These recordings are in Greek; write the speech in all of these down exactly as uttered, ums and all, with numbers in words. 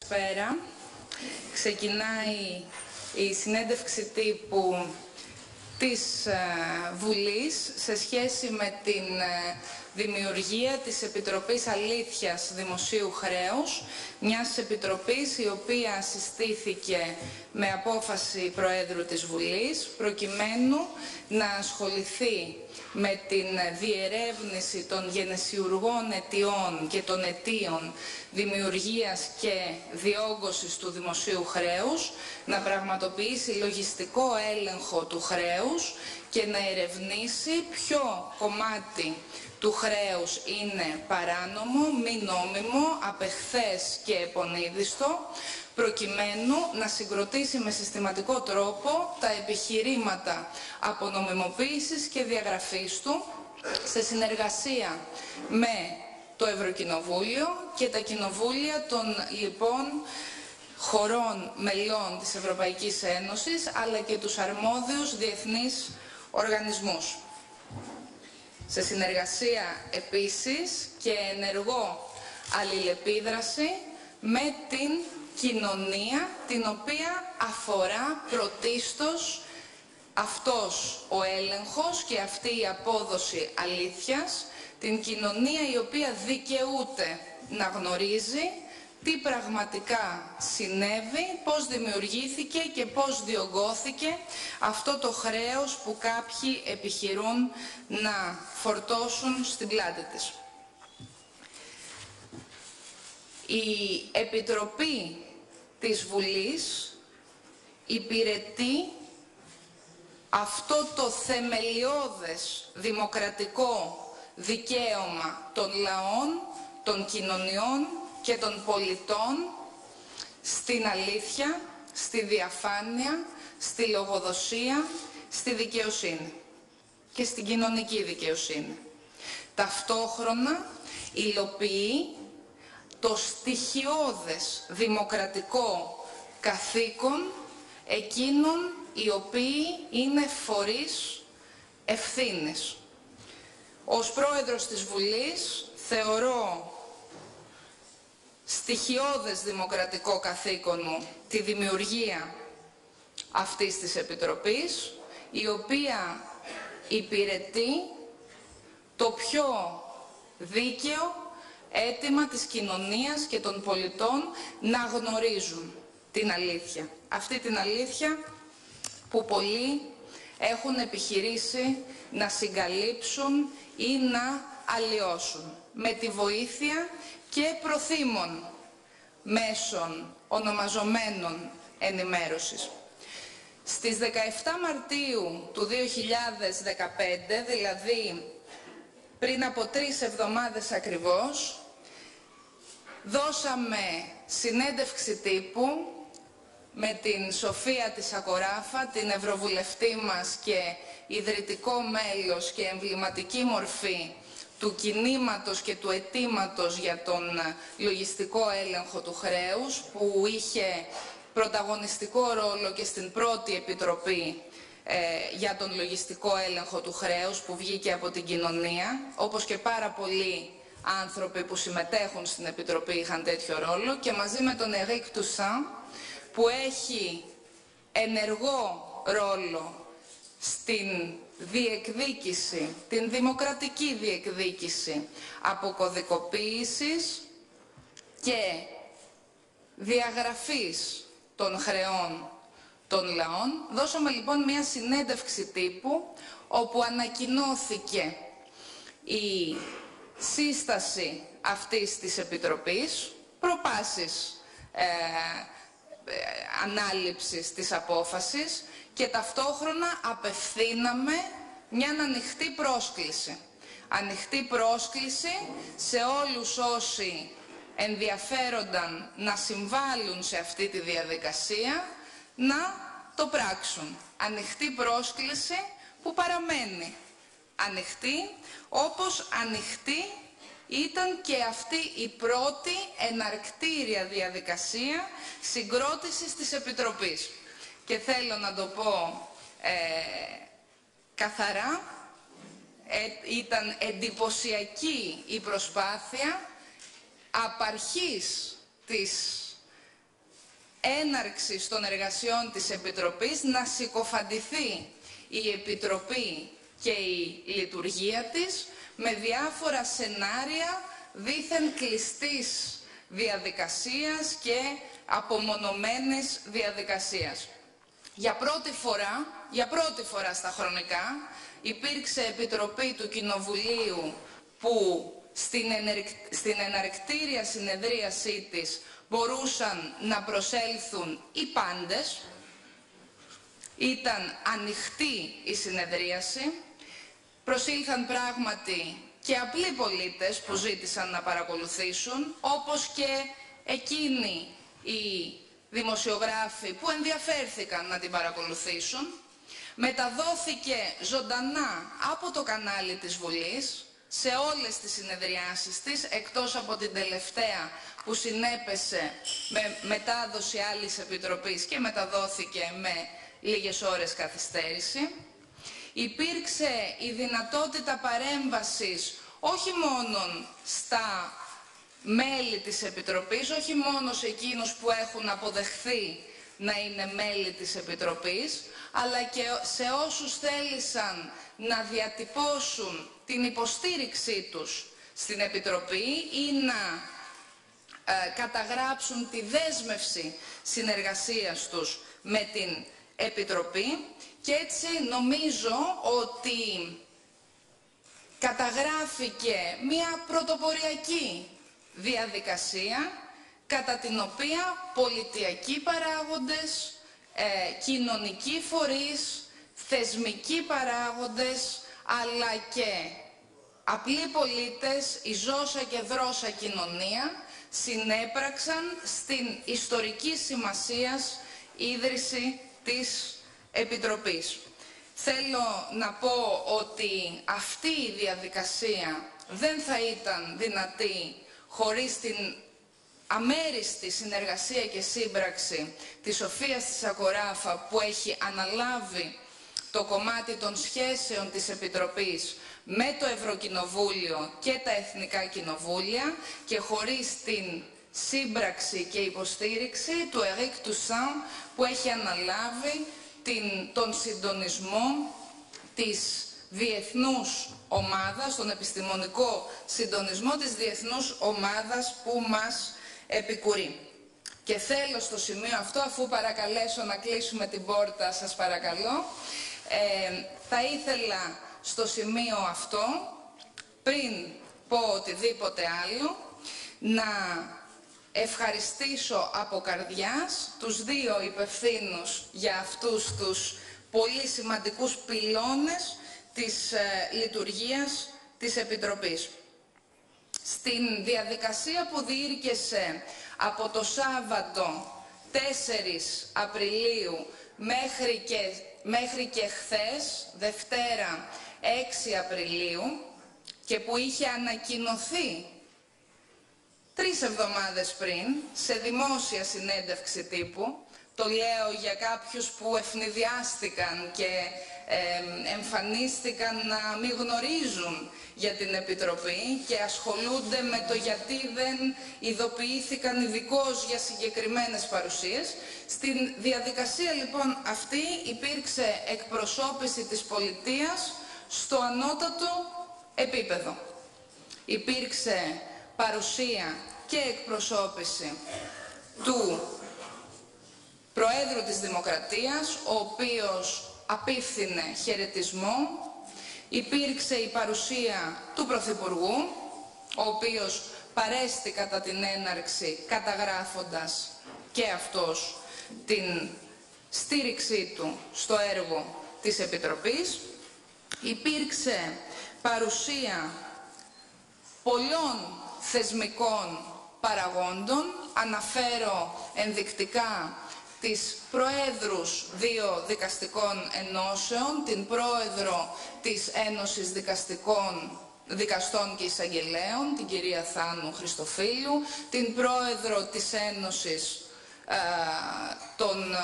Καλησπέρα. Ξεκινάει η συνέντευξη τύπου της Βουλής σε σχέση με την δημιουργία της Επιτροπής Αλήθειας Δημοσίου Χρέους, μιας επιτροπής η οποία συστήθηκε με απόφαση Προέδρου της Βουλής προκειμένου να ασχοληθεί με την διερεύνηση των γενεσιουργών αιτιών και των αιτίων δημιουργίας και διόγκωσης του δημοσίου χρέους, να πραγματοποιήσει λογιστικό έλεγχο του χρέους και να ερευνήσει ποιο κομμάτι του χρέους είναι παράνομο, μη νόμιμο, απεχθές και επονίδιστο, προκειμένου να συγκροτήσει με συστηματικό τρόπο τα επιχειρήματα απονομιμοποίησης και διαγραφής του, σε συνεργασία με το Ευρωκοινοβούλιο και τα κοινοβούλια των λοιπόν χωρών μελών της Ευρωπαϊκής Ένωσης, αλλά και τους αρμόδιους διεθνείς οργανισμούς. Σε συνεργασία επίσης και ενεργό αλληλεπίδραση με την κοινωνία, την οποία αφορά πρωτίστως αυτός ο έλεγχος και αυτή η απόδοση αλήθειας, την κοινωνία η οποία δικαιούται να γνωρίζει τι πραγματικά συνέβη, πώς δημιουργήθηκε και πώς διωγγώθηκε αυτό το χρέος που κάποιοι επιχειρούν να φορτώσουν στην πλάτη της. Η Επιτροπή της Βουλής υπηρετεί αυτό το θεμελιώδες δημοκρατικό δικαίωμα των λαών, των κοινωνιών και των πολιτών στην αλήθεια, στη διαφάνεια, στη λογοδοσία, στη δικαιοσύνη και στην κοινωνική δικαιοσύνη. Ταυτόχρονα υλοποιεί το στοιχειώδες δημοκρατικό καθήκον εκείνων οι οποίοι είναι φορείς ευθύνης. Ως πρόεδρος της Βουλής θεωρώ στοιχειώδες δημοκρατικό καθήκον μου τη δημιουργία αυτής της Επιτροπής, η οποία υπηρετεί το πιο δίκαιο αίτημα της κοινωνίας και των πολιτών να γνωρίζουν την αλήθεια. Αυτή την αλήθεια που πολλοί έχουν επιχειρήσει να συγκαλύψουν ή να αλλοιώσουν με τη βοήθεια και προθήμων μέσων ονομαζομένων ενημέρωσης. Στις δεκαεπτά Μαρτίου του δύο χιλιάδες δεκαπέντε, δηλαδή πριν από τρεις εβδομάδες ακριβώς, δώσαμε συνέντευξη τύπου με την Σοφία της Σακοράφα, την Ευρωβουλευτή μας και ιδρυτικό μέλος και εμβληματική μορφή του κινήματος και του αιτήματος για τον λογιστικό έλεγχο του χρέους, που είχε πρωταγωνιστικό ρόλο και στην πρώτη επιτροπή ε, για τον λογιστικό έλεγχο του χρέους που βγήκε από την κοινωνία, όπως και πάρα πολλοί άνθρωποι που συμμετέχουν στην Επιτροπή είχαν τέτοιο ρόλο, και μαζί με τον Ερίκ Τουσάν, που έχει ενεργό ρόλο στην διεκδίκηση, την δημοκρατική διεκδίκηση αποκωδικοποίησης και διαγραφής των χρεών των λαών. Δώσαμε λοιπόν μια συνέντευξη τύπου όπου ανακοινώθηκε η σύσταση αυτής της Επιτροπής, προπάσεις ε, ε, ανάληψης της απόφασης, και ταυτόχρονα απευθύναμε μια ανοιχτή πρόσκληση. Ανοιχτή πρόσκληση σε όλους όσοι ενδιαφέρονταν να συμβάλλουν σε αυτή τη διαδικασία να το πράξουν. Ανοιχτή πρόσκληση που παραμένει ανοιχτή, όπως ανοιχτή ήταν και αυτή η πρώτη εναρκτήρια διαδικασία συγκρότησης της Επιτροπής. Και θέλω να το πω ε, καθαρά, ε, ήταν εντυπωσιακή η προσπάθεια απ' αρχής της έναρξης των εργασιών της Επιτροπής να συκοφαντηθεί η Επιτροπή και η λειτουργία της με διάφορα σενάρια δήθεν κλειστής διαδικασίας και απομονωμένης διαδικασίας. Για πρώτη φορά, για πρώτη φορά στα χρονικά υπήρξε Επιτροπή του Κοινοβουλίου που στην, ενερικ... στην εναρκτήρια συνεδρίασή της μπορούσαν να προσέλθουν οι πάντες. Ήταν ανοιχτή η συνεδρίαση, προσήλθαν πράγματι και απλοί πολίτες που ζήτησαν να παρακολουθήσουν, όπως και εκείνοι οι δημοσιογράφοι που ενδιαφέρθηκαν να την παρακολουθήσουν. Μεταδόθηκε ζωντανά από το κανάλι της Βουλής σε όλες τις συνεδριάσεις της, εκτός από την τελευταία που συνέπεσε με μετάδοση άλλης επιτροπής και μεταδόθηκε με λίγες ώρες καθυστέρηση. Υπήρξε η δυνατότητα παρέμβασης όχι μόνο στα μέλη της Επιτροπής, όχι μόνο σε εκείνους που έχουν αποδεχθεί να είναι μέλη της Επιτροπής, αλλά και σε όσους θέλησαν να διατυπώσουν την υποστήριξή τους στην Επιτροπή ή να ε, καταγράψουν τη δέσμευση συνεργασίας τους με την Επιτροπή. Και έτσι νομίζω ότι καταγράφηκε μια πρωτοποριακή διαδικασία κατά την οποία πολιτιακοί παράγοντες, ε, κοινωνικοί φορείς, θεσμικοί παράγοντες, αλλά και απλοί πολίτες, η ζώσα και δρώσα κοινωνία συνέπραξαν στην ιστορική σημασίας ίδρυση της Επιτροπής. Θέλω να πω ότι αυτή η διαδικασία δεν θα ήταν δυνατή χωρίς την αμέριστη συνεργασία και σύμπραξη της Σοφίας της Σακοράφα, που έχει αναλάβει το κομμάτι των σχέσεων της Επιτροπής με το Ευρωκοινοβούλιο και τα Εθνικά Κοινοβούλια, και χωρίς την σύμπραξη και υποστήριξη του Ερίκ Τουσάν, που έχει αναλάβει την, τον συντονισμό της διεθνούς ομάδας, τον επιστημονικό συντονισμό της διεθνούς ομάδας που μας επικουρεί. Και θέλω στο σημείο αυτό, αφού παρακαλέσω να κλείσουμε την πόρτα, σας παρακαλώ, ε, θα ήθελα στο σημείο αυτό, πριν πω οτιδήποτε άλλο, να ευχαριστήσω από καρδιάς τους δύο υπευθύνους για αυτούς τους πολύ σημαντικούς πυλώνες της ε, λειτουργίας της Επιτροπής. Στην διαδικασία που διήρκεσε από το Σάββατο τέσσερις Απριλίου μέχρι και, μέχρι και χθες, Δευτέρα έξι Απριλίου, και που είχε ανακοινωθεί τρεις εβδομάδες πριν σε δημόσια συνέντευξη τύπου, το λέω για κάποιους που ευνηδιάστηκαν και ε, εμφανίστηκαν να μην γνωρίζουν για την Επιτροπή και ασχολούνται με το γιατί δεν ειδοποιήθηκαν ειδικώς για συγκεκριμένες παρουσίες. Στην διαδικασία λοιπόν αυτή υπήρξε εκπροσώπηση της πολιτείας στο ανώτατο επίπεδο. Υπήρξε παρουσία και εκπροσώπηση του Προέδρου της Δημοκρατίας, ο οποίος απίφθινε χαιρετισμό. Υπήρξε η παρουσία του Πρωθυπουργού, ο οποίος παρέστη κατά την έναρξη, καταγράφοντας και αυτός την στήριξή του στο έργο της Επιτροπής. Υπήρξε παρουσία πολλών θεσμικών παραγόντων, αναφέρω ενδεικτικά τις προέδρους δύο δικαστικών ενώσεων, την πρόεδρο της Ένωσης Δικαστικών Δικαστών και Εισαγγελέων, την κυρία Θάνου Χριστοφίλου, την πρόεδρο της Ένωσης ε, των ε,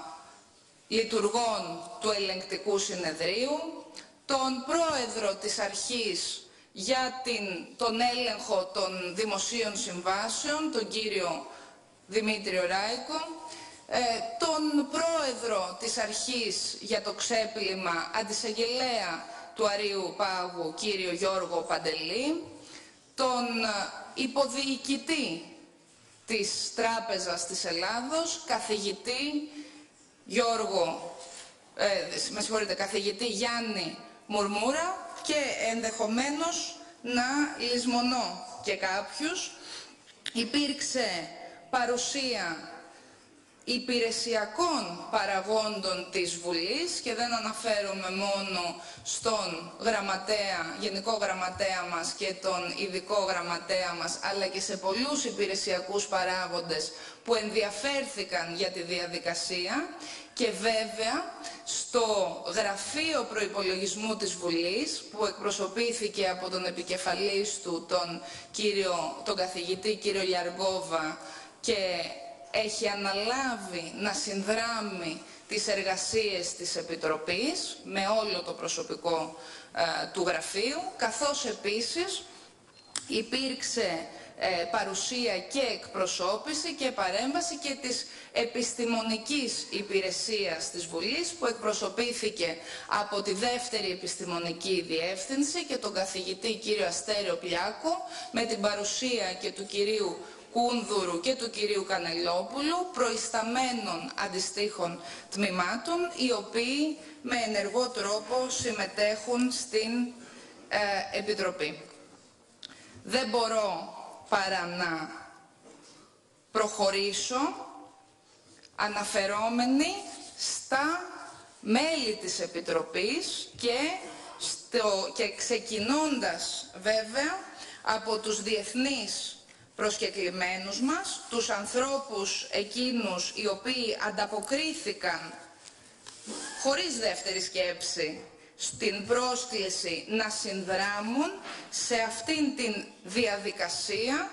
Λειτουργών του Ελεγκτικού Συνεδρίου, τον πρόεδρο της Αρχής για την, τον έλεγχο των δημοσίων συμβάσεων, τον κύριο Δημήτριο Ράικο, ε, τον πρόεδρο της αρχής για το ξέπλυμα, αντισαγγελέα του Αρείου Πάγου, κύριο Γιώργο Παντελή, τον υποδιοικητή της Τράπεζας της Ελλάδος, καθηγητή Γιώργο, ε, με συγχωρείτε, καθηγητή Γιάννη Μουρμούρα, και ενδεχομένως να λησμονώ και κάποιους. Υπήρξε παρουσία υπηρεσιακών παραγόντων της Βουλής και δεν αναφέρομαι μόνο στον γραμματέα, γενικό γραμματέα μας και τον ειδικό γραμματέα μας, αλλά και σε πολλούς υπηρεσιακούς παράγοντες που ενδιαφέρθηκαν για τη διαδικασία, και βέβαια στο Γραφείο Προϋπολογισμού της Βουλής, που εκπροσωπήθηκε από τον επικεφαλής του, τον, κύριο, τον καθηγητή κύριο Λιαργόβα, και έχει αναλάβει να συνδράμει τις εργασίες της Επιτροπής με όλο το προσωπικό ε, του γραφείου, καθώς επίσης υπήρξε ε, παρουσία και εκπροσώπηση και παρέμβαση και της επιστημονικής υπηρεσίας της Βουλής, που εκπροσωπήθηκε από τη δεύτερη επιστημονική διεύθυνση και τον καθηγητή κύριο Αστέριο Πλιάκο, με την παρουσία και του κυρίου Κούνδουρου και του κυρίου Κανελόπουλου, προϊσταμένων αντιστοίχων τμήματων, οι οποίοι με ενεργό τρόπο συμμετέχουν στην ε, Επιτροπή. Δεν μπορώ παρά να προχωρήσω αναφερόμενοι στα μέλη της Επιτροπής και, στο, και ξεκινώντας βέβαια από τους διεθνείς προσκεκλημένους μας, τους ανθρώπους εκείνους οι οποίοι ανταποκρίθηκαν χωρίς δεύτερη σκέψη στην πρόσκληση να συνδράμουν σε αυτήν την διαδικασία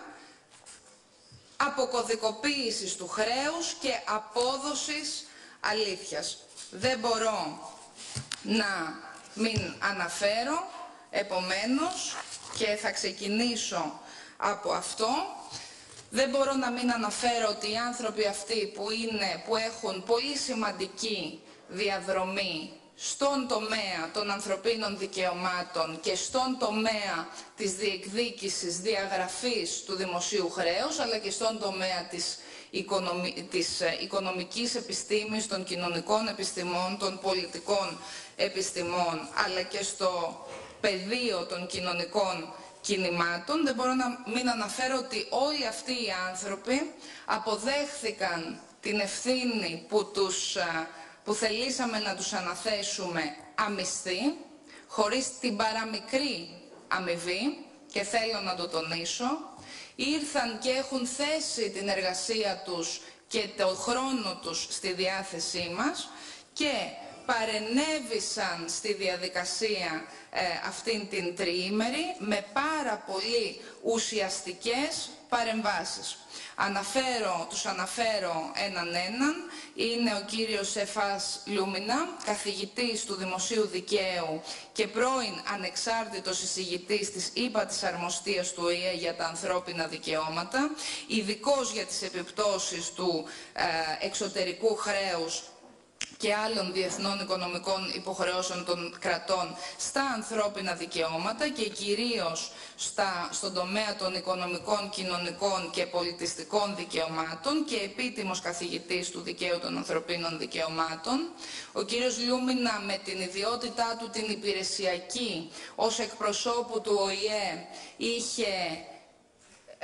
αποκωδικοποίησης του χρέους και απόδοσης αλήθειας. Δεν μπορώ να μην αναφέρω, επομένως, και θα ξεκινήσω από αυτό, δεν μπορώ να μην αναφέρω ότι οι άνθρωποι αυτοί που, είναι, που έχουν πολύ σημαντική διαδρομή στον τομέα των ανθρωπίνων δικαιωμάτων και στον τομέα της διεκδίκησης διαγραφής του δημοσίου χρέους, αλλά και στον τομέα της, οικονομι... της οικονομικής επιστήμης, των κοινωνικών επιστημών, των πολιτικών επιστημών, αλλά και στο πεδίο των κοινωνικών κινημάτων, δεν μπορώ να μην αναφέρω ότι όλοι αυτοί οι άνθρωποι αποδέχθηκαν την ευθύνη που, τους, που θελήσαμε να τους αναθέσουμε αμυστή, χωρίς την παραμικρή αμοιβή, και θέλω να το τονίσω. Ήρθαν και έχουν θέσει την εργασία τους και το χρόνο τους στη διάθεσή μας και παρενέβησαν στη διαδικασία ε, αυτήν την τριήμερη με πάρα πολύ ουσιαστικές παρεμβάσεις. Αναφέρω, τους αναφέρω έναν έναν. Είναι ο κύριος Σεφάς Λούμινα, καθηγητής του Δημοσίου Δικαίου και πρώην ανεξάρτητος εισηγητής της ΥΠΑΤΗΣ Αρμοστίας του Ο Η Ε για τα ανθρώπινα δικαιώματα, ειδικός για τις επιπτώσεις του ε, εξωτερικού χρέους και άλλων διεθνών οικονομικών υποχρεώσεων των κρατών στα ανθρώπινα δικαιώματα και κυρίως στα, στον τομέα των οικονομικών, κοινωνικών και πολιτιστικών δικαιωμάτων και επίτιμος καθηγητής του δικαίου των ανθρωπίνων δικαιωμάτων. Ο κύριος Λούμινα, με την ιδιότητά του την υπηρεσιακή ως εκπροσώπου του Ο Η Ε, είχε ε,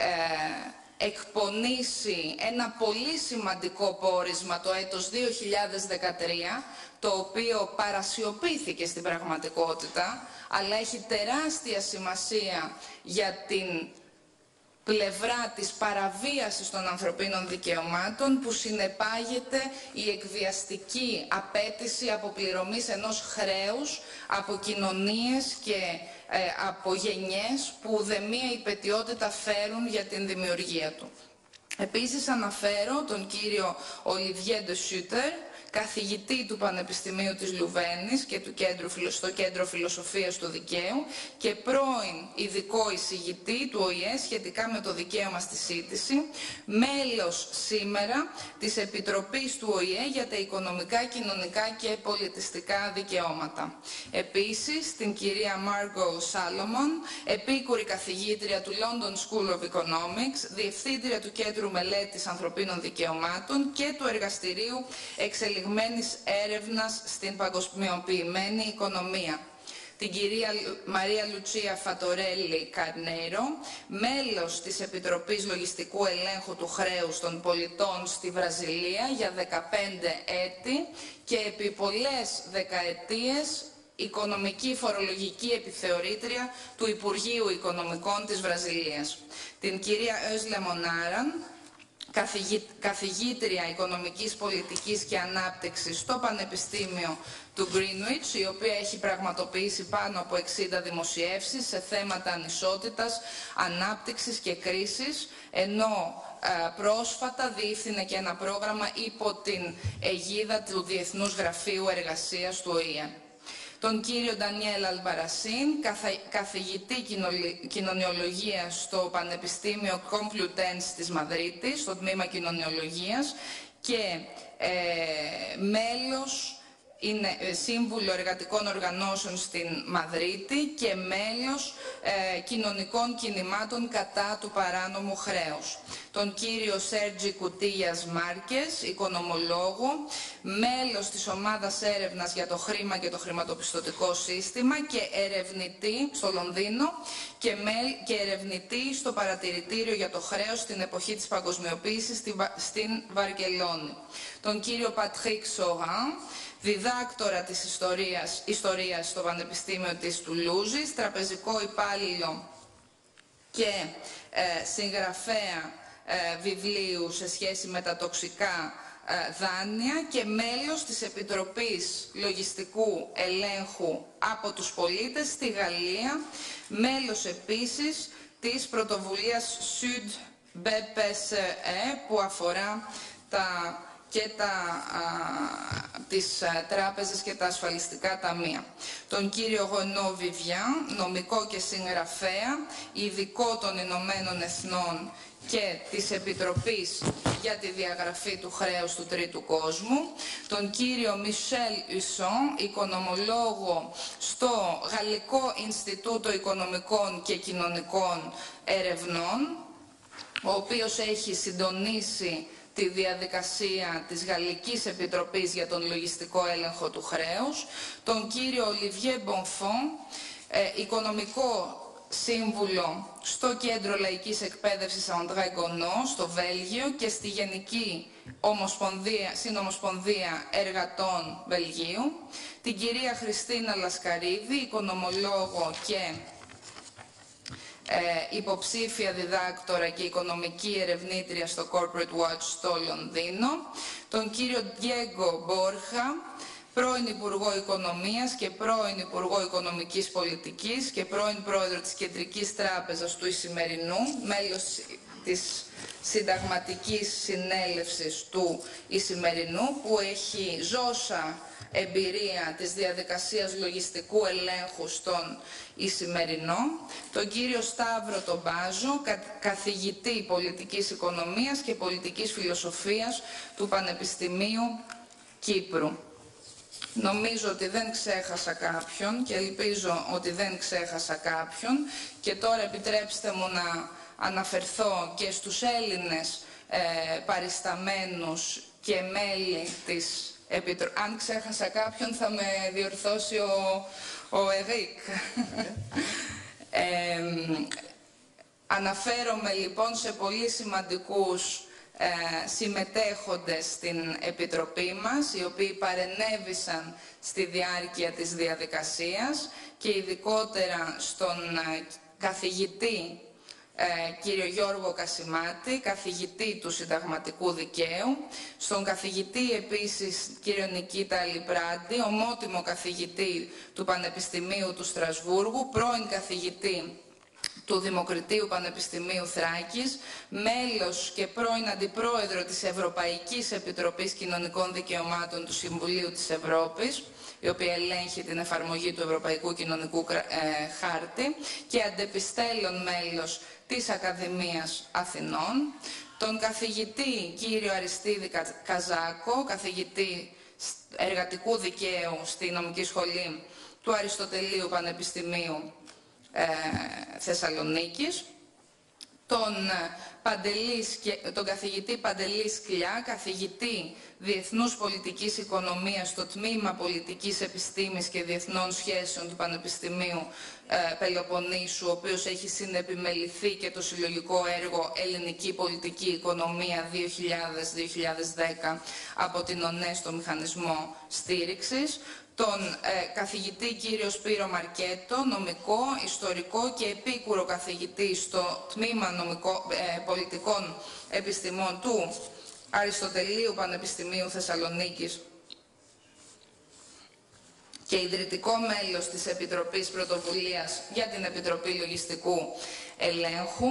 εκπονήσει ένα πολύ σημαντικό πόρισμα το έτος δύο χιλιάδες δεκατρία, το οποίο παρασιωπήθηκε στην πραγματικότητα, αλλά έχει τεράστια σημασία για την πλευρά της παραβίασης των ανθρωπίνων δικαιωμάτων, που συνεπάγεται η εκβιαστική απέτηση αποπληρωμής ενός χρέους από κοινωνίες και ε, από γενιές που ουδεμία υπαιτιότητα φέρουν για την δημιουργία του. Επίσης αναφέρω τον κύριο Ολιβιέ ντε Σούτερ, καθηγητή του Πανεπιστημίου της Λουβένης και του κέντρου, στο Κέντρο Φιλοσοφίας του Δικαίου και πρώην ειδικό εισηγητή του Ο Η Ε σχετικά με το δικαίωμα στη σύντηση, μέλος σήμερα της Επιτροπής του Ο Η Ε για τα οικονομικά, κοινωνικά και πολιτιστικά δικαιώματα. Επίσης, την κυρία Μάργκο Σάλομον, επίκουρη καθηγήτρια του London School of Economics, διευθύντρια του Κέντρου Μελέτης Ανθρωπίνων Δικαιωμάτων και του Εργαστηρίου Εξελιγμένης Έρευνας στην Παγκοσμιοποιημένη Οικονομία. Την κυρία Μαρία Λουτσία Φατορέλη Καρνέιρο, μέλος της Επιτροπής Λογιστικού Ελέγχου του Χρέους των Πολιτών στη Βραζιλία για δεκαπέντε έτη και επί πολλές δεκαετίες οικονομική φορολογική επιθεωρήτρια του Υπουργείου Οικονομικών της Βραζιλίας. Την κυρία Özlem Onaran, καθηγήτρια Οικονομικής Πολιτικής και Ανάπτυξης στο Πανεπιστήμιο του Greenwich, η οποία έχει πραγματοποιήσει πάνω από εξήντα δημοσιεύσεις σε θέματα ανισότητας, ανάπτυξης και κρίσης, ενώ ε, πρόσφατα διεύθυνε και ένα πρόγραμμα υπό την αιγίδα του Διεθνούς Γραφείου Εργασίας του Ο Η Ε. Τον κύριο Ντανιέλ Αλμπαρασίν, καθηγητή κοινωνιολογίας στο Πανεπιστήμιο Complutense της Μαδρίτης, στο τμήμα κοινωνιολογίας και ε, μέλος, είναι σύμβουλο εργατικών οργανώσεων στην Μαδρίτη και μέλος ε, κοινωνικών κινημάτων κατά του παράνομου χρέους. Τον κύριο Σέρτζι Κουτίγιας Μάρκες, οικονομολόγο, μέλος της ομάδας έρευνας για το χρήμα και το χρηματοπιστωτικό σύστημα και ερευνητή στο Λονδίνο και, μέλ, και ερευνητή στο παρατηρητήριο για το χρέος στην εποχή της παγκοσμιοποίησης στην Βαρκελόνη. Τον κύριο Πατρίκ Σοράν, διδάκτορα της ιστορίας, ιστορίας στο Πανεπιστήμιο της Τουλούζης, τραπεζικό υπάλληλο και ε, συγγραφέα ε, βιβλίου σε σχέση με τα τοξικά ε, δάνεια και μέλος της Επιτροπής Λογιστικού Ελέγχου από τους πολίτες στη Γαλλία, μέλος επίσης της πρωτοβουλίας Sud μπι πι ες ε που αφορά τα και τα, α, τις α, τράπεζες και τα ασφαλιστικά ταμεία. Τον κύριο Γονό Βιβιάν, νομικό και συγγραφέα, ειδικό των Ηνωμένων Εθνών και της Επιτροπής για τη διαγραφή του χρέους του Τρίτου Κόσμου. Τον κύριο Μισελ Ουσόν, οικονομολόγο στο Γαλλικό Ινστιτούτο Οικονομικών και Κοινωνικών Ερευνών, ο οποίος έχει συντονίσει τη διαδικασία της Γαλλικής Επιτροπής για τον Λογιστικό Έλεγχο του Χρέους, τον κύριο Ολιβιέ Μπονφόν, ε, οικονομικό σύμβουλο στο Κέντρο Λαϊκής Εκπαίδευσης Αντρέ Γκονό, στο Βέλγιο και στη Γενική Ομοσπονδία, Συνομοσπονδία Εργατών Βελγίου, την κυρία Χριστίνα Λασκαρίδη, οικονομολόγο και Ε, υποψήφια διδάκτορα και οικονομική ερευνήτρια στο Corporate Watch στο Λονδίνο, τον κύριο Διέγκο Μπόρχα, πρώην Υπουργό Οικονομίας και πρώην Υπουργό Οικονομικής Πολιτικής και πρώην Πρόεδρο της Κεντρικής Τράπεζας του Ισημερινού, μέλος της Συνταγματικής Συνέλευσης του Ισημερινού, που έχει ζώσα εμπειρία της διαδικασίας λογιστικού ελέγχου στον Ισημερινό, τον κύριο Σταύρο Τομπάζο, καθηγητή πολιτικής οικονομίας και πολιτικής φιλοσοφίας του Πανεπιστημίου Κύπρου. Νομίζω ότι δεν ξέχασα κάποιον και ελπίζω ότι δεν ξέχασα κάποιον και τώρα επιτρέψτε μου να αναφερθώ και στους Έλληνες ε, παρισταμένους και μέλη της Επιτρο... Αν ξέχασα κάποιον θα με διορθώσει ο, ο Ερίκ. ε, αναφέρομαι λοιπόν σε πολύ σημαντικούς ε, συμμετέχοντες στην Επιτροπή μας, οι οποίοι παρενέβησαν στη διάρκεια της διαδικασίας και ειδικότερα στον ε, καθηγητή Ε, κύριο Γιώργο Κασιμάτη, καθηγητή του Συνταγματικού Δικαίου, στον καθηγητή επίσης κύριο Νικήτα Αλιπράντη, ομότιμο καθηγητή του Πανεπιστημίου του Στρασβούργου, πρώην καθηγητή του Δημοκριτείου Πανεπιστημίου Θράκης, μέλος και πρώην Αντιπρόεδρο της Ευρωπαϊκής Επιτροπής Κοινωνικών Δικαιωμάτων του Συμβουλίου της Ευρώπης, η οποία ελέγχει την εφαρμογή του Ευρωπαϊκού Κοινωνικού ε, Χάρτη, και αντεπιστέλλον μέλος της Ακαδημίας Αθηνών, τον καθηγητή κύριο Αριστίδη Καζάκο, καθηγητή εργατικού δικαίου στη Νομική Σχολή του Αριστοτελείου Πανεπιστημίου ε, Θεσσαλονίκης, τον, Παντελή, τον καθηγητή Παντελή Σκλιά, καθηγητή Διεθνούς Πολιτικής Οικονομίας στο Τμήμα Πολιτικής Επιστήμης και Διεθνών Σχέσεων του Πανεπιστημίου ε, Πελοποννήσου, ο οποίος έχει συνεπιμεληθεί και το συλλογικό έργο Ελληνική Πολιτική Οικονομία δύο χιλιάδες με δύο χιλιάδες δέκα από την ΟΝΕ στο Μηχανισμό Στήριξης, τον ε, καθηγητή κύριο Σπύρο Μαρκέτο, νομικό, ιστορικό και επίκουρο καθηγητή στο Τμήμα νομικό, ε, Πολιτικών Επιστημών του Αριστοτελείου Πανεπιστημίου Θεσσαλονίκης και ιδρυτικό μέλος της Επιτροπής Πρωτοβουλίας για την Επιτροπή Λογιστικού Ελέγχου,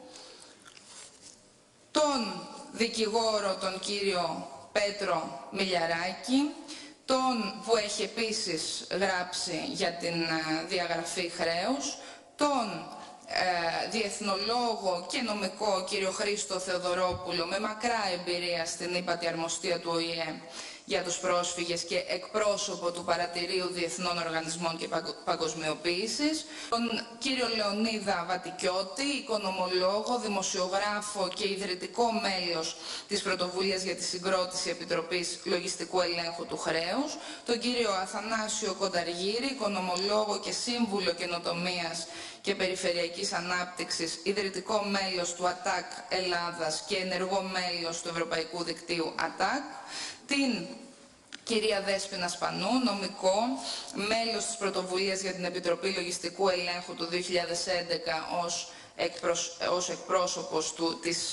τον δικηγόρο τον κύριο Πέτρο Μιλιαράκη, τον που έχει επίσης γράψει για την διαγραφή χρέους, τον ε, διεθνολόγο και νομικό κύριο Χρήστο Θεοδωρόπουλο, με μακρά εμπειρία στην ύπατη αρμοστία του Ο Η Ε για τους πρόσφυγες και εκπρόσωπο του Παρατηρείου Διεθνών Οργανισμών και Παγκοσμιοποίησης, τον κύριο Λεωνίδα Βατικιώτη, οικονομολόγο, δημοσιογράφο και ιδρυτικό μέλος της Πρωτοβουλίας για τη Συγκρότηση Επιτροπής Λογιστικού Ελέγχου του Χρέους, τον κύριο Αθανάσιο Κονταργύρη, οικονομολόγο και σύμβουλο καινοτομίας και περιφερειακής ανάπτυξης, ιδρυτικό μέλος του ΑΤΑΚ Ελλάδας και ενεργό μέλος του Ευρωπαϊκού Δικτύου ΑΤΑΚ, την κυρία Δέσποινα Σπανού, νομικό, μέλος της Πρωτοβουλίας για την Επιτροπή Λογιστικού Ελέγχου του δύο χιλιάδες έντεκα ως, εκπροσ... ως εκπρόσωπος του, της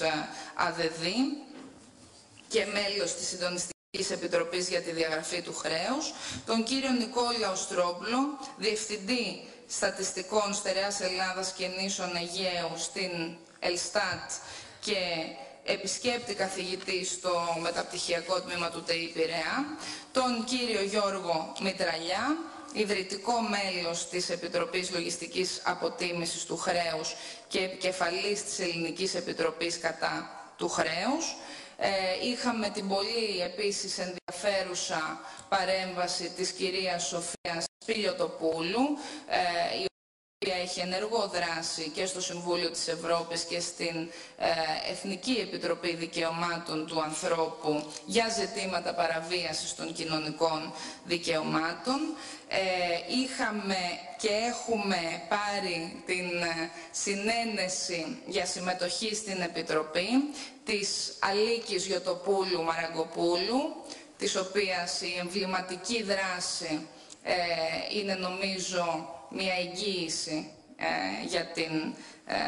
ΑΔΕΔΗ και μέλος της Συντονιστικής Επιτροπής για τη Διαγραφή του Χρέους, τον κύριο Νικόλαο Στρόμπλο, Διευθυντή Στατιστικών Στερεάς Ελλάδας και Νήσων Αιγαίου στην Ελστάτ και επισκέπτη καθηγητή στο μεταπτυχιακό τμήμα του ΤΕΙ Πειραιά, τον κύριο Γιώργο Μητραλιά, ιδρυτικό μέλος της Επιτροπής Λογιστικής Αποτίμησης του Χρέους και επικεφαλής της Ελληνικής Επιτροπής κατά του Χρέους. Ε, είχαμε την πολύ επίσης ενδιαφέρουσα παρέμβαση της κυρίας Σοφίας Πιλιοτοπούλου, ε, η οποία έχει ενεργό δράση και στο Συμβούλιο της Ευρώπης και στην ε, Εθνική Επιτροπή Δικαιωμάτων του Ανθρώπου για ζητήματα παραβίασης των κοινωνικών δικαιωμάτων. Ε, είχαμε και έχουμε πάρει την ε, συνένεση για συμμετοχή στην Επιτροπή της Αλίκης Γιωτοπούλου Μαραγκοπούλου, της οποίας η εμβληματική δράση ε, είναι νομίζω μια εγγύηση ε, για την ε,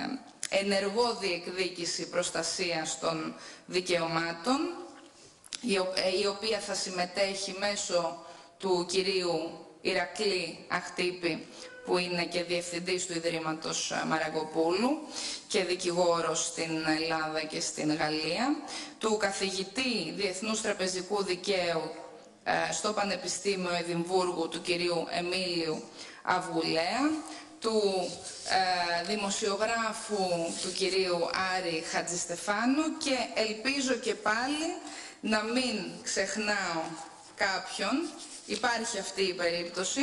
ενεργό διεκδίκηση προστασίας των δικαιωμάτων, η, η οποία θα συμμετέχει μέσω του κυρίου Ηρακλή Αχτύπη, που είναι και διευθυντής του Ιδρύματος Μαραγκοπούλου και δικηγόρος στην Ελλάδα και στην Γαλλία, του καθηγητή Διεθνούς Τραπεζικού Δικαίου ε, στο Πανεπιστήμιο Εδιμβούργου, του κυρίου Εμίλιου Αυγουλέα, του ε, δημοσιογράφου του κυρίου Άρη Χατζηστεφάνου, και ελπίζω και πάλι να μην ξεχνάω κάποιον, υπάρχει αυτή η περίπτωση.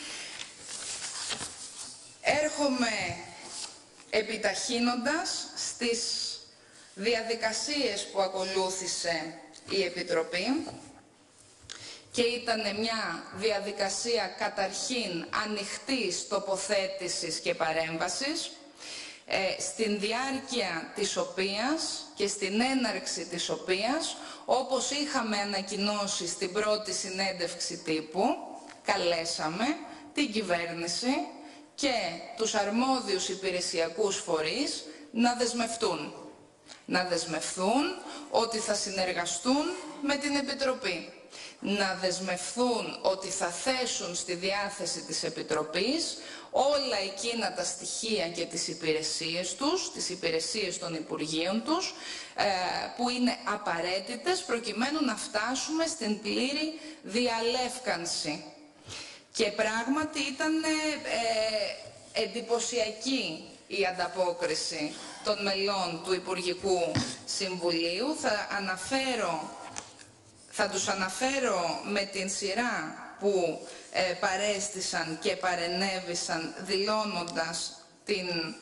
Έρχομαι επιταχύνοντας στις διαδικασίες που ακολούθησε η Επιτροπή, και ήταν μια διαδικασία καταρχήν ανοιχτής τοποθέτησης και παρέμβασης, ε, στην διάρκεια της οποίας και στην έναρξη της οποίας, όπως είχαμε ανακοινώσει στην πρώτη συνέντευξη τύπου, καλέσαμε την κυβέρνηση και τους αρμόδιους υπηρεσιακούς φορείς να δεσμευτούν. Να δεσμευθούν ότι θα συνεργαστούν με την Επιτροπή. Να δεσμευθούν ότι θα θέσουν στη διάθεση της Επιτροπής όλα εκείνα τα στοιχεία και τις υπηρεσίες τους, τις υπηρεσίες των Υπουργείων τους, που είναι απαραίτητες προκειμένου να φτάσουμε στην πλήρη διαλεύκανση. Και πράγματι ήταν ε, εντυπωσιακή η ανταπόκριση των μελών του Υπουργικού Συμβουλίου. Θα αναφέρω, θα τους αναφέρω με την σειρά που ε, παρέστησαν και παρενέβησαν, δηλώνοντας την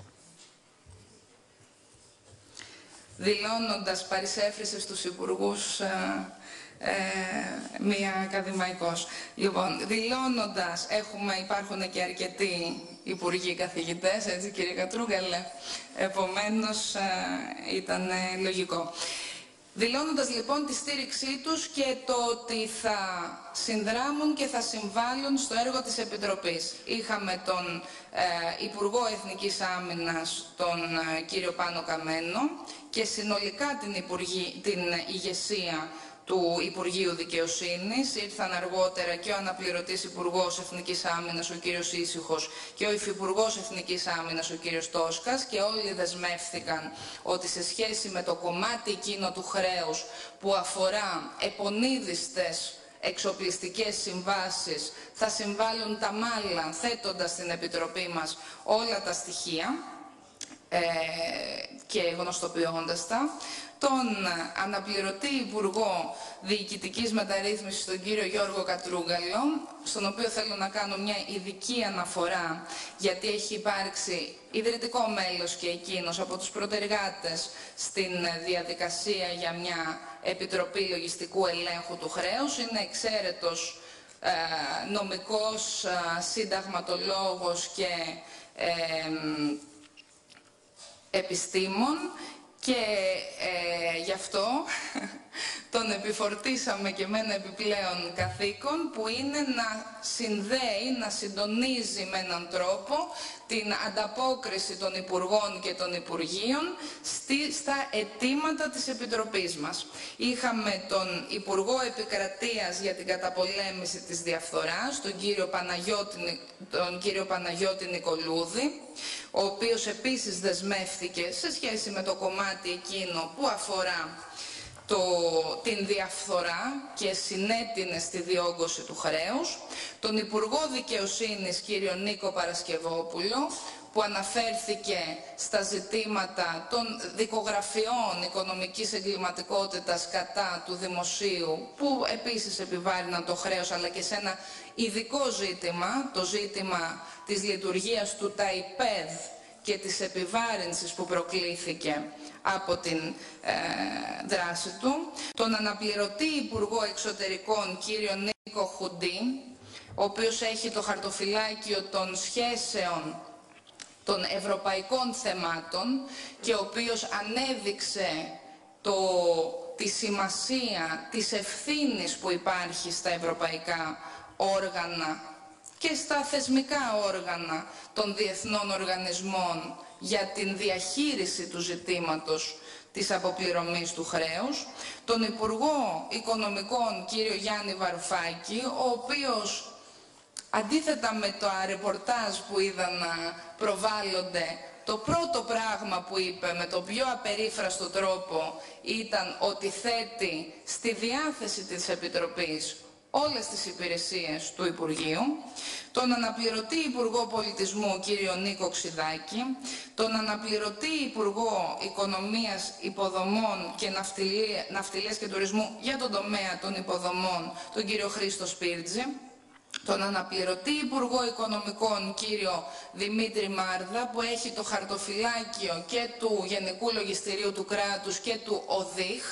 δηλώνοντας παρισέφριση στους υπουργούς ε, ε, μία ακαδημαϊκός. Λοιπόν, δηλώνοντας, έχουμε, υπάρχουν και αρκετοί υπουργοί καθηγητές, έτσι κύριε Κατρούγκαλε, επομένως ε, ήταν ε, λογικό. Δηλώνοντας λοιπόν τη στήριξή τους και το ότι θα συνδράμουν και θα συμβάλλουν στο έργο της Επιτροπής. Είχαμε τον ε, Υπουργό Εθνικής Άμυνας, τον ε, κύριο Πάνο Καμένο, και συνολικά την, υπουργή, την ηγεσία του Υπουργείου Δικαιοσύνης. Ήρθαν αργότερα και ο αναπληρωτής Υπουργός Εθνικής Άμυνας, ο κύριος Ήσυχος, και ο Υφυπουργός Εθνικής Άμυνας, ο κύριος Τόσκας, και όλοι δεσμεύθηκαν ότι σε σχέση με το κομμάτι εκείνο του χρέους που αφορά επονίδιστες εξοπλιστικές συμβάσεις θα συμβάλλουν τα μάλλα, θέτοντας στην Επιτροπή μας όλα τα στοιχεία ε, και γνωστοποιώντας τα. Τον αναπληρωτή Υπουργό Διοικητικής Μεταρρύθμισης, τον κύριο Γιώργο Κατρούγκαλο, στον οποίο θέλω να κάνω μια ειδική αναφορά, γιατί έχει υπάρξει ιδρυτικό μέλος και εκείνος από τους πρωτεργάτες στην διαδικασία για μια Επιτροπή Λογιστικού Ελέγχου του Χρέους. Είναι εξαίρετος ε, νομικός, ε, συνταγματολόγος και ε, επιστήμον. Και ε, γι' αυτό τον επιφορτήσαμε και με ένα επιπλέον καθήκον, που είναι να συνδέει, να συντονίζει με έναν τρόπο την ανταπόκριση των Υπουργών και των Υπουργείων στη, στα αιτήματα της Επιτροπής μας. Είχαμε τον Υπουργό Επικρατείας για την καταπολέμηση της διαφθοράς, τον κύριο Παναγιώτη, τον κύριο Παναγιώτη Νικολούδη, ο οποίος επίσης δεσμεύθηκε σε σχέση με το κομμάτι εκείνο που αφορά το, την διαφθορά και συνέτεινε στη διόγκωση του χρέους, τον Υπουργό Δικαιοσύνης κύριο Νίκο Παρασκευόπουλο, που αναφέρθηκε στα ζητήματα των δικογραφιών οικονομικής εγκληματικότητας κατά του δημοσίου, που επίσης επιβάρυναν το χρέος, αλλά και σε ένα ειδικό ζήτημα, το ζήτημα της λειτουργίας του ΤΑΙΠΕΔ και της επιβάρυνσης που προκλήθηκε από την ε, δράση του, τον αναπληρωτή Υπουργό Εξωτερικών κύριο Νίκο Χουντή, ο οποίος έχει το χαρτοφυλάκιο των σχέσεων των ευρωπαϊκών θεμάτων και ο οποίος ανέδειξε το, τη σημασία της ευθύνης που υπάρχει στα ευρωπαϊκά όργανα και στα θεσμικά όργανα των διεθνών οργανισμών για την διαχείριση του ζητήματος της αποπληρωμής του χρέους, τον Υπουργό Οικονομικών κύριο Γιάννη Βαρουφάκη, ο οποίος αντίθετα με το ρεπορτάζ που είδα να προβάλλονται, το πρώτο πράγμα που είπε με τον πιο απερίφραστο τρόπο ήταν ότι θέτει στη διάθεση της Επιτροπής όλες τις υπηρεσίες του Υπουργείου, τον αναπληρωτή Υπουργό Πολιτισμού κύριο Νίκο Ξιδάκη, τον αναπληρωτή Υπουργό Οικονομίας, Υποδομών και Ναυτιλίας και Τουρισμού για τον τομέα των υποδομών, τον κύριο Χρήστο Σπίρτζη, τον αναπληρωτή Υπουργό Οικονομικών κύριο Δημήτρη Μάρδα, που έχει το χαρτοφυλάκιο και του Γενικού Λογιστηρίου του Κράτους και του ΟΔΙΧ,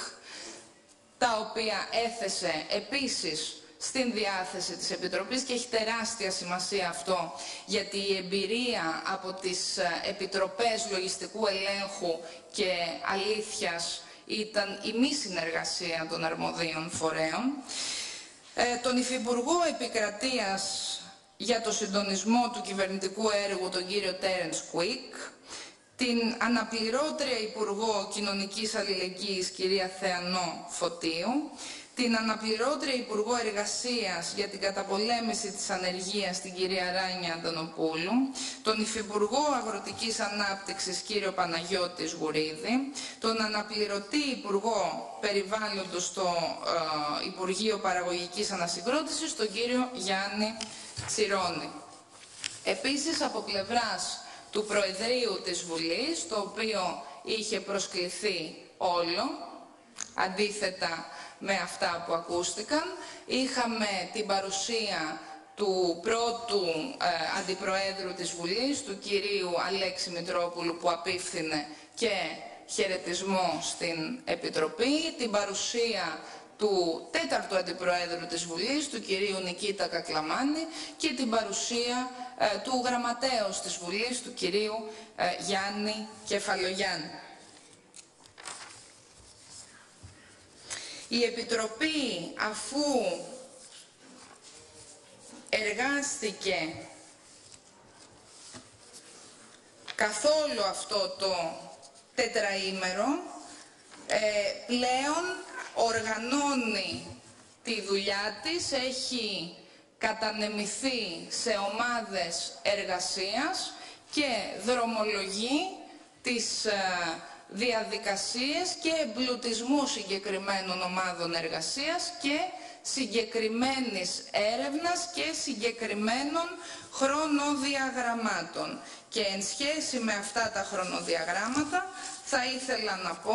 τα οποία έθεσε επίσης στην διάθεση της Επιτροπής, και έχει τεράστια σημασία αυτό, γιατί η εμπειρία από τις Επιτροπές Λογιστικού Ελέγχου και Αλήθειας ήταν η μη συνεργασία των αρμοδίων φορέων. Ε, τον Υφυπουργό Επικρατείας για το συντονισμό του κυβερνητικού έργου, τον κύριο Τέρενς Κουίκ, την αναπληρώτρια Υπουργό Κοινωνικής Αλληλεγγύης, κυρία Θεανό Φωτίου, την αναπληρώτρια Υπουργό Εργασίας για την καταπολέμηση της ανεργίας, την κυρία Ράνια Αντωνοπούλου, τον Υφυπουργό Αγροτικής Ανάπτυξης, κύριο Παναγιώτη Γουρίδη, τον αναπληρωτή Υπουργό Περιβάλλοντος στο ε, Υπουργείο Παραγωγικής Ανασυγκρότησης, τον κύριο Γιάννη Τσιρόνη. Επίσης, από πλευράς του Προεδρείου της Βουλής, το οποίο είχε προσκληθεί όλο, αντίθετα με αυτά που ακούστηκαν, είχαμε την παρουσία του πρώτου ε, Αντιπροέδρου της Βουλής, του κυρίου Αλέξη Μητρόπουλου, που απίφθινε και χαιρετισμό στην Επιτροπή, την παρουσία του τέταρτου Αντιπροέδρου της Βουλής, του κυρίου Νικήτα Κακλαμάνη, και την παρουσία ε, του Γραμματέως της Βουλής, του κυρίου ε, Γιάννη Κεφαλογιάννη. Η Επιτροπή, αφού εργάστηκε καθόλου αυτό το τετραήμερο, ε, πλέον οργανώνει τη δουλειά της, έχει κατανεμηθεί σε ομάδες εργασίας και δρομολογεί τις ε, διαδικασίες και εμπλουτισμού συγκεκριμένων ομάδων εργασίας και συγκεκριμένης έρευνας και συγκεκριμένων χρονοδιαγραμμάτων. Και εν σχέση με αυτά τα χρονοδιαγράμματα θα ήθελα να πω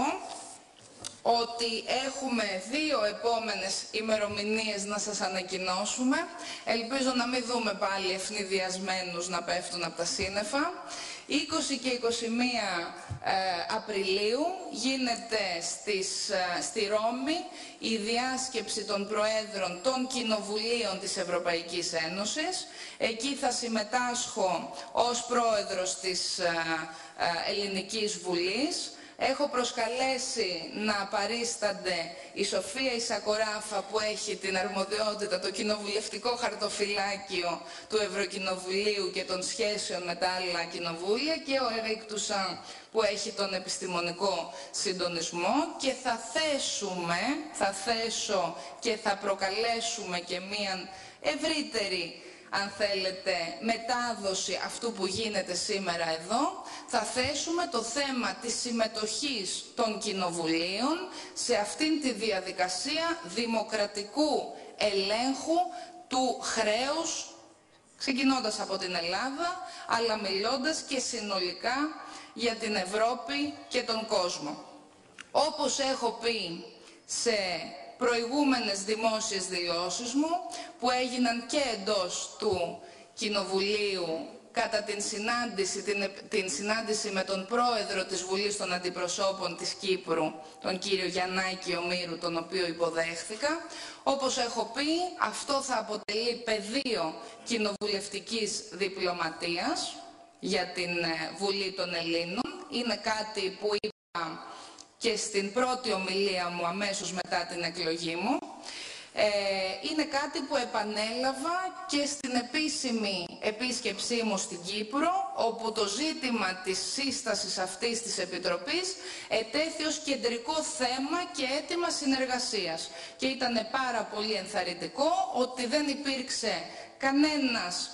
ότι έχουμε δύο επόμενες ημερομηνίες να σας ανακοινώσουμε. Ελπίζω να μην δούμε πάλι ευνηδιασμένους να πέφτουν από τα σύννεφα. είκοσι και είκοσι μία ε, Απριλίου γίνεται στις, ε, στη Ρώμη η διάσκεψη των Προέδρων των Κοινοβουλίων της Ευρωπαϊκής Ένωσης. Εκεί θα συμμετάσχω ως Πρόεδρος της ε, ε, Ελληνικής Βουλής. Έχω προσκαλέσει να παρίστανται η Σοφία η Σακοράφα, που έχει την αρμοδιότητα, το κοινοβουλευτικό χαρτοφυλάκιο του Ευρωκοινοβουλίου και των σχέσεων με τα άλλα κοινοβούλια, και ο Ερικ Τουσάν, που έχει τον επιστημονικό συντονισμό, και θα θέσουμε, θα θέσω και θα προκαλέσουμε και μία ευρύτερη, αν θέλετε, μετάδοση αυτού που γίνεται σήμερα εδώ. Θα θέσουμε το θέμα της συμμετοχής των κοινοβουλίων σε αυτήν τη διαδικασία δημοκρατικού ελέγχου του χρέους, ξεκινώντας από την Ελλάδα, αλλά μιλώντας και συνολικά για την Ευρώπη και τον κόσμο. Όπως έχω πει σε προηγούμενες δημόσιες δηλώσεις μου, που έγιναν και εντός του Κοινοβουλίου κατά την συνάντηση, την, την συνάντηση με τον Πρόεδρο της Βουλής των Αντιπροσώπων της Κύπρου, τον κύριο Γιαννάκη Ομήρου, τον οποίο υποδέχθηκα. Όπως έχω πει, αυτό θα αποτελεί πεδίο κοινοβουλευτικής διπλωματίας για την Βουλή των Ελλήνων. Είναι κάτι που είπα και στην πρώτη ομιλία μου αμέσως μετά την εκλογή μου. Ε, είναι κάτι που επανέλαβα και στην επίσημη επίσκεψή μου στην Κύπρο, όπου το ζήτημα της σύστασης αυτής της Επιτροπής ετέθη ως κεντρικό θέμα και αίτημα συνεργασίας. Και ήταν πάρα πολύ ενθαρρυντικό ότι δεν υπήρξε κανένας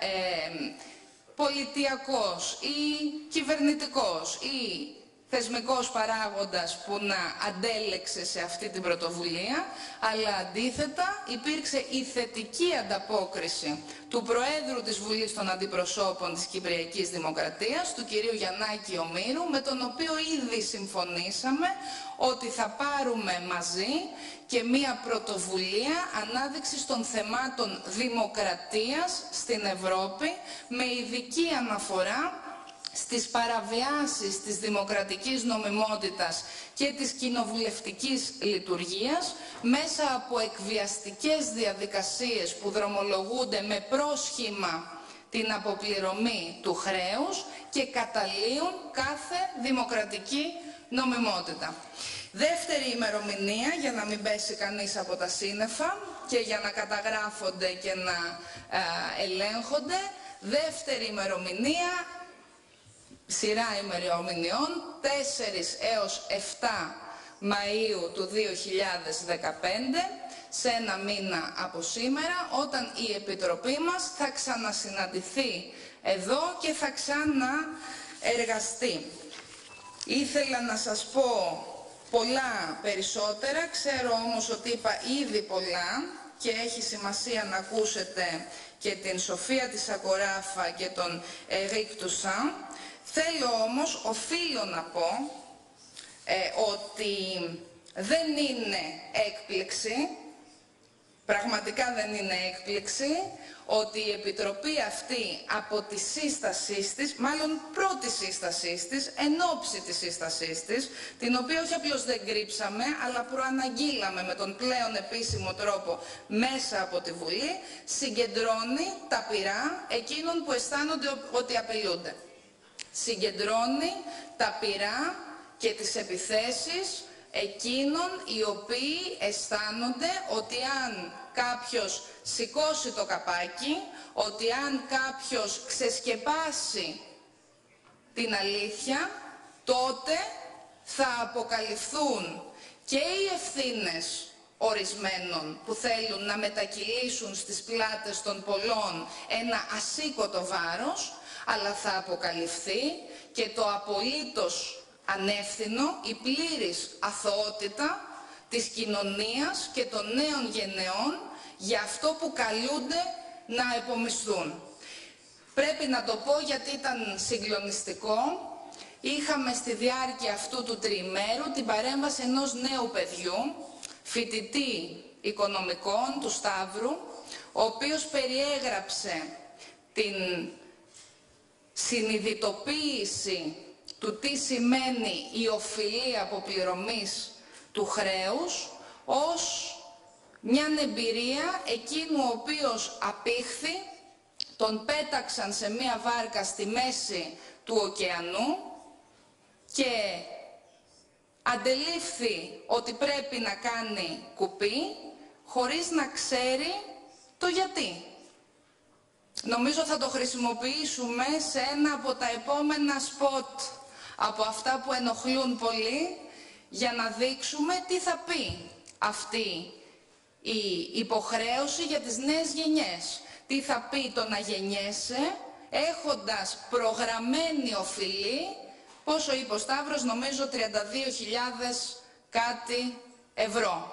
ε, πολιτιακός ή κυβερνητικός ή θεσμικός παράγοντας που να αντέλεξε σε αυτή την πρωτοβουλία, αλλά αντίθετα υπήρξε η θετική ανταπόκριση του Προέδρου της Βουλής των Αντιπροσώπων της Κυπριακής Δημοκρατίας, του κυρίου Γιαννάκη Ομήρου, με τον οποίο ήδη συμφωνήσαμε ότι θα πάρουμε μαζί και μία πρωτοβουλία ανάδειξης των θεμάτων δημοκρατίας στην Ευρώπη, με ειδική αναφορά στις παραβιάσεις της δημοκρατικής νομιμότητας και της κοινοβουλευτικής λειτουργίας, μέσα από εκβιαστικές διαδικασίες που δρομολογούνται με πρόσχημα την αποπληρωμή του χρέους και καταλύουν κάθε δημοκρατική νομιμότητα. Δεύτερη ημερομηνία, για να μην πέσει κανείς από τα σύννεφα και για να καταγράφονται και να α, ελέγχονται, δεύτερη ημερομηνία σειρά ημερομηνιών τέσσερις έως επτά Μαΐου του δύο χιλιάδες δεκαπέντε, σε ένα μήνα από σήμερα, όταν η Επιτροπή μας θα ξανασυναντηθεί εδώ και θα ξαναεργαστεί. Ήθελα να σας πω πολλά περισσότερα, ξέρω όμως ότι είπα ήδη πολλά και έχει σημασία να ακούσετε και την Σοφία της Σακοράφα και τον Ερίκ Τουσάν. Θέλω όμως, οφείλω να πω, ε, ότι δεν είναι έκπληξη, πραγματικά δεν είναι έκπληξη, ότι η Επιτροπή αυτή από τη σύστασή της, μάλλον πρώτη σύστασή της, εν ώψη της σύστασής της, την οποία όχι απλώς δεν κρύψαμε, αλλά προαναγγείλαμε με τον πλέον επίσημο τρόπο μέσα από τη Βουλή, συγκεντρώνει τα πυρά εκείνων που αισθάνονται ότι απειλούνται. Συγκεντρώνει τα πυρά και τις επιθέσεις εκείνων οι οποίοι αισθάνονται ότι αν κάποιος σηκώσει το καπάκι, ότι αν κάποιος ξεσκεπάσει την αλήθεια, τότε θα αποκαλυφθούν και οι ευθύνες ορισμένων που θέλουν να μετακυλήσουν στις πλάτες των πολλών ένα ασήκωτο βάρος, αλλά θα αποκαλυφθεί και το απολύτως ανεύθυνο, η πλήρης αθωότητα της κοινωνίας και των νέων γενεών για αυτό που καλούνται να επομισθούν. Πρέπει να το πω γιατί ήταν συγκλονιστικό. Είχαμε στη διάρκεια αυτού του τριημέρου την παρέμβαση ενός νέου παιδιού, φοιτητή οικονομικών του Σταύρου, ο οποίος περιέγραψε την συνειδητοποίηση του τι σημαίνει η οφειλή αποπληρωμής του χρέους ως μια εμπειρία εκείνου ο οποίος απήχθη, τον πέταξαν σε μια βάρκα στη μέση του ωκεανού και αντελήφθη ότι πρέπει να κάνει κουπί χωρίς να ξέρει το γιατί. Νομίζω θα το χρησιμοποιήσουμε σε ένα από τα επόμενα σποτ από αυτά που ενοχλούν πολύ, για να δείξουμε τι θα πει αυτή η υποχρέωση για τις νέες γενιές. Τι θα πει το να γεννιέσαι έχοντας προγραμμένη οφειλή, πόσο είπε ο Σταύρος, νομίζω τριάντα δύο χιλιάδες κάτι ευρώ.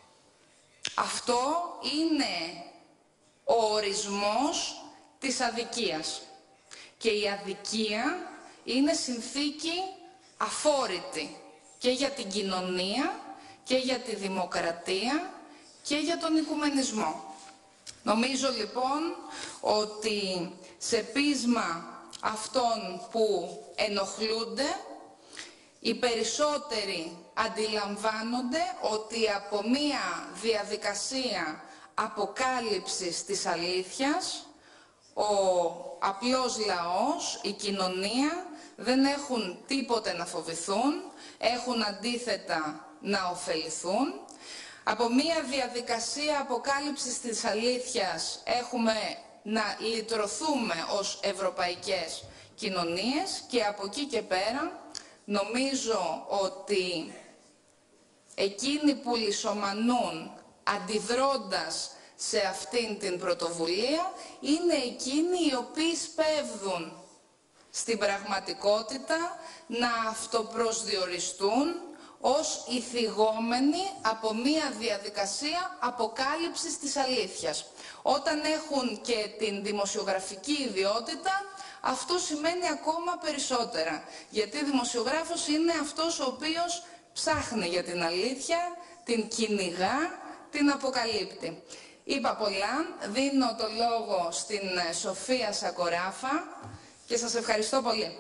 Αυτό είναι ο ορισμός της αδικίας. Και η αδικία είναι συνθήκη αφόρητη και για την κοινωνία και για τη δημοκρατία και για τον οικουμενισμό. Νομίζω λοιπόν ότι σε πείσμα αυτών που ενοχλούνται, οι περισσότεροι αντιλαμβάνονται ότι από μία διαδικασία αποκάλυψης της αλήθειας, ο απλός λαός, η κοινωνία δεν έχουν τίποτε να φοβηθούν, έχουν αντίθετα να ωφεληθούν. Από μία διαδικασία αποκάλυψης της αλήθειας έχουμε να λυτρωθούμε ως ευρωπαϊκές κοινωνίες και από εκεί και πέρα νομίζω ότι εκείνοι που λυσομανούν αντιδρώντας σε αυτήν την πρωτοβουλία είναι εκείνοι οι οποίοι σπέβδουν στην πραγματικότητα να αυτοπροσδιοριστούν ως ηθιγόμενοι από μία διαδικασία αποκάλυψης της αλήθειας. Όταν έχουν και την δημοσιογραφική ιδιότητα, αυτό σημαίνει ακόμα περισσότερα. Γιατί δημοσιογράφος είναι αυτός ο οποίος ψάχνει για την αλήθεια, την κυνηγά, την αποκαλύπτει. Είπα πολλά, δίνω το λόγο στην Σοφία Σακοράφα και σας ευχαριστώ πολύ.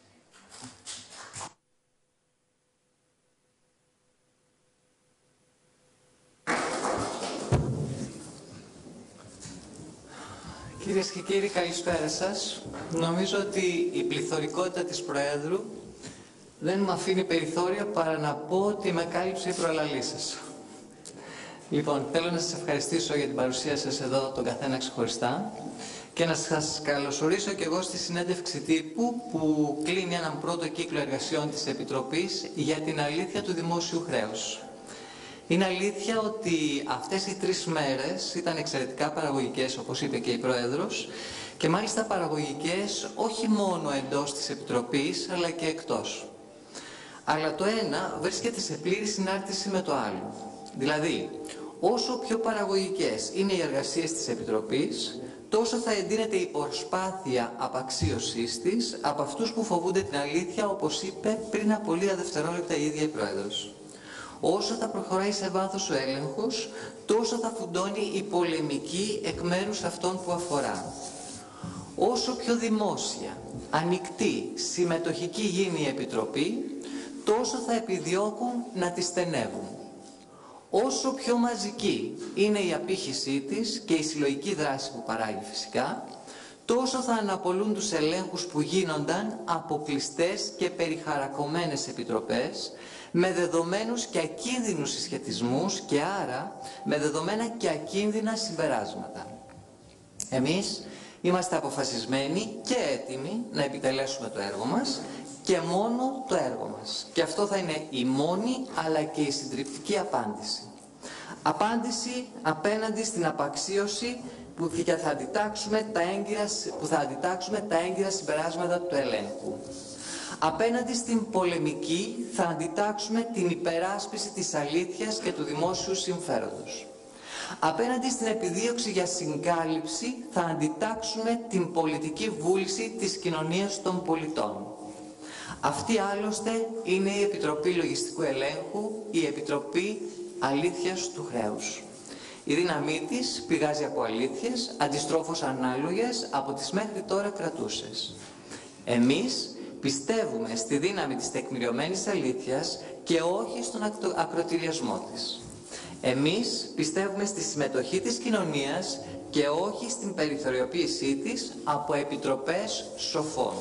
Κυρίες και κύριοι, καλησπέρα σας. Νομίζω ότι η πληθωρικότητα της Προέδρου δεν μου αφήνει περιθώρια παρά να πω ότι με κάλυψε η προαλλαλή σας. Λοιπόν, θέλω να σας ευχαριστήσω για την παρουσία σας εδώ, τον καθένα ξεχωριστά, και να σας καλωσορίσω και εγώ στη συνέντευξη τύπου που κλείνει έναν πρώτο κύκλο εργασιών της Επιτροπής για την αλήθεια του δημόσιου χρέους. Είναι αλήθεια ότι αυτές οι τρεις μέρες ήταν εξαιρετικά παραγωγικές, όπως είπε και η Πρόεδρος, και μάλιστα παραγωγικές όχι μόνο εντός της Επιτροπής, αλλά και εκτός. Αλλά το ένα βρίσκεται σε πλήρη συνάρτηση με το άλλο. Δηλαδή, όσο πιο παραγωγικές είναι οι εργασίες της Επιτροπής, τόσο θα εντείνεται η προσπάθεια απαξίωσής της από αυτούς που φοβούνται την αλήθεια, όπως είπε πριν από λίγα δευτερόλεπτα η ίδια η Πρόεδρος. Όσο θα προχωράει σε βάθος ο έλεγχος, τόσο θα φουντώνει η πολεμική εκ μέρους αυτών που αφορά. Όσο πιο δημόσια, ανοιχτή, συμμετοχική γίνει η Επιτροπή, τόσο θα επιδιώκουν να τη στενεύουν. Όσο πιο μαζική είναι η απήχησή της και η συλλογική δράση που παράγει φυσικά, τόσο θα αναπολούν τους ελέγχους που γίνονταν από κλειστές και περιχαρακωμένες επιτροπές, με δεδομένους και ακίνδυνους συσχετισμούς και άρα με δεδομένα και ακίνδυνα συμπεράσματα. Εμείς είμαστε αποφασισμένοι και έτοιμοι να επιτελέσουμε το έργο μας και μόνο το έργο μας. Και αυτό θα είναι η μόνη αλλά και η συντριπτική απάντηση. Απάντηση απέναντι στην απαξίωση που θα αντιτάξουμε τα έγκυρα, που θα αντιτάξουμε τα έγκυρα συμπεράσματα του ελέγχου. Απέναντι στην πολεμική θα αντιτάξουμε την υπεράσπιση της αλήθειας και του δημόσιου συμφέροντος. Απέναντι στην επιδίωξη για συγκάλυψη θα αντιτάξουμε την πολιτική βούληση της κοινωνίας των πολιτών. Αυτή άλλωστε είναι η Επιτροπή Λογιστικού Ελέγχου, η Επιτροπή Αλήθειας του Χρέους. Η δύναμή της πηγάζει από αλήθειες, αντιστρόφως ανάλογες από τις μέχρι τώρα κρατούσες. Εμείς πιστεύουμε στη δύναμη της τεκμηριωμένης αλήθειας και όχι στον ακροτηριασμό της. Εμείς πιστεύουμε στη συμμετοχή της κοινωνίας και όχι στην περιθωριοποίησή της από επιτροπές σοφών.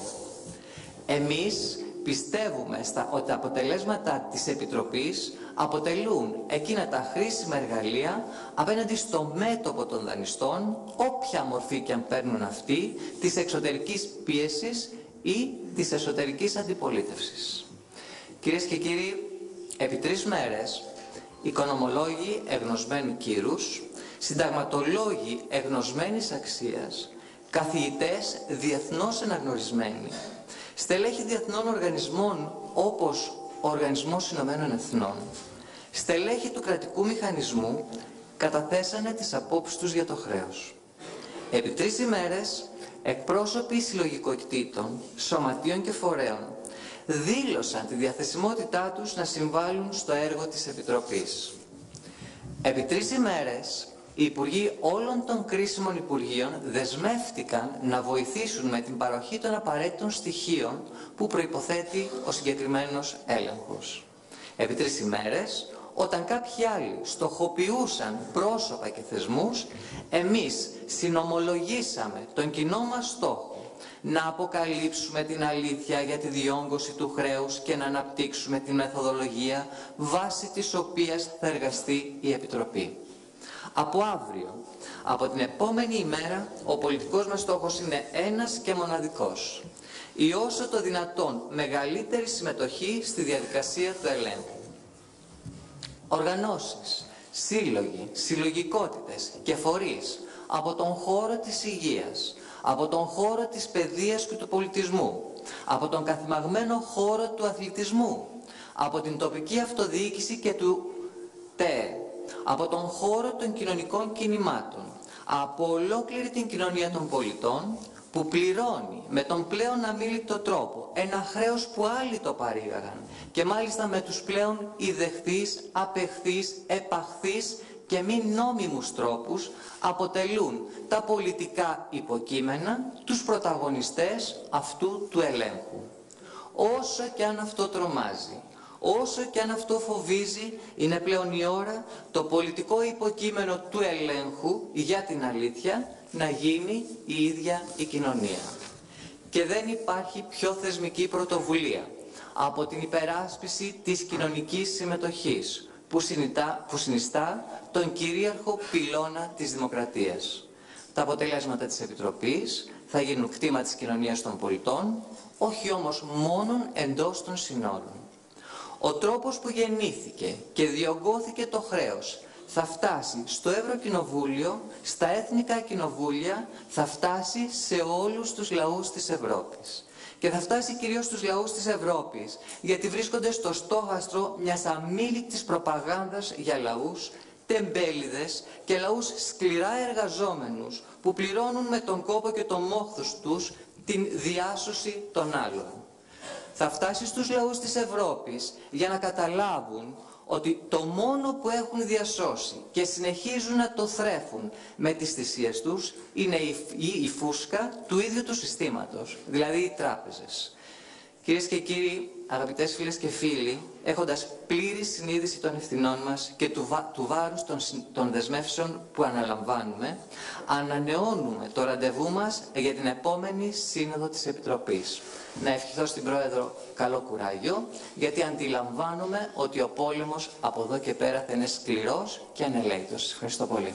Εμείς πιστεύουμε στα, ότι τα αποτελέσματα της Επιτροπής αποτελούν εκείνα τα χρήσιμα εργαλεία απέναντι στο μέτωπο των δανειστών, όποια μορφή και αν παίρνουν αυτοί, της εξωτερικής πίεσης ή της εσωτερικής αντιπολίτευσης. Κυρίες και κύριοι, επί τρεις μέρες, οικονομολόγοι εγνωσμένου κύρους, συνταγματολόγοι εγνωσμένης αξίας, καθηγητές διεθνώς αναγνωρισμένοι, στελέχη διεθνών οργανισμών όπως ο Οργανισμός Ηνωμένων Εθνών, στελέχη του κρατικού μηχανισμού καταθέσανε τις απόψεις τους για το χρέος. Επί τρεις ημέρες, εκπρόσωποι συλλογικοτήτων, σωματείων και φορέων δήλωσαν τη διαθεσιμότητά τους να συμβάλλουν στο έργο της Επιτροπής. Επί τρεις ημέρες, οι υπουργοί όλων των κρίσιμων υπουργείων δεσμεύτηκαν να βοηθήσουν με την παροχή των απαραίτητων στοιχείων που προϋποθέτει ο συγκεκριμένος έλεγχος. Επί τρεις ημέρες, όταν κάποιοι άλλοι στοχοποιούσαν πρόσωπα και θεσμούς, εμείς συνομολογήσαμε τον κοινό μας στόχο να αποκαλύψουμε την αλήθεια για τη διόγκωση του χρέους και να αναπτύξουμε τη μεθοδολογία βάσει της οποίας θα εργαστεί η Επιτροπή. Από αύριο, από την επόμενη ημέρα, ο πολιτικός μας στόχος είναι ένας και μοναδικός. Η όσο το δυνατόν μεγαλύτερη συμμετοχή στη διαδικασία του ελέγχου. Οργανώσεις, σύλλογοι, συλλογικότητες και φορείς από τον χώρο της υγείας, από τον χώρο της παιδείας και του πολιτισμού, από τον καθημαγμένο χώρο του αθλητισμού, από την τοπική αυτοδιοίκηση και του ΤΕ, από τον χώρο των κοινωνικών κινημάτων, από ολόκληρη την κοινωνία των πολιτών που πληρώνει με τον πλέον αμίληπτο τρόπο ένα χρέος που άλλοι το παρήγαγαν και μάλιστα με τους πλέον ιδεχθείς, απεχθείς, επαχθείς και μη νόμιμους τρόπους αποτελούν τα πολιτικά υποκείμενα τους πρωταγωνιστές αυτού του ελέγχου. Όσο και αν αυτό τρομάζει, όσο και αν αυτό φοβίζει, είναι πλέον η ώρα το πολιτικό υποκείμενο του ελέγχου για την αλήθεια να γίνει η ίδια η κοινωνία. Και δεν υπάρχει πιο θεσμική πρωτοβουλία από την υπεράσπιση της κοινωνικής συμμετοχής, που, συνιστά, που συνιστά τον κυρίαρχο πυλώνα της δημοκρατίας. Τα αποτελέσματα της Επιτροπής θα γίνουν κτήμα της κοινωνίας των πολιτών, όχι όμως μόνον εντός των συνόρων. Ο τρόπος που γεννήθηκε και διωγγώθηκε το χρέος θα φτάσει στο Ευρωκοινοβούλιο, στα Εθνικά Κοινοβούλια, θα φτάσει σε όλους τους λαούς της Ευρώπης. Και θα φτάσει κυρίως στους λαούς της Ευρώπης, γιατί βρίσκονται στο στόχαστρο μιας αμήλικτης προπαγάνδας για λαούς, τεμπέληδες και λαούς σκληρά εργαζόμενους, που πληρώνουν με τον κόπο και το μόχθος τους την διάσωση των άλλων. Θα φτάσει στους λαούς της Ευρώπης για να καταλάβουν ότι το μόνο που έχουν διασώσει και συνεχίζουν να το θρέφουν με τις θυσίες τους είναι η, η, η φούσκα του ίδιου του συστήματος, δηλαδή οι τράπεζες. Κυρίες και κύριοι, αγαπητές φίλες και φίλοι, έχοντας πλήρη συνείδηση των ευθυνών μας και του, βα, του βάρους των, των δεσμεύσεων που αναλαμβάνουμε, ανανεώνουμε το ραντεβού μας για την επόμενη σύνοδο της Επιτροπής. Να ευχηθώ στην Πρόεδρο καλό κουράγιο, γιατί αντιλαμβάνομαι ότι ο πόλεμος από εδώ και πέρα θα είναι σκληρός και ανελαίτος. Σας ευχαριστώ πολύ.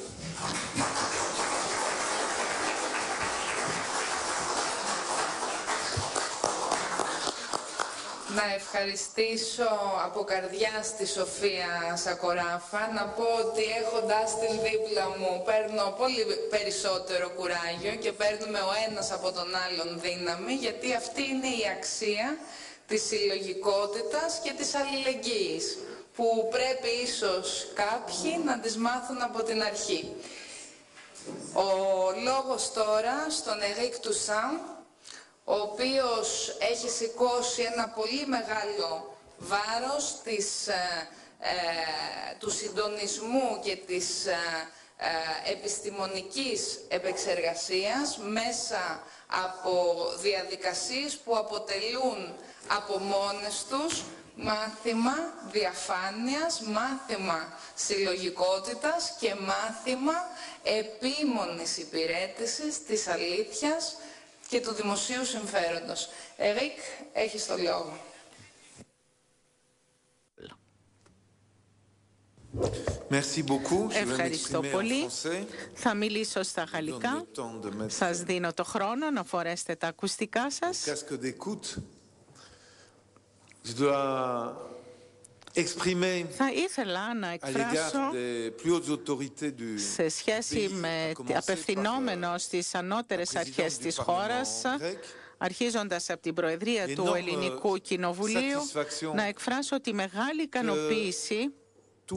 Να ευχαριστήσω από καρδιάς τη Σοφία Σακοράφα, να πω ότι έχοντας την δίπλα μου παίρνω πολύ περισσότερο κουράγιο και παίρνουμε ο ένας από τον άλλον δύναμη, γιατί αυτή είναι η αξία της συλλογικότητας και της αλληλεγγύης, που πρέπει ίσως κάποιοι να τις μάθουν από την αρχή. Ο λόγος τώρα στον Ερίκ Τουσάν, ο οποίος έχει σηκώσει ένα πολύ μεγάλο βάρος της, ε, ε, του συντονισμού και της ε, ε, επιστημονικής επεξεργασίας μέσα από διαδικασίες που αποτελούν από μόνες τους μάθημα διαφάνειας, μάθημα συλλογικότητας και μάθημα επίμονης υπηρέτησης της αλήθειας και του δημοσίου συμφέροντος. Ερίκ, έχεις το λόγο. Ευχαριστώ πολύ. Θα μιλήσω στα γαλλικά. Σας δίνω το χρόνο να φορέσετε τα ακουστικά σας. Θα ήθελα να εκφράσω σε σχέση με απευθυνόμενο στις ανώτερες αρχές της χώρας, αρχίζοντας από την Προεδρία του Ελληνικού Κοινοβουλίου, να εκφράσω τη μεγάλη ικανοποίηση που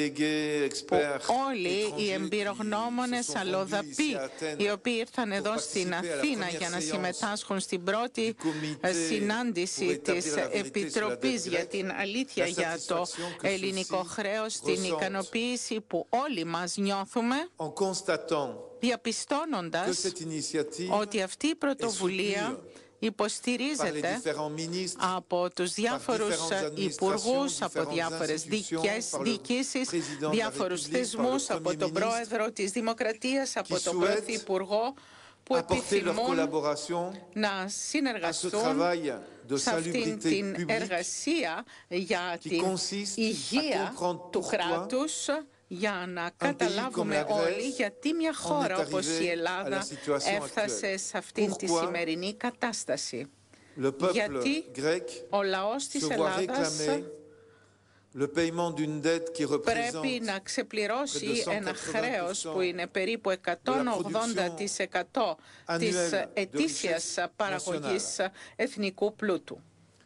όλοι οι εμπειρογνώμονες αλλοδαποί, οι οποίοι ήρθαν εδώ στην Αθήνα για να συμμετάσχουν στην πρώτη συνάντηση της Επιτροπής για την αλήθεια για το ελληνικό χρέος, την ικανοποίηση που όλοι μας νιώθουμε, διαπιστώνοντας ότι αυτή η πρωτοβουλία υποστηρίζεται από τους διάφορους υπουργούς, από διάφορες διοικήσεις, διάφορους θεσμούς, από τον Πρόεδρο της Δημοκρατίας, από τον Πρωθυπουργό, που επιθυμούν να συνεργαστούν σε αυτήν την εργασία για την υγεία του κράτους, για να καταλάβουμε όλοι γιατί μια χώρα όπως η Ελλάδα έφτασε σε αυτήν τη σημερινή κατάσταση. Γιατί ο λαός της Ελλάδας πρέπει να ξεπληρώσει ένα χρέος που είναι περίπου εκατόν ογδόντα τοις εκατό της ετήσιας παραγωγής εθνικού πλούτου.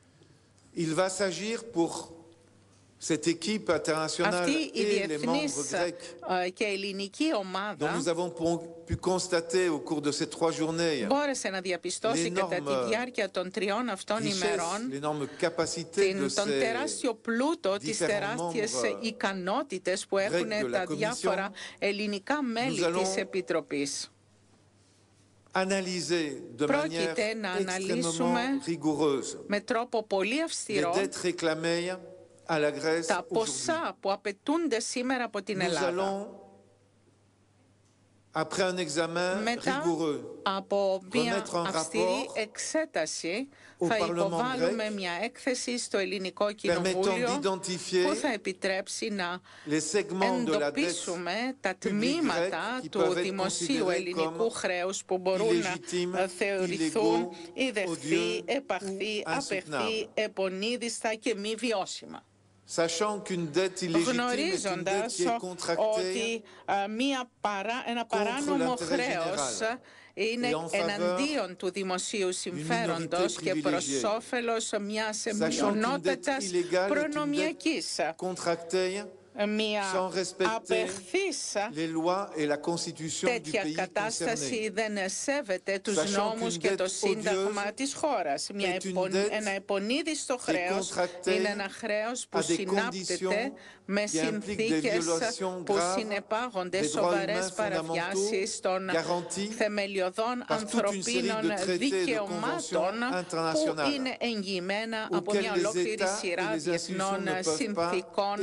Αυτή η διεθνής και ελληνική ομάδα μπόρεσε να διαπιστώσει κατά τη διάρκεια των τριών αυτών ημερών τον τεράστιο πλούτο, τις τεράστιες ικανότητες που έχουν τα διάφορα ελληνικά μέλη της Επιτροπής. Πρόκειται να αναλύσουμε με τρόπο πολύ αυστηρό τα ποσά που απαιτούνται σήμερα από την Ελλάδα. Μετά από μια αυστηρή εξέταση θα υποβάλουμε μια έκθεση στο Ελληνικό Κοινοβούλιο που θα επιτρέψει να εντοπίσουμε τα τμήματα του δημοσίου ελληνικού χρέους που μπορούν να θεωρηθούν ιδεχθή, επαχθή, απεχθή, επονίδιστα και μη βιώσιμα. Γνωρίζοντας ότι μια παρά, ένα παράνομο χρέος είναι εναντίον του δημοσίου συμφέροντος και προς όφελος μιας μειονότητας προνομιακής. Μια απεχθής τέτοια κατάσταση δεν σέβεται τους νόμους και το σύνταγμα της χώρας. Μια επον, ένα επονίδιστο χρέος είναι ένα χρέος που συνάπτεται με συνθήκες που συνεπάγονται σοβαρές παραβιάσεις των θεμελιωδών ανθρωπίνων δικαιωμάτων που είναι εγγυημένα από μια ολόκληρη σειρά διεθνών συνθήκων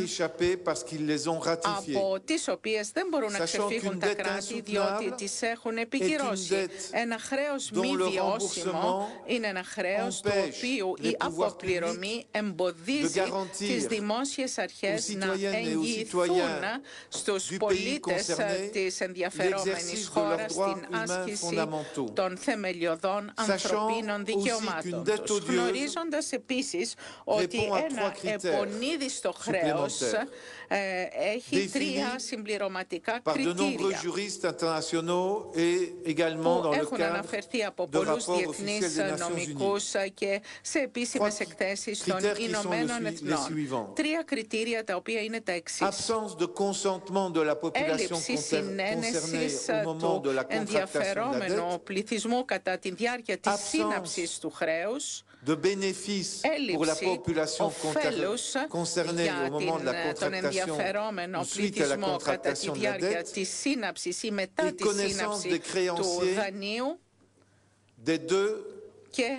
από τις οποίες δεν μπορούν να ξεφύγουν τα κράτη διότι τις έχουν επικυρώσει. Ένα χρέος μη βιώσιμο είναι ένα χρέος το οποίο η αποπληρωμή εμποδίζει τις δημόσιες αρχές να εγγυηθούν στους πολίτες της ενδιαφερόμενης χώρας την άσκηση των θεμελιωδών ανθρωπίνων δικαιωμάτων τους. Γνωρίζοντας επίσης ότι ένα επονίδιστο χρέος έχει τρία συμπληρωματικά κριτήρια που έχουν αναφερθεί από πολλούς διεθνείς νομικούς και σε επίσημες εκθέσεις των Ηνωμένων Εθνών. Τρία κριτήρια τα οποία είναι τα εξής. Έλλειψη συνένεσης του ενδιαφερόμενου πληθυσμού κατά τη διάρκεια της σύναψης του χρέους, έλλειψη ωφέλους για τον ενδιαφερόμενο πληθυσμό κατά τη διάρκεια της σύναψης ή μετά τη σύναψη του δανείου και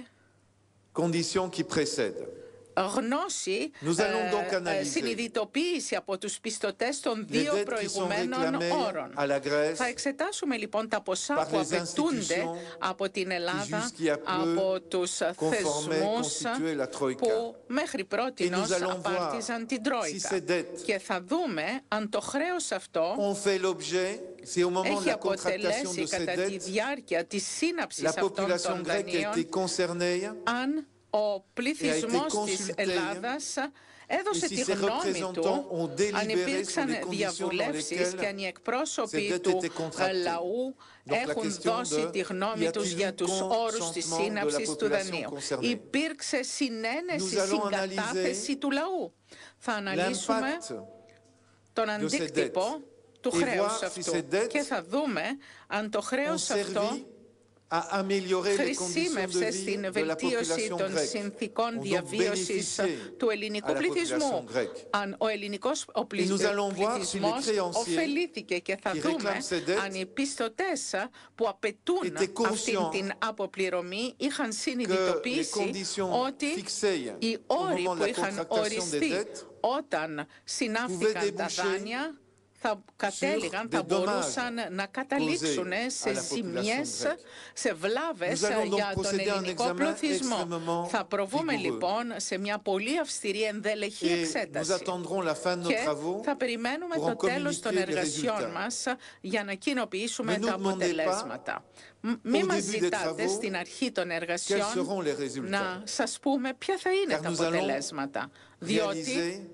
γνώση, ε, συνειδητοποίηση από τους πιστωτές των δύο προηγουμένων όρων. Θα εξετάσουμε λοιπόν τα ποσά που απαιτούνται από την Ελλάδα, από τους θεσμούς που μέχρι πρότινος απάρτιζαν την Τρόικα. Και θα δούμε αν το χρέος αυτό έχει αποτελέσει κατά τη διάρκεια της σύναψης αυτών των δανείων, αν ο πληθυσμός της Ελλάδας έδωσε τη γνώμη του, αν υπήρξαν διαβουλεύσεις και αν οι εκπρόσωποι του λαού έχουν δώσει τη γνώμη τους για τους όρους της σύναψης του δανείου. Υπήρξε συνένεση, συγκατάθεση του λαού. Θα αναλύσουμε τον αντίκτυπο του χρέους αυτού και θα δούμε αν το χρέος αυτό χρησίμευσε στην βελτίωση των συνθήκων διαβίωσης του ελληνικού πληθυσμού. Αν ο ελληνικός ο πληθυσμός ωφελήθηκε και θα δούμε αν οι πιστωτές που απαιτούν αυτή την αποπληρωμή είχαν συνειδητοποιήσει ότι οι όροι που είχαν οριστεί όταν συνάφθηκαν τα δάνεια θα κατέληγαν, θα μπορούσαν να καταλήξουν σε ζημιές, σε βλάβες για τον ελληνικό πληθυσμό. Θα προβούμε λοιπόν σε μια πολύ αυστηρή ενδελεχή εξέταση και θα περιμένουμε το τέλος των εργασιών μας για να κοινοποιήσουμε τα αποτελέσματα. Μην μας ζητάτε στην αρχή των εργασιών να σας πούμε ποια θα είναι τα αποτελέσματα, διότι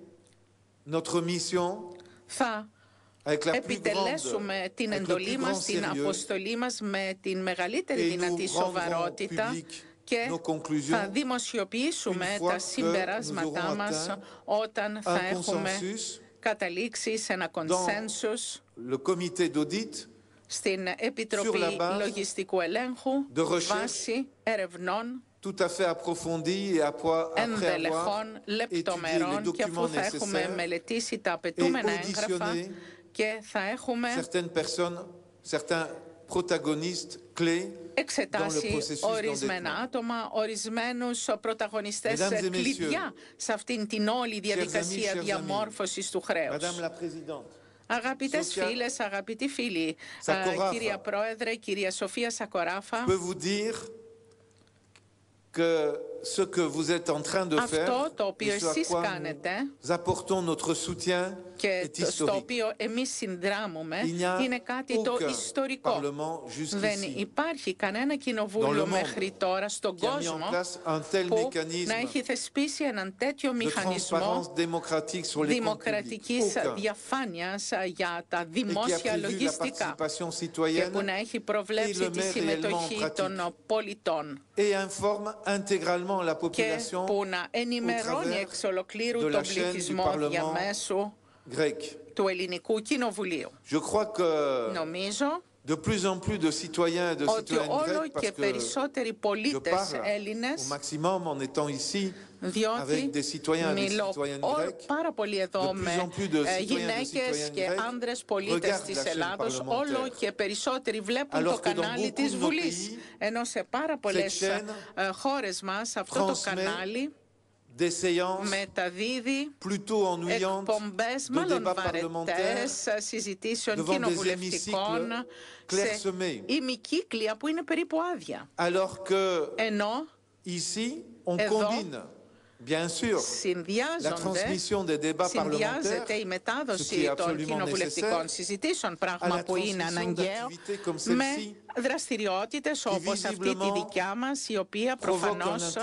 θα επιτελέσουμε την εντολή μας, την αποστολή μας με την μεγαλύτερη δυνατή σοβαρότητα και θα δημοσιοποιήσουμε τα συμπεράσματά μας όταν θα έχουμε καταλήξει σε ένα κονσένσους στην Επιτροπή Λογιστικού Ελέγχου βάσει ερευνών ενδελεχών, λεπτομερών και αφού θα έχουμε μελετήσει τα απαιτούμενα έγγραφα και θα έχουμε εξετάσει ορισμένα άτομα, ορισμένους πρωταγωνιστές κλειδιά σε αυτήν την όλη διαδικασία διαμόρφωσης του χρέους. Αγαπητές φίλες, αγαπητοί φίλοι, κυρία Πρόεδρε, κυρία Σοφία Σακοράφα, que ce que vous êtes en train de faire, αυτό το οποίο et ce à εσείς quoi κάνετε nous apportons notre soutien, και est στο historique. οποίο εμείς συνδράμουμε είναι κάτι το aucun ιστορικό. parlement jusqu'ici Δεν υπάρχει κανένα κοινοβούλιο μέχρι τώρα στον qui a mis en κόσμο place un tel που mécanisme να έχει θεσπίσει έναν τέτοιο de μηχανισμό transparence démocratique sur les comptes δημοκρατικής publics. Aucun. διαφάνειας για τα Et qui a δημόσια prévu la λογιστικά participation και citoyenne που να έχει προβλέψει et le τη met συμμετοχή réellement en των πολιτών et informe intégralement la και population που να ενημερώνει εξ ολοκλήρου de la τον chaîne du πληθυσμό Parlement διαμέσου grec. του Ελληνικού Κοινοβουλίου. Je crois que Νομίζω de plus en plus de citoyens et de ότι citoyennes όλο grecs, και parce que περισσότεροι je πολίτες parle au Έλληνες, maximum en étant ici διότι avec des citoyens et des μιλώ citoyennes ό, grecs, πάρα πολύ εδώ de plus με en plus de ε, citoyens et de γυναίκες citoyennes και grecs άνδρες πολίτες regardent της la chaîne Ελλάδος, parlementaire. όλο και περισσότεροι βλέπουν Alors το que dans κανάλι beaucoup της de nos Βουλής, pays, ενώ σε πάρα πολλές chaîne ε, χώρες μας αυτό το transmet κανάλι des séances μεταδίδει plutôt ennuyantes εκπομπές de μάλλον débats βαρετές parlementaires συζητήσεων devant des κοινοβουλευτικών hémicycles σε clairsemés. ημικύκλια που είναι περίπου άδεια. Alors que Ενώ ici, on Εδώ, combine, bien sûr, la συνδυάζονται, transmission des débats συνδυάζεται η parlementaires, ce qui μετάδοση est των absolument κοινοβουλευτικών nécessaire, συζητήσεων, à πράγμα la που είναι transmission αναγκαίο, d'activités comme με celle-ci, δραστηριότητες όπως αυτή τη δικιά μας, η οποία προφανώς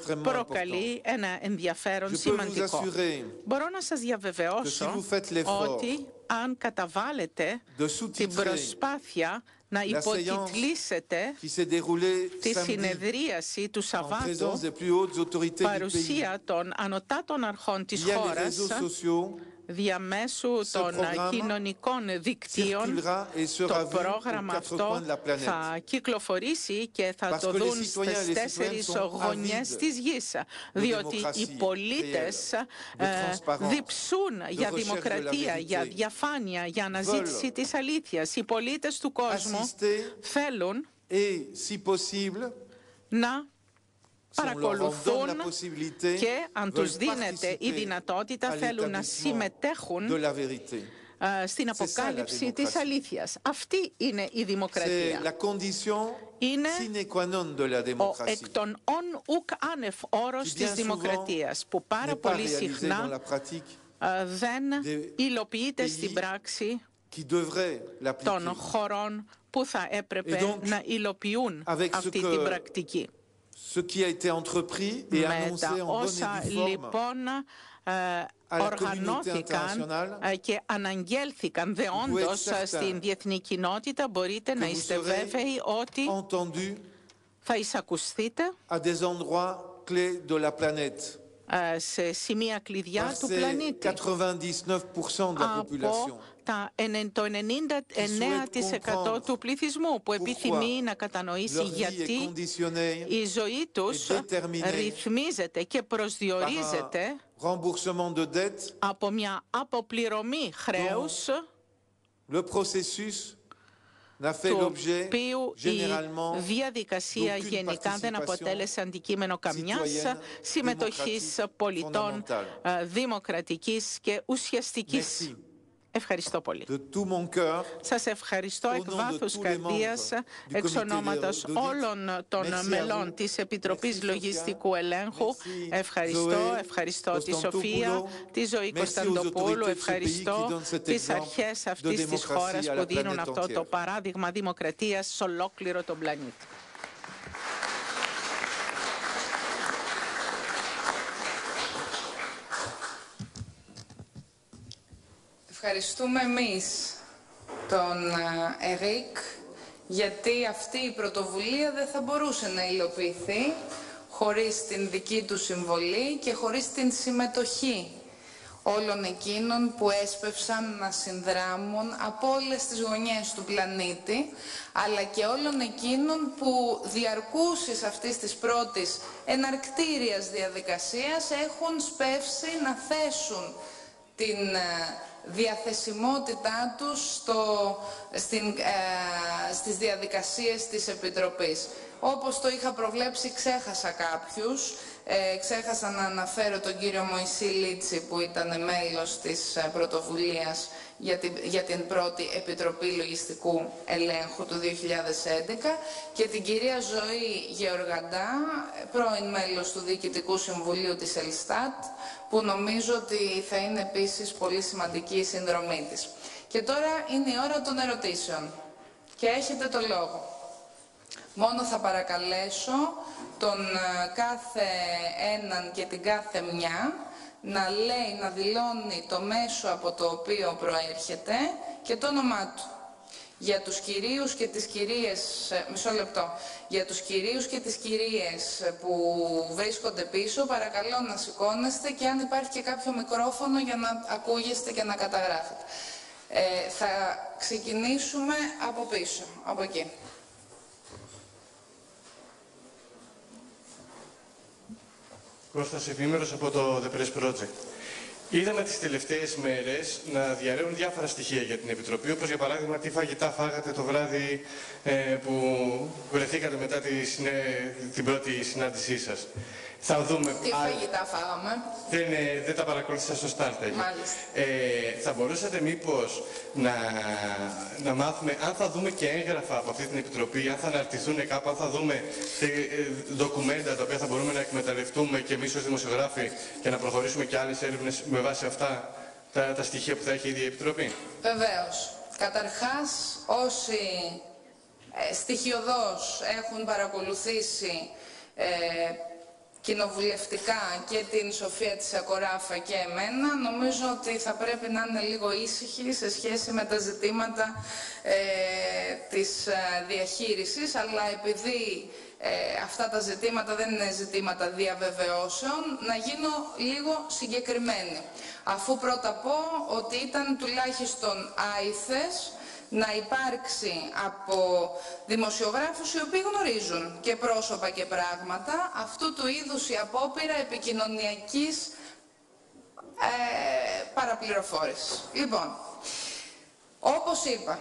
προκαλεί ένα ενδιαφέρον je peux vous σημαντικό. assurer Μπορώ να σας que si διαβεβαιώσω vous faites l'effort ότι αν καταβάλλετε de την sous-titrer προσπάθεια να la υποτιτλίσετε qui s'est déroulée τη samedi συνεδρίαση του en présence Σαββάτου, des plus hautes autorités du pays, παρουσία των ανωτάτων αρχών της via les χώρας, réseaux sociaux, διαμέσου των πρόγραμμα κοινωνικών δικτύων, circulera et sera το vu aux πρόγραμμα quatre αυτό coins de la planète. θα κυκλοφορήσει και θα Parce το que les δουν citoyens et στις les τέσσερις citoyennes sont γωνιές avides της γης, διότι οι démocratie πολίτες réelle, de ε, transparence, διψούν για recherche de la δημοκρατία, vérité. για διαφάνεια, για αναζήτηση της αλήθειας. Οι πολίτες του κόσμου Assister θέλουν et, si possible, να si on leur en donne παρακολουθούν la possibilité, και αν τους veulent δίνεται η participer δυνατότητα à θέλουν να l'établissement συμμετέχουν de la vérité. ε, στην αποκάλυψη της αλήθειας. Αυτή είναι η C'est δημοκρατία. la condition Είναι sine qua non de la ο démocratie, εκ των ον ουκ άνευ όρος qui της bien δημοκρατίας, που πάρα n'est pas πολύ réalisé dans συχνά la pratique, ε, δεν des υλοποιείται pays στην πράξη qui devrait των l'appliquer. χωρών που θα έπρεπε Et donc, να υλοποιούν avec ce αυτή que την πρακτική. Ce qui a été entrepris et Με annoncé τα en bonne et όσα due forme λοιπόν ε, à la οργανώθηκαν communauté internationale, και αναγγέλθηκαν δεόντως certain στην διεθνή κοινότητα, μπορείτε να vous είστε serez βέβαιοι ότι entendu θα εισακουστείτε à des endroits clés de la planète, ε, σε σημεία κλειδιά par του ces πλανήτη quatre-vingt-dix-neuf pour cent de la από population τα, το ενενήντα εννέα τοις εκατό του πληθυσμού που επιθυμεί να κατανοήσει leur vie est γιατί conditionnée η ζωή τους et déterminée ρυθμίζεται και par προσδιορίζεται un remboursement de dettes. από μια αποπληρωμή χρέους Le processus n'a fait του l'objet οποίου η généralement διαδικασία d'aucune γενικά δεν participation αποτέλεσε αντικείμενο καμιάς citoyenne, συμμετοχής démocratique, πολιτών fondamentale. ε, δημοκρατικής και ουσιαστικής. Merci Ευχαριστώ πολύ. de tout mon cœur. Σας ευχαριστώ Au εκ nom de βάθους tous les καρδίας, membres du εξ comité ονόματος d'audit. όλων των Merci à μελών vous. της Επιτροπής Merci, Λογιστικού Sofia. Ελέγχου. Merci, Ευχαριστώ, Zoé, ευχαριστώ τη Σοφία, Κωνσταντοπούλου. τη Ζωή Merci aux Κωνσταντοπούλου, autorités de ce pays qui ευχαριστώ donnent cet τις exemple αρχές de αυτής της démocratie χώρας à που la δίνουν planète αυτό το entière. παράδειγμα δημοκρατίας σε ολόκληρο τον πλανήτη. Ευχαριστούμε εμείς τον Ερικ, γιατί αυτή η πρωτοβουλία δεν θα μπορούσε να υλοποιηθεί χωρίς την δική του συμβολή και χωρίς την συμμετοχή όλων εκείνων που έσπευσαν να συνδράμουν από όλες τις γωνιές του πλανήτη, αλλά και όλων εκείνων που διαρκούσεις αυτής της πρώτης εναρκτήριας διαδικασίας έχουν σπεύσει να θέσουν την διαθεσιμότητά τους στο, στην, ε, στις διαδικασίες της Επιτροπής. Όπως το είχα προβλέψει, ξέχασα κάποιους. Ε, ξέχασα να αναφέρω τον κύριο Μωυσή Λίτση, που ήταν μέλος της πρωτοβουλίας για την, για την πρώτη Επιτροπή Λογιστικού Ελέγχου του δύο χιλιάδες έντεκα και την κυρία Ζωή Γεωργαντά, πρώην μέλος του Διοικητικού Συμβουλίου της Ελστάτ, που νομίζω ότι θα είναι επίσης πολύ σημαντική η συνδρομή της. Και τώρα είναι η ώρα των ερωτήσεων και έχετε το λόγο. Μόνο θα παρακαλέσω τον κάθε έναν και την κάθε μια να λέει, να δηλώνει το μέσο από το οποίο προέρχεται και το όνομά του. Για τους κυρίους και τις κυρίες, μισό λεπτό, για τους κυρίους και τις κυρίες που βρίσκονται πίσω, παρακαλώ να σηκώνεστε και αν υπάρχει και κάποιο μικρόφωνο για να ακούγεστε και να καταγράφετε. Ε, θα ξεκινήσουμε από πίσω, από εκεί. Κώστας Εφήμερος από το The Press Project. Είδαμε τις τελευταίες μέρες να διαρρέουν διάφορα στοιχεία για την Επιτροπή, όπως για παράδειγμα τι φαγητά φάγατε το βράδυ ε, που βρεθήκατε μετά τη συνέ... την πρώτη συνάντησή σας. Θα δούμε... Τι φαγητά φάγαμε. Δεν, δεν τα παρακολούθησα στο start. Μάλιστα. Ε, θα μπορούσατε μήπως να, να μάθουμε αν θα δούμε και έγγραφα από αυτή την Επιτροπή, αν θα αναρτηθούν κάπου, αν θα δούμε ντοκουμέντα τα οποία θα μπορούμε να εκμεταλλευτούμε και εμείς ως δημοσιογράφοι και να προχωρήσουμε και άλλες έρευνες με βάση αυτά τα, τα στοιχεία που θα έχει η ίδια η Επιτροπή. Βεβαίως. Καταρχάς, όσοι ε, στοιχειωδώς έχουν παρακολουθήσει ε, κοινοβουλευτικά και την Σοφία της Σακοράφα και εμένα, νομίζω ότι θα πρέπει να είναι λίγο ήσυχοι σε σχέση με τα ζητήματα ε, της ε, διαχείρισης, αλλά επειδή ε, αυτά τα ζητήματα δεν είναι ζητήματα διαβεβαιώσεων, να γίνω λίγο συγκεκριμένη. Αφού πρώτα πω ότι ήταν τουλάχιστον άηθες να υπάρξει από δημοσιογράφους οι οποίοι γνωρίζουν και πρόσωπα και πράγματα αυτού του είδους η απόπειρα επικοινωνιακής ε, παραπληροφόρησης. Λοιπόν, όπως είπα,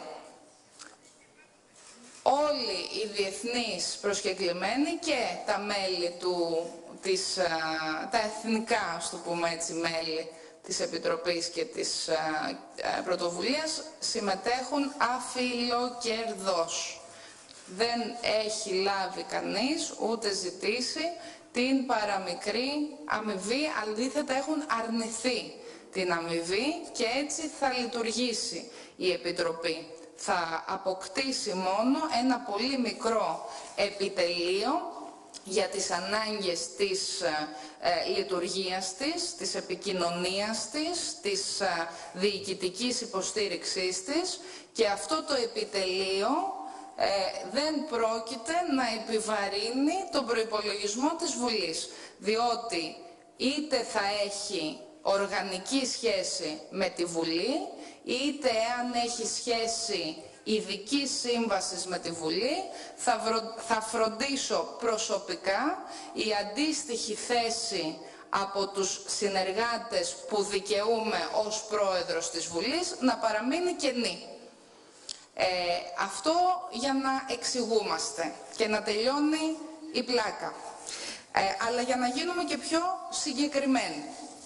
όλοι οι διεθνείς προσκεκλημένοι και τα μέλη του, της, α, τα εθνικά, ας το πούμε έτσι, μέλη της Επιτροπής και της α, α, Πρωτοβουλίας συμμετέχουν αφιλοκερδώς. Δεν έχει λάβει κανείς ούτε ζητήσει την παραμικρή αμοιβή, αντίθετα έχουν αρνηθεί την αμοιβή και έτσι θα λειτουργήσει η Επιτροπή. Θα αποκτήσει μόνο ένα πολύ μικρό επιτελείο για τις ανάγκες της ε, λειτουργίας της, της επικοινωνίας της, της ε, διοικητικής υποστήριξής της και αυτό το επιτελείο ε, δεν πρόκειται να επιβαρύνει τον προϋπολογισμό της Βουλής, διότι είτε θα έχει οργανική σχέση με τη Βουλή, είτε εάν έχει σχέση ειδική σύμβασης με τη Βουλή, θα, βρο... θα φροντίσω προσωπικά η αντίστοιχη θέση από τους συνεργάτες που δικαιούμαι ως πρόεδρος της Βουλής να παραμείνει κενή. Ε, αυτό για να εξηγούμαστε και να τελειώνει η πλάκα. Ε, αλλά για να γίνουμε και πιο συγκεκριμένοι.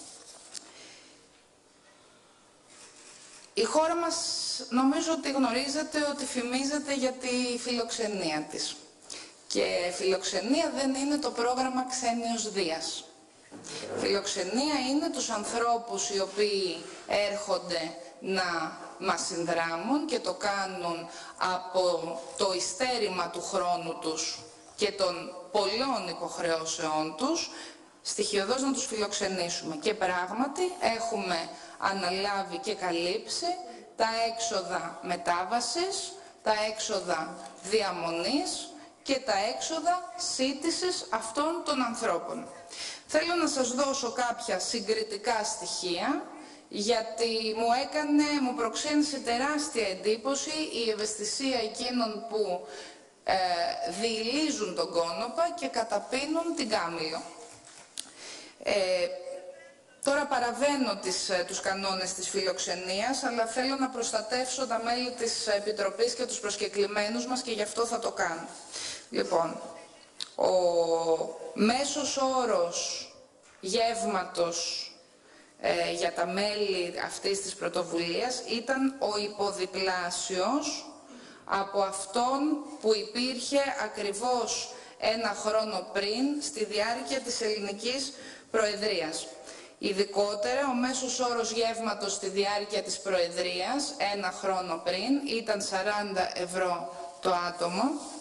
Η χώρα μας, νομίζω ότι γνωρίζετε ότι φημίζεται για τη φιλοξενία της. Και φιλοξενία δεν είναι το πρόγραμμα Ξένιος Δίας. Φιλοξενία είναι τους ανθρώπους οι οποίοι έρχονται να μας συνδράμουν και το κάνουν από το ειστέρημα του χρόνου τους και των πολλών υποχρεώσεών τους, στοιχειωδώς να τους φιλοξενήσουμε. Και πράγματι έχουμε αναλάβει και καλύψει τα έξοδα μετάβασης, τα έξοδα διαμονής και τα έξοδα σύντησης αυτών των ανθρώπων. Θέλω να σας δώσω κάποια συγκριτικά στοιχεία, γιατί μου έκανε, μου προξένησε τεράστια εντύπωση η ευαισθησία εκείνων που ε, διηλίζουν τον κόνοπα και καταπίνουν την κάμιλο. Ε, Τώρα παραβαίνω τις, τους κανόνες της φιλοξενίας, αλλά θέλω να προστατεύσω τα μέλη της Επιτροπής και τους προσκεκλημένους μας και γι' αυτό θα το κάνω. Λοιπόν, ο μέσος όρος γεύματος ε, για τα μέλη αυτής της πρωτοβουλίας ήταν ο υποδιπλάσιος από αυτόν που υπήρχε ακριβώς ένα χρόνο πριν στη διάρκεια της ελληνικής προεδρίας. Ειδικότερα, ο μέσος όρος γεύματος στη διάρκεια της προεδρίας, ένα χρόνο πριν, ήταν σαράντα ευρώ το άτομο.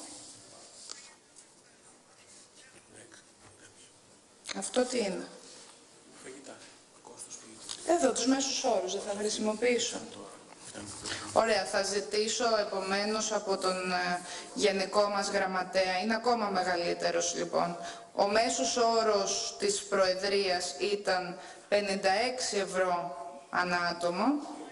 Αυτό τι είναι? Εδώ τους μέσους όρους δεν θα χρησιμοποιήσω. Ωραία, θα ζητήσω επομένως από τον ε, γενικό μας γραμματέα, είναι ακόμα μεγαλύτερος λοιπόν. Ο μέσος όρος της Προεδρίας ήταν πενήντα έξι ευρώ ανά άτομο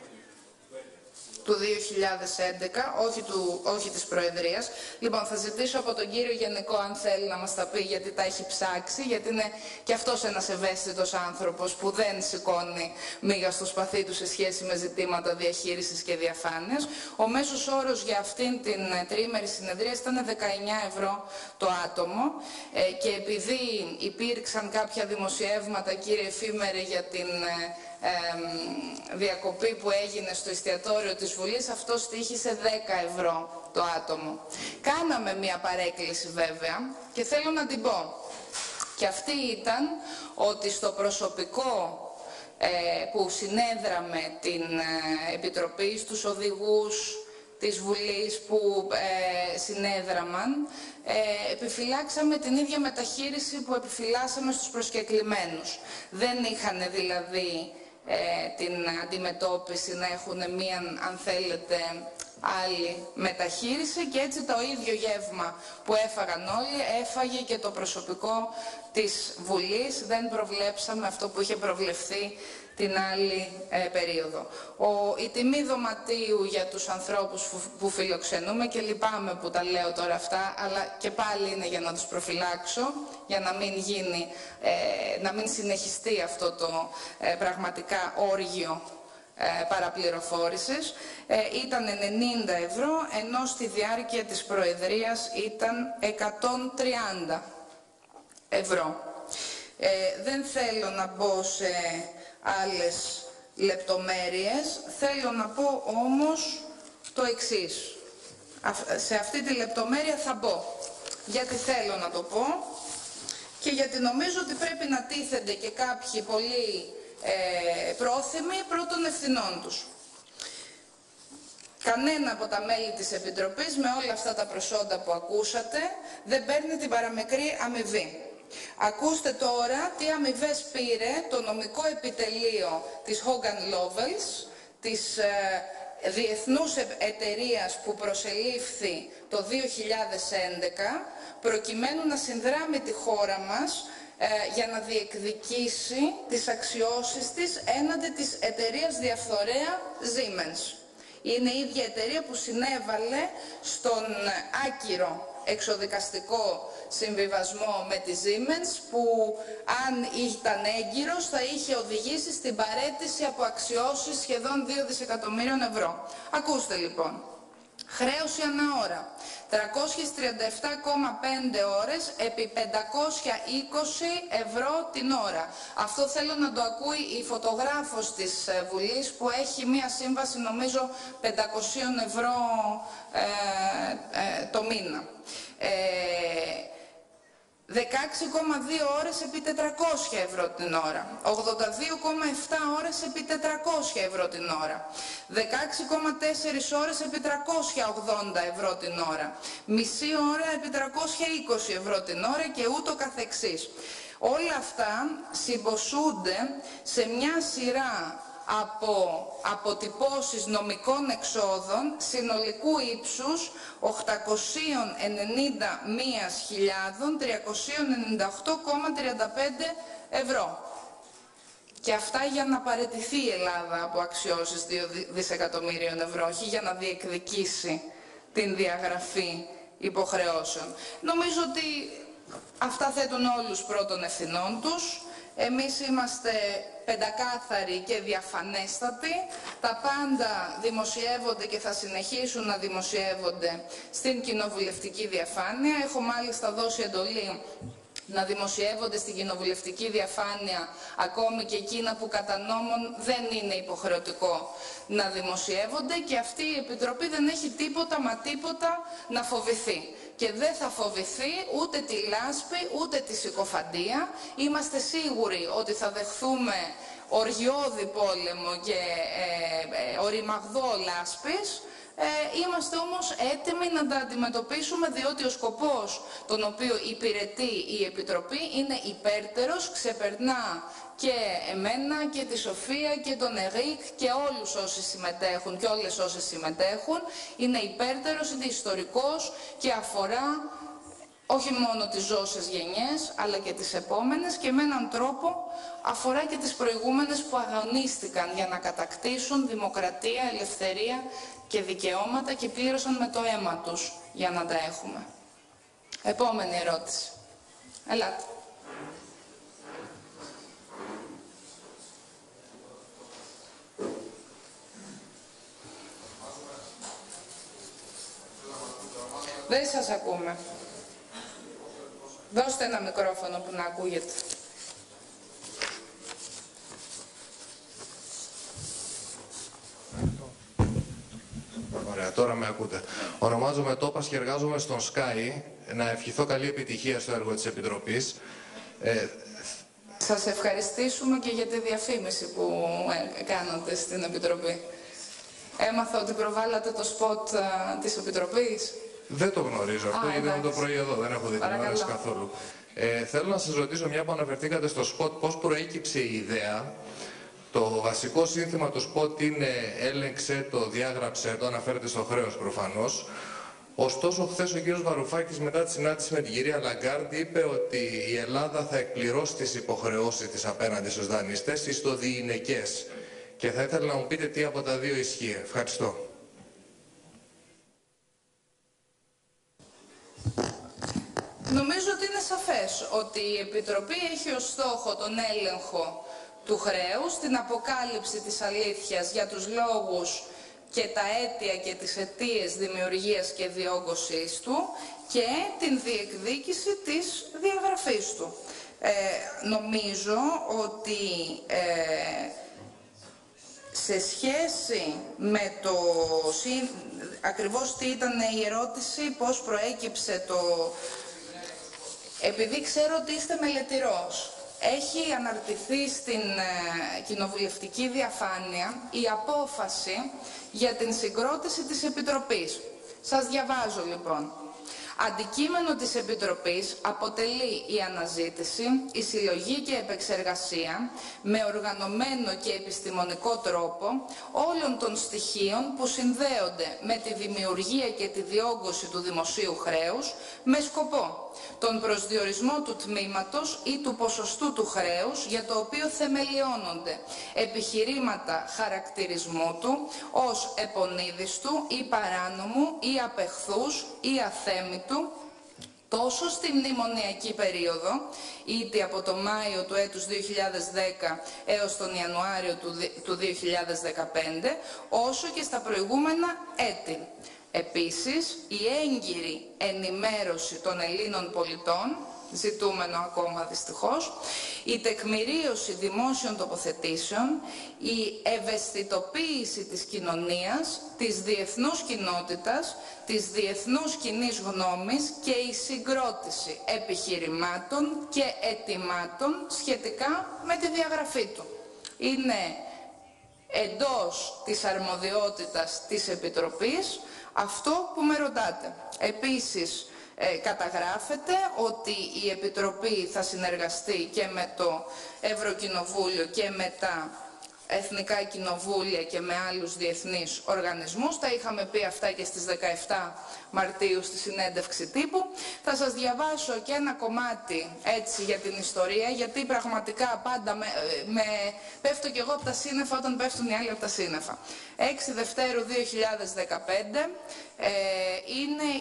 του δύο χιλιάδες έντεκα, όχι, του, όχι της Προεδρίας. Λοιπόν, θα ζητήσω από τον κύριο Γενικό αν θέλει να μας τα πει, γιατί τα έχει ψάξει, γιατί είναι και αυτός ένας ευαίσθητος άνθρωπος που δεν σηκώνει μίγα στο σπαθί του σε σχέση με ζητήματα διαχείρισης και διαφάνειας. Ο μέσος όρος για αυτήν την τριήμερη συνεδρία ήταν δεκαεννιά ευρώ το άτομο ε, και επειδή υπήρξαν κάποια δημοσιεύματα, κύριε Εφήμερε, για την ε, ε, διακοπή που έγινε στο εστιατόριο της Βουλής, αυτό στοίχησε δέκα ευρώ το άτομο. Κάναμε μια παρέκκληση βέβαια και θέλω να την πω. Και αυτή ήταν ότι στο προσωπικό ε, που συνέδραμε την ε, Επιτροπή, στους οδηγούς της Βουλής που ε, συνέδραμαν, ε, επιφυλάξαμε την ίδια μεταχείριση που επιφυλάσσαμε στους προσκεκλημένους. Δεν είχαν δηλαδή ε, την αντιμετώπιση να έχουν μία, αν θέλετε, άλλη μεταχείριση και έτσι το ίδιο γεύμα που έφαγαν όλοι έφαγε και το προσωπικό της Βουλής. Δεν προβλέψαμε αυτό που είχε προβλεφθεί την άλλη ε, περίοδο. Ο, η τιμή δωματίου για τους ανθρώπους που, που φιλοξενούμε, και λυπάμαι που τα λέω τώρα αυτά, αλλά και πάλι είναι για να τους προφυλάξω, για να μην γίνει, ε, να μην συνεχιστεί αυτό το ε, πραγματικά όργιο ε, παραπληροφόρησης, ε, ήταν ενενήντα ευρώ, ενώ στη διάρκεια της Προεδρίας ήταν εκατόν τριάντα ευρώ. Ε, δεν θέλω να μπω σε άλλες λεπτομέρειες, θέλω να πω όμως το εξής. Σε αυτή τη λεπτομέρεια θα μπω, γιατί θέλω να το πω και γιατί νομίζω ότι πρέπει να τίθενται και κάποιοι πολύ ε, πρόθυμοι πρώτων ευθυνών τους. Κανένα από τα μέλη της Επιτροπής με όλα αυτά τα προσόντα που ακούσατε δεν παίρνει την παραμικρή αμοιβή. Ακούστε τώρα τι αμοιβές πήρε το νομικό επιτελείο της Hogan Lovells, της ε, διεθνούς εταιρείας που προσελήφθη το δύο χιλιάδες έντεκα, προκειμένου να συνδράμει τη χώρα μας ε, για να διεκδικήσει τις αξιώσεις της έναντι της εταιρείας διαφθορέα Siemens. Είναι η ίδια εταιρεία που συνέβαλε στον άκυρο εξοδικαστικό συμβιβασμό με τη Siemens, που αν ήταν έγκυρος θα είχε οδηγήσει στην παραίτηση από αξιώσεις σχεδόν δύο δισεκατομμύριων ευρώ. Ακούστε λοιπόν. Χρέωση ανά ώρα. τριακόσιες τριάντα επτά κόμμα πέντε ώρες επί πεντακόσια είκοσι ευρώ την ώρα. Αυτό θέλω να το ακούει η φωτογράφος της Βουλής που έχει μία σύμβαση νομίζω πεντακόσια ευρώ ε, ε, το μήνα. Ε, δεκαέξι κόμμα δύο ώρες επί τετρακόσια ευρώ την ώρα, ογδόντα δύο κόμμα επτά ώρες επί τετρακόσια ευρώ την ώρα, δεκαέξι κόμμα τέσσερα ώρες επί τριακόσια ογδόντα ευρώ την ώρα, μισή ώρα επί τριακόσια είκοσι ευρώ την ώρα και ούτω καθεξής. Όλα αυτά συμποσούνται σε μια σειρά από αποτυπώσεις νομικών εξόδων συνολικού ύψους οκτακόσια ενενήντα μία χιλιάδες τριακόσια ενενήντα οκτώ κόμμα τριάντα πέντε ευρώ. Και αυτά για να παραιτηθεί η Ελλάδα από αξιώσεις δύο δισεκατομμύριων ευρώ, όχι για να διεκδικήσει την διαγραφή υποχρεώσεων. Νομίζω ότι αυτά θέτουν όλους πρώτων ευθυνών τους. Εμείς είμαστε πεντακάθαροι και διαφανέστατοι. Τα πάντα δημοσιεύονται και θα συνεχίσουν να δημοσιεύονται στην κοινοβουλευτική διαφάνεια. Έχω μάλιστα δώσει εντολή να δημοσιεύονται στην κοινοβουλευτική διαφάνεια ακόμη και εκείνα που κατά νόμον δεν είναι υποχρεωτικό να δημοσιεύονται, και αυτή η Επιτροπή δεν έχει τίποτα μα τίποτα να φοβηθεί. Και δεν θα φοβηθεί ούτε τη λάσπη ούτε τη συκοφαντία. Είμαστε σίγουροι ότι θα δεχθούμε οργιώδη πόλεμο και ε, ε, οριμαγδό λάσπης. Ε, είμαστε όμως έτοιμοι να τα αντιμετωπίσουμε, διότι ο σκοπός τον οποίο υπηρετεί η Επιτροπή είναι υπέρτερος, ξεπερνά και εμένα και τη Σοφία και τον Ερίκ και όλους όσοι συμμετέχουν και όλες όσες συμμετέχουν. Είναι υπέρτερος, είναι ιστορικός και αφορά όχι μόνο τις ζώσες γενιές αλλά και τις επόμενες, και με έναν τρόπο αφορά και τις προηγούμενες που αγωνίστηκαν για να κατακτήσουν δημοκρατία, ελευθερία και δικαιώματα και πλήρωσαν με το αίμα τους για να τα έχουμε. Επόμενη ερώτηση. Ελάτε. Δεν σας ακούμε. Δώστε ένα μικρόφωνο που να ακούγεται. Ωραία, τώρα με ακούτε. Ονομάζομαι Τόπας και εργάζομαι στον Sky. Να ευχηθώ καλή επιτυχία στο έργο της Επιτροπής. Ε... Σας ευχαριστήσουμε και για τη διαφήμιση που κάνατε στην Επιτροπή. Έμαθα ότι προβάλλατε το σποτ α, της Επιτροπής. Δεν το γνωρίζω αυτό, γιατί είδαμε το πρωί εδώ, δεν έχω δει την ώρα καθόλου. Ε, θέλω να σας ρωτήσω, μια που αναφερθήκατε στο σποτ, πώς προέκυψε η ιδέα. Το βασικό σύνθημα του σποτ είναι «Έλεγξε το, διάγραψε το», αναφέρεται στο χρέος προφανώς. Ωστόσο, χθες ο κύριος Βαρουφάκης, μετά τη συνάντηση με την κυρία Λαγκάρντ, είπε ότι η Ελλάδα θα εκπληρώσει τις υποχρεώσεις της απέναντι στους δανειστές εις το διηνεκές. Και θα ήθελα να μου πείτε τι από τα δύο ισχύει. Ευχαριστώ. Νομίζω ότι είναι σαφές ότι η Επιτροπή έχει ως στόχο τον έλεγχο του χρέους, την αποκάλυψη της αλήθειας για τους λόγους και τα αίτια και τις αιτίες δημιουργίας και διόγκωσής του και την διεκδίκηση της διαγραφής του. Ε, νομίζω ότι ε, σε σχέση με το... Ακριβώς τι ήταν η ερώτηση, πώς προέκυψε το... Επειδή ξέρω ότι είστε μελετηρός, έχει αναρτηθεί στην ε, κοινοβουλευτική διαφάνεια η απόφαση για την συγκρότηση της Επιτροπής. Σας διαβάζω λοιπόν. Αντικείμενο της Επιτροπής αποτελεί η αναζήτηση, η συλλογή και επεξεργασία με οργανωμένο και επιστημονικό τρόπο όλων των στοιχείων που συνδέονται με τη δημιουργία και τη διόγκωση του δημοσίου χρέους με σκοπό τον προσδιορισμό του τμήματος ή του ποσοστού του χρέους για το οποίο θεμελιώνονται επιχειρήματα χαρακτηρισμού του ως επονίδιστου ή παράνομου ή απεχθούς ή αθέμητου τόσο στη μνημονιακή περίοδο, είτε από το Μάιο του έτους δύο χιλιάδες δέκα έως τον Ιανουάριο του δύο χιλιάδες δεκαπέντε, όσο και στα προηγούμενα έτη. Επίσης, η έγκυρη ενημέρωση των Ελλήνων πολιτών, ζητούμενο ακόμα δυστυχώς, η τεκμηρίωση δημόσιων τοποθετήσεων, η ευαισθητοποίηση της κοινωνίας, της διεθνούς κοινότητας, της διεθνούς κοινής γνώμης και η συγκρότηση επιχειρημάτων και αιτημάτων σχετικά με τη διαγραφή του. Είναι εντός της αρμοδιότητας της Επιτροπής αυτό που με ρωτάτε. Επίσης, ε, καταγράφεται ότι η Επιτροπή θα συνεργαστεί και με το Ευρωκοινοβούλιο και με τα Εθνικά Κοινοβούλια και με άλλους διεθνείς οργανισμούς. Τα είχαμε πει αυτά και στις δεκαεφτά Μαρτίου στη συνέντευξη τύπου. Θα σας διαβάσω και ένα κομμάτι έτσι για την ιστορία, γιατί πραγματικά πάντα με, με πέφτω κι εγώ από τα σύννεφα όταν πέφτουν οι άλλοι από τα σύννεφα. έξι Δευτέρου δύο χιλιάδες δεκαπέντε ε, είναι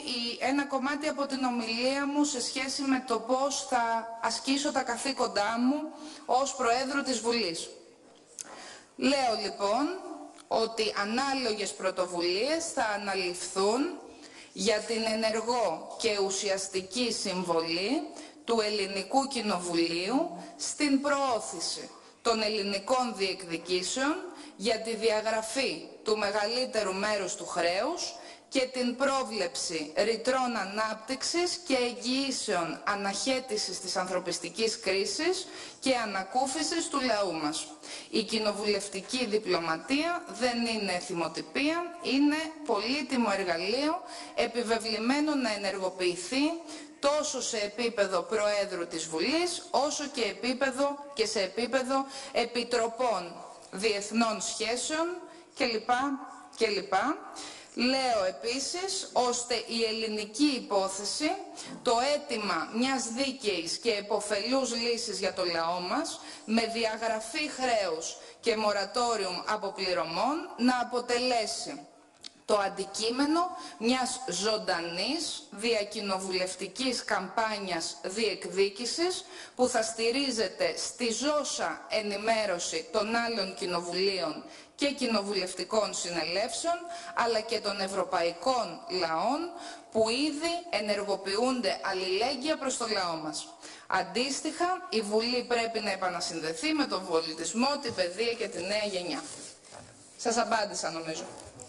ένα κομμάτι από την ομιλία μου σε σχέση με το πώς θα ασκήσω τα καθήκοντά μου ως Προέδρου της Βουλής. Λέω λοιπόν ότι ανάλογες πρωτοβουλίες θα αναλυφθούν για την ενεργό και ουσιαστική συμβολή του Ελληνικού Κοινοβουλίου στην προώθηση των ελληνικών διεκδικήσεων για τη διαγραφή του μεγαλύτερου μέρους του χρέους και την πρόβλεψη ρητρών ανάπτυξης και εγγυήσεων αναχέτησης της ανθρωπιστικής κρίσης και ανακούφισης του λαού μας. Η κοινοβουλευτική διπλωματία δεν είναι θυμοτυπία, είναι πολύτιμο εργαλείο επιβεβλημένο να ενεργοποιηθεί τόσο σε επίπεδο Προέδρου της Βουλής, όσο και, επίπεδο, και σε επίπεδο επιτροπών διεθνών σχέσεων κλπ. κλπ. Λέω επίσης, ώστε η ελληνική υπόθεση, το αίτημα μιας δίκαιης και επωφελούς λύσης για το λαό μας, με διαγραφή χρέους και μορατόριουμ αποπληρωμών, να αποτελέσει το αντικείμενο μιας ζωντανής διακοινοβουλευτικής καμπάνιας διεκδίκησης που θα στηρίζεται στη ζώσα ενημέρωση των άλλων κοινοβουλίων και κοινοβουλευτικών συνελεύσεων, αλλά και των ευρωπαϊκών λαών που ήδη ενεργοποιούνται αλληλέγγυα προς το λαό μας. Αντίστοιχα, η Βουλή πρέπει να επανασυνδεθεί με τον πολιτισμό, την παιδεία και τη νέα γενιά. Σας απάντησα νομίζω.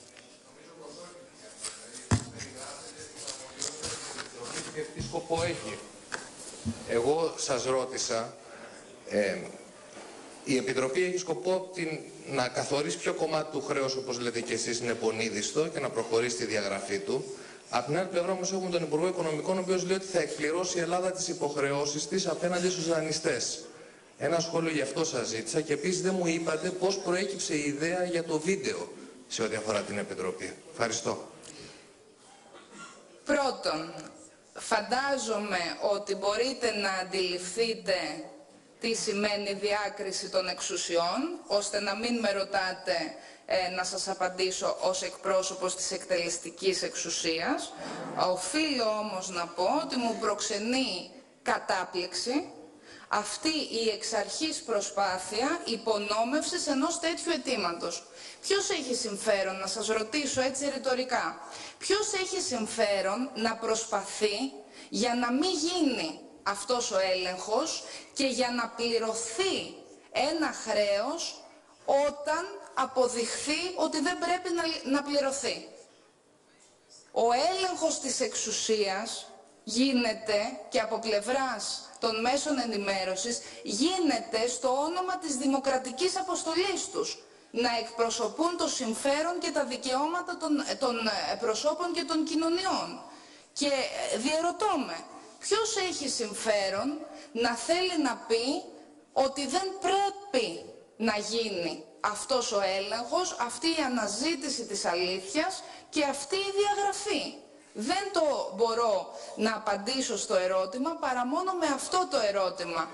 Τι σκοπό έχει. Εγώ σας ρώτησα, ε, η Επιτροπή έχει σκοπό την, να καθορίσει ποιο κομμάτι του χρέους, όπως λέτε και εσείς, είναι πονίδιστο και να προχωρήσει τη διαγραφή του. Από την άλλη πλευρά όμως έχουμε τον Υπουργό Οικονομικών, ο οποίος λέει ότι θα εκπληρώσει η Ελλάδα τις υποχρεώσεις της απέναντι στους δανειστές. Ένα σχόλιο γι' αυτό σας ζήτησα και επίσης δεν μου είπατε πώς προέκυψε η ιδέα για το βίντεο σε ό,τι αφορά την Επιτροπή. Ευχαριστώ. Πρώτον, φαντάζομαι ότι μπορείτε να αντιληφθείτε τι σημαίνει διάκριση των εξουσιών, ώστε να μην με ρωτάτε ε, να σας απαντήσω ως εκπρόσωπος της εκτελεστικής εξουσίας. Οφείλω όμως να πω ότι μου προξενεί κατάπληξη αυτή η εξ αρχής προσπάθεια υπονόμευσης ενός τέτοιου αιτήματος. Ποιος έχει συμφέρον, να σας ρωτήσω έτσι ρητορικά, ποιος έχει συμφέρον να προσπαθεί για να μην γίνει αυτός ο έλεγχος και για να πληρωθεί ένα χρέος όταν αποδειχθεί ότι δεν πρέπει να, να πληρωθεί. Ο έλεγχος της εξουσίας γίνεται και από πλευράς των μέσων ενημέρωσης γίνεται στο όνομα της δημοκρατικής αποστολής τους. Να εκπροσωπούν το συμφέρον και τα δικαιώματα των, των προσώπων και των κοινωνιών. Και διαρωτώ με, ποιος έχει συμφέρον να θέλει να πει ότι δεν πρέπει να γίνει αυτός ο έλεγχος, αυτή η αναζήτηση της αλήθειας και αυτή η διαγραφή. Δεν το μπορώ να απαντήσω στο ερώτημα παρά μόνο με αυτό το ερώτημα.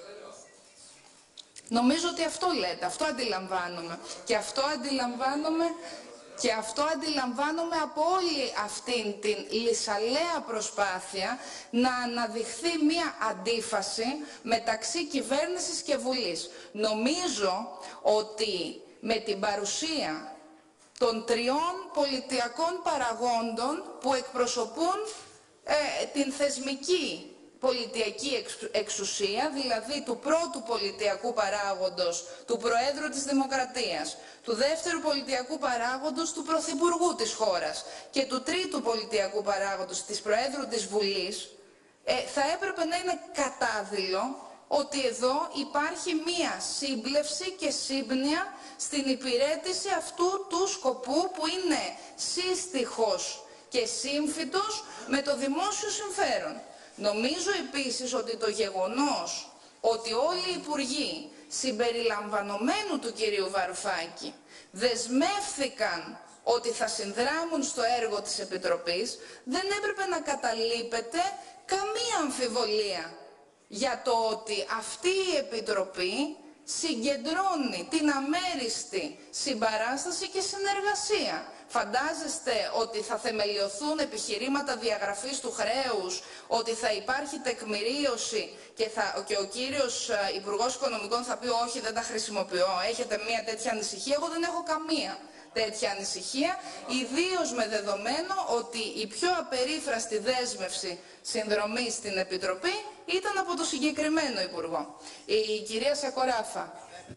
Νομίζω ότι αυτό λέτε, αυτό αντιλαμβάνομαι. Και αυτό αντιλαμβάνομαι, και αυτό αντιλαμβάνομαι από όλη αυτήν την λυσαλέα προσπάθεια να αναδειχθεί μία αντίφαση μεταξύ κυβέρνησης και Βουλής. Νομίζω ότι με την παρουσία των τριών πολιτιακών παραγόντων που εκπροσωπούν ε, την θεσμική πολιτιακή εξουσία, δηλαδή του πρώτου πολιτιακού παράγοντος του Προέδρου της Δημοκρατίας, του δεύτερου πολιτιακού παράγοντος του Πρωθυπουργού της χώρας και του τρίτου πολιτιακού παράγοντος της Προέδρου της Βουλής, ε, θα έπρεπε να είναι κατάδειλο ότι εδώ υπάρχει μία σύμπλευση και σύμπνοια στην υπηρέτηση αυτού του σκοπού που είναι σύστιχος και σύμφυτος με το δημόσιο συμφέρον. Νομίζω επίσης ότι το γεγονός ότι όλοι οι υπουργοί συμπεριλαμβανομένου του κυρίου Βαρουφάκη δεσμεύθηκαν ότι θα συνδράμουν στο έργο της Επιτροπής δεν έπρεπε να καταλείπεται καμία αμφιβολία για το ότι αυτή η Επιτροπή συγκεντρώνει την αμέριστη συμπαράσταση και συνεργασία. Φαντάζεστε ότι θα θεμελιωθούν επιχειρήματα διαγραφής του χρέους, ότι θα υπάρχει τεκμηρίωση και, θα, και ο κύριος Υπουργός Οικονομικών θα πει όχι, δεν τα χρησιμοποιώ, έχετε μια τέτοια ανησυχία? Εγώ δεν έχω καμία τέτοια ανησυχία, ιδίως με δεδομένο ότι η πιο απερίφραστη δέσμευση συνδρομής στην Επιτροπή ήταν από το συγκεκριμένο Υπουργό. Η κυρία Σακοράφα.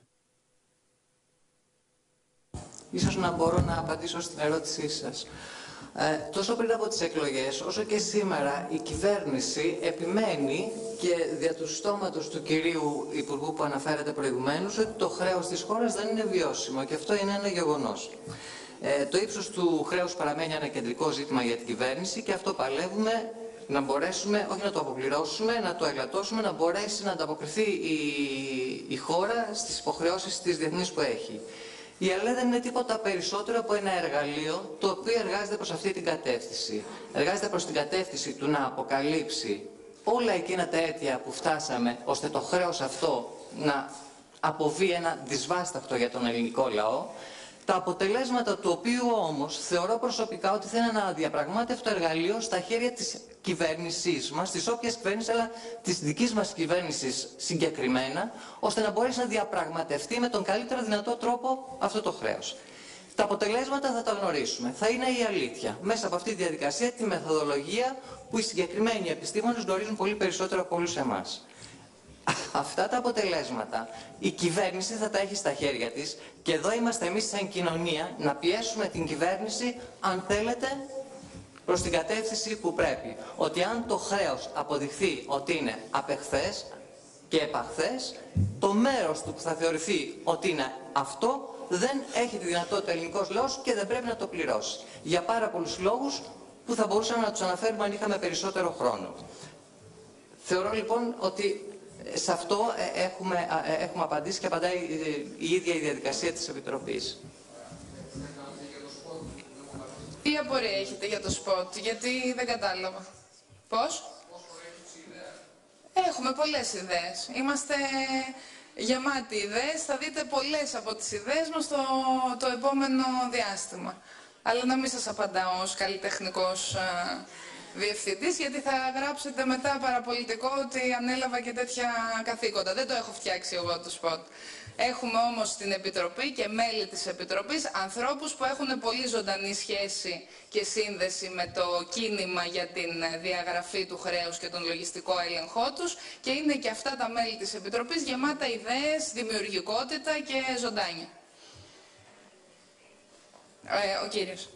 Ίσως να μπορώ να απαντήσω στην ερώτησή σας. Ε, τόσο πριν από τις εκλογές, όσο και σήμερα, η κυβέρνηση επιμένει και δια του στόματος του κυρίου Υπουργού που αναφέρατε προηγουμένως ότι το χρέος της χώρας δεν είναι βιώσιμο και αυτό είναι ένα γεγονός. Ε, το ύψος του χρέους παραμένει ένα κεντρικό ζήτημα για την κυβέρνηση και αυτό παλεύουμε να μπορέσουμε, όχι να το αποπληρώσουμε, να το ελαττώσουμε, να μπορέσει να ανταποκριθεί η, η χώρα στις υποχρεώσεις της διεθνής που έχει. Η ΕΛΕ δεν είναι τίποτα περισσότερο από ένα εργαλείο το οποίο εργάζεται προς αυτή την κατεύθυνση. Εργάζεται προς την κατεύθυνση του να αποκαλύψει όλα εκείνα τα αίτια που φτάσαμε ώστε το χρέος αυτό να αποβεί ένα δυσβάσταχτο για τον ελληνικό λαό, τα αποτελέσματα του οποίου όμως θεωρώ προσωπικά ότι θα είναι ένα αδιαπραγμάτευτο εργαλείο στα χέρια της κυβέρνησής μας, της όποιας κυβέρνησης, αλλά της δικής μας κυβέρνησης συγκεκριμένα, ώστε να μπορέσει να διαπραγματευτεί με τον καλύτερο δυνατό τρόπο αυτό το χρέος. Τα αποτελέσματα θα τα γνωρίσουμε. Θα είναι η αλήθεια. Μέσα από αυτή τη διαδικασία, τη μεθοδολογία που οι συγκεκριμένοι επιστήμονες γνωρίζουν πολύ περισσότερο από όλους εμάς. Αυτά τα αποτελέσματα η κυβέρνηση θα τα έχει στα χέρια της και εδώ είμαστε εμείς σαν κοινωνία να πιέσουμε την κυβέρνηση, αν θέλετε, προς την κατεύθυνση που πρέπει. Ότι αν το χρέος αποδειχθεί ότι είναι απεχθές και επαχθές, το μέρος του που θα θεωρηθεί ότι είναι αυτό δεν έχει τη δυνατότητα ελληνικός λαός και δεν πρέπει να το πληρώσει. Για πάρα πολλούς λόγους που θα μπορούσαμε να τους αναφέρουμε αν είχαμε περισσότερο χρόνο. Θεωρώ λοιπόν ότι σε αυτό έχουμε, έχουμε απαντήσει και απαντάει η ίδια η διαδικασία της Επιτροπής. Τι απορία έχετε για το σποτ, γιατί δεν κατάλαβα. Πώς? Έχουμε πολλές ιδέες. Είμαστε γεμάτοι ιδέες. Θα δείτε πολλές από τις ιδέες μας το, το επόμενο διάστημα. Αλλά να μην σας απαντάω ως καλλιτεχνικός διευθυντής, γιατί θα γράψετε μετά παραπολιτικό ότι ανέλαβα και τέτοια καθήκοντα. Δεν το έχω φτιάξει εγώ το σποτ. Έχουμε όμως στην Επιτροπή και μέλη της Επιτροπής ανθρώπους που έχουν πολύ ζωντανή σχέση και σύνδεση με το κίνημα για την διαγραφή του χρέους και τον λογιστικό έλεγχό τους και είναι και αυτά τα μέλη της Επιτροπής γεμάτα ιδέες, δημιουργικότητα και ζωντάνια. Ε, ο κύριος.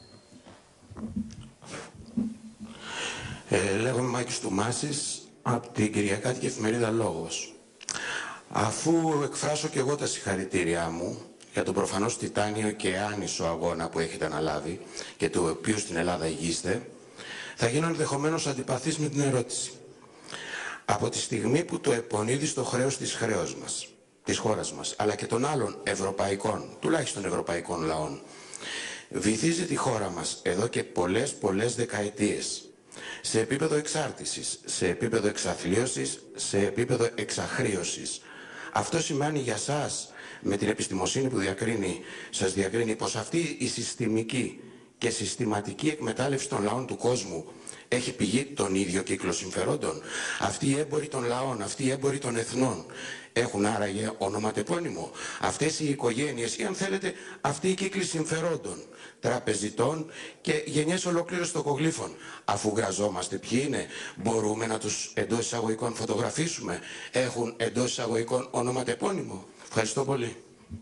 Ε, λέγομαι Μάκης Τουμάσης από την Κυριακάτικη Εφημερίδα Λόγος. Αφού εκφράσω και εγώ τα συγχαρητήριά μου για τον προφανώς τιτάνιο και άνισο αγώνα που έχετε αναλάβει και του οποίου στην Ελλάδα ηγείστε, θα γίνω ενδεχομένως αντιπαθής με την ερώτηση. Από τη στιγμή που το επονίδει στο χρέος της χρέος μας, της χώρας μας, αλλά και των άλλων ευρωπαϊκών, τουλάχιστον ευρωπαϊκών λαών, βυθίζει τη χώρα μας εδώ και πολλές πολλές δεκαετίες σε επίπεδο εξάρτησης, σε επίπεδο εξαθλίωσης, σε επίπεδο εξαχρείωσης. Αυτό σημαίνει για σας, με την επιστημοσύνη που διακρίνει, σας διακρίνει πως αυτή η συστημική και συστηματική εκμετάλλευση των λαών του κόσμου έχει πηγή τον ίδιο κύκλο συμφερόντων. Αυτοί οι έμποροι των λαών, αυτοί οι έμποροι των εθνών έχουν άραγε ονοματεπώνυμο. Αυτές οι οικογένειες ή αν θέλετε αυτοί οι κύκλοι συμφερόντων, τραπεζιτών και γενιές ολόκληρες τοκογλύφων. Αφού γραζόμαστε ποιοι είναι, μπορούμε να τους εντός εισαγωγικών φωτογραφίσουμε. Έχουν εντός εισαγωγικών ονοματεπώνυμο. Ευχαριστώ πολύ.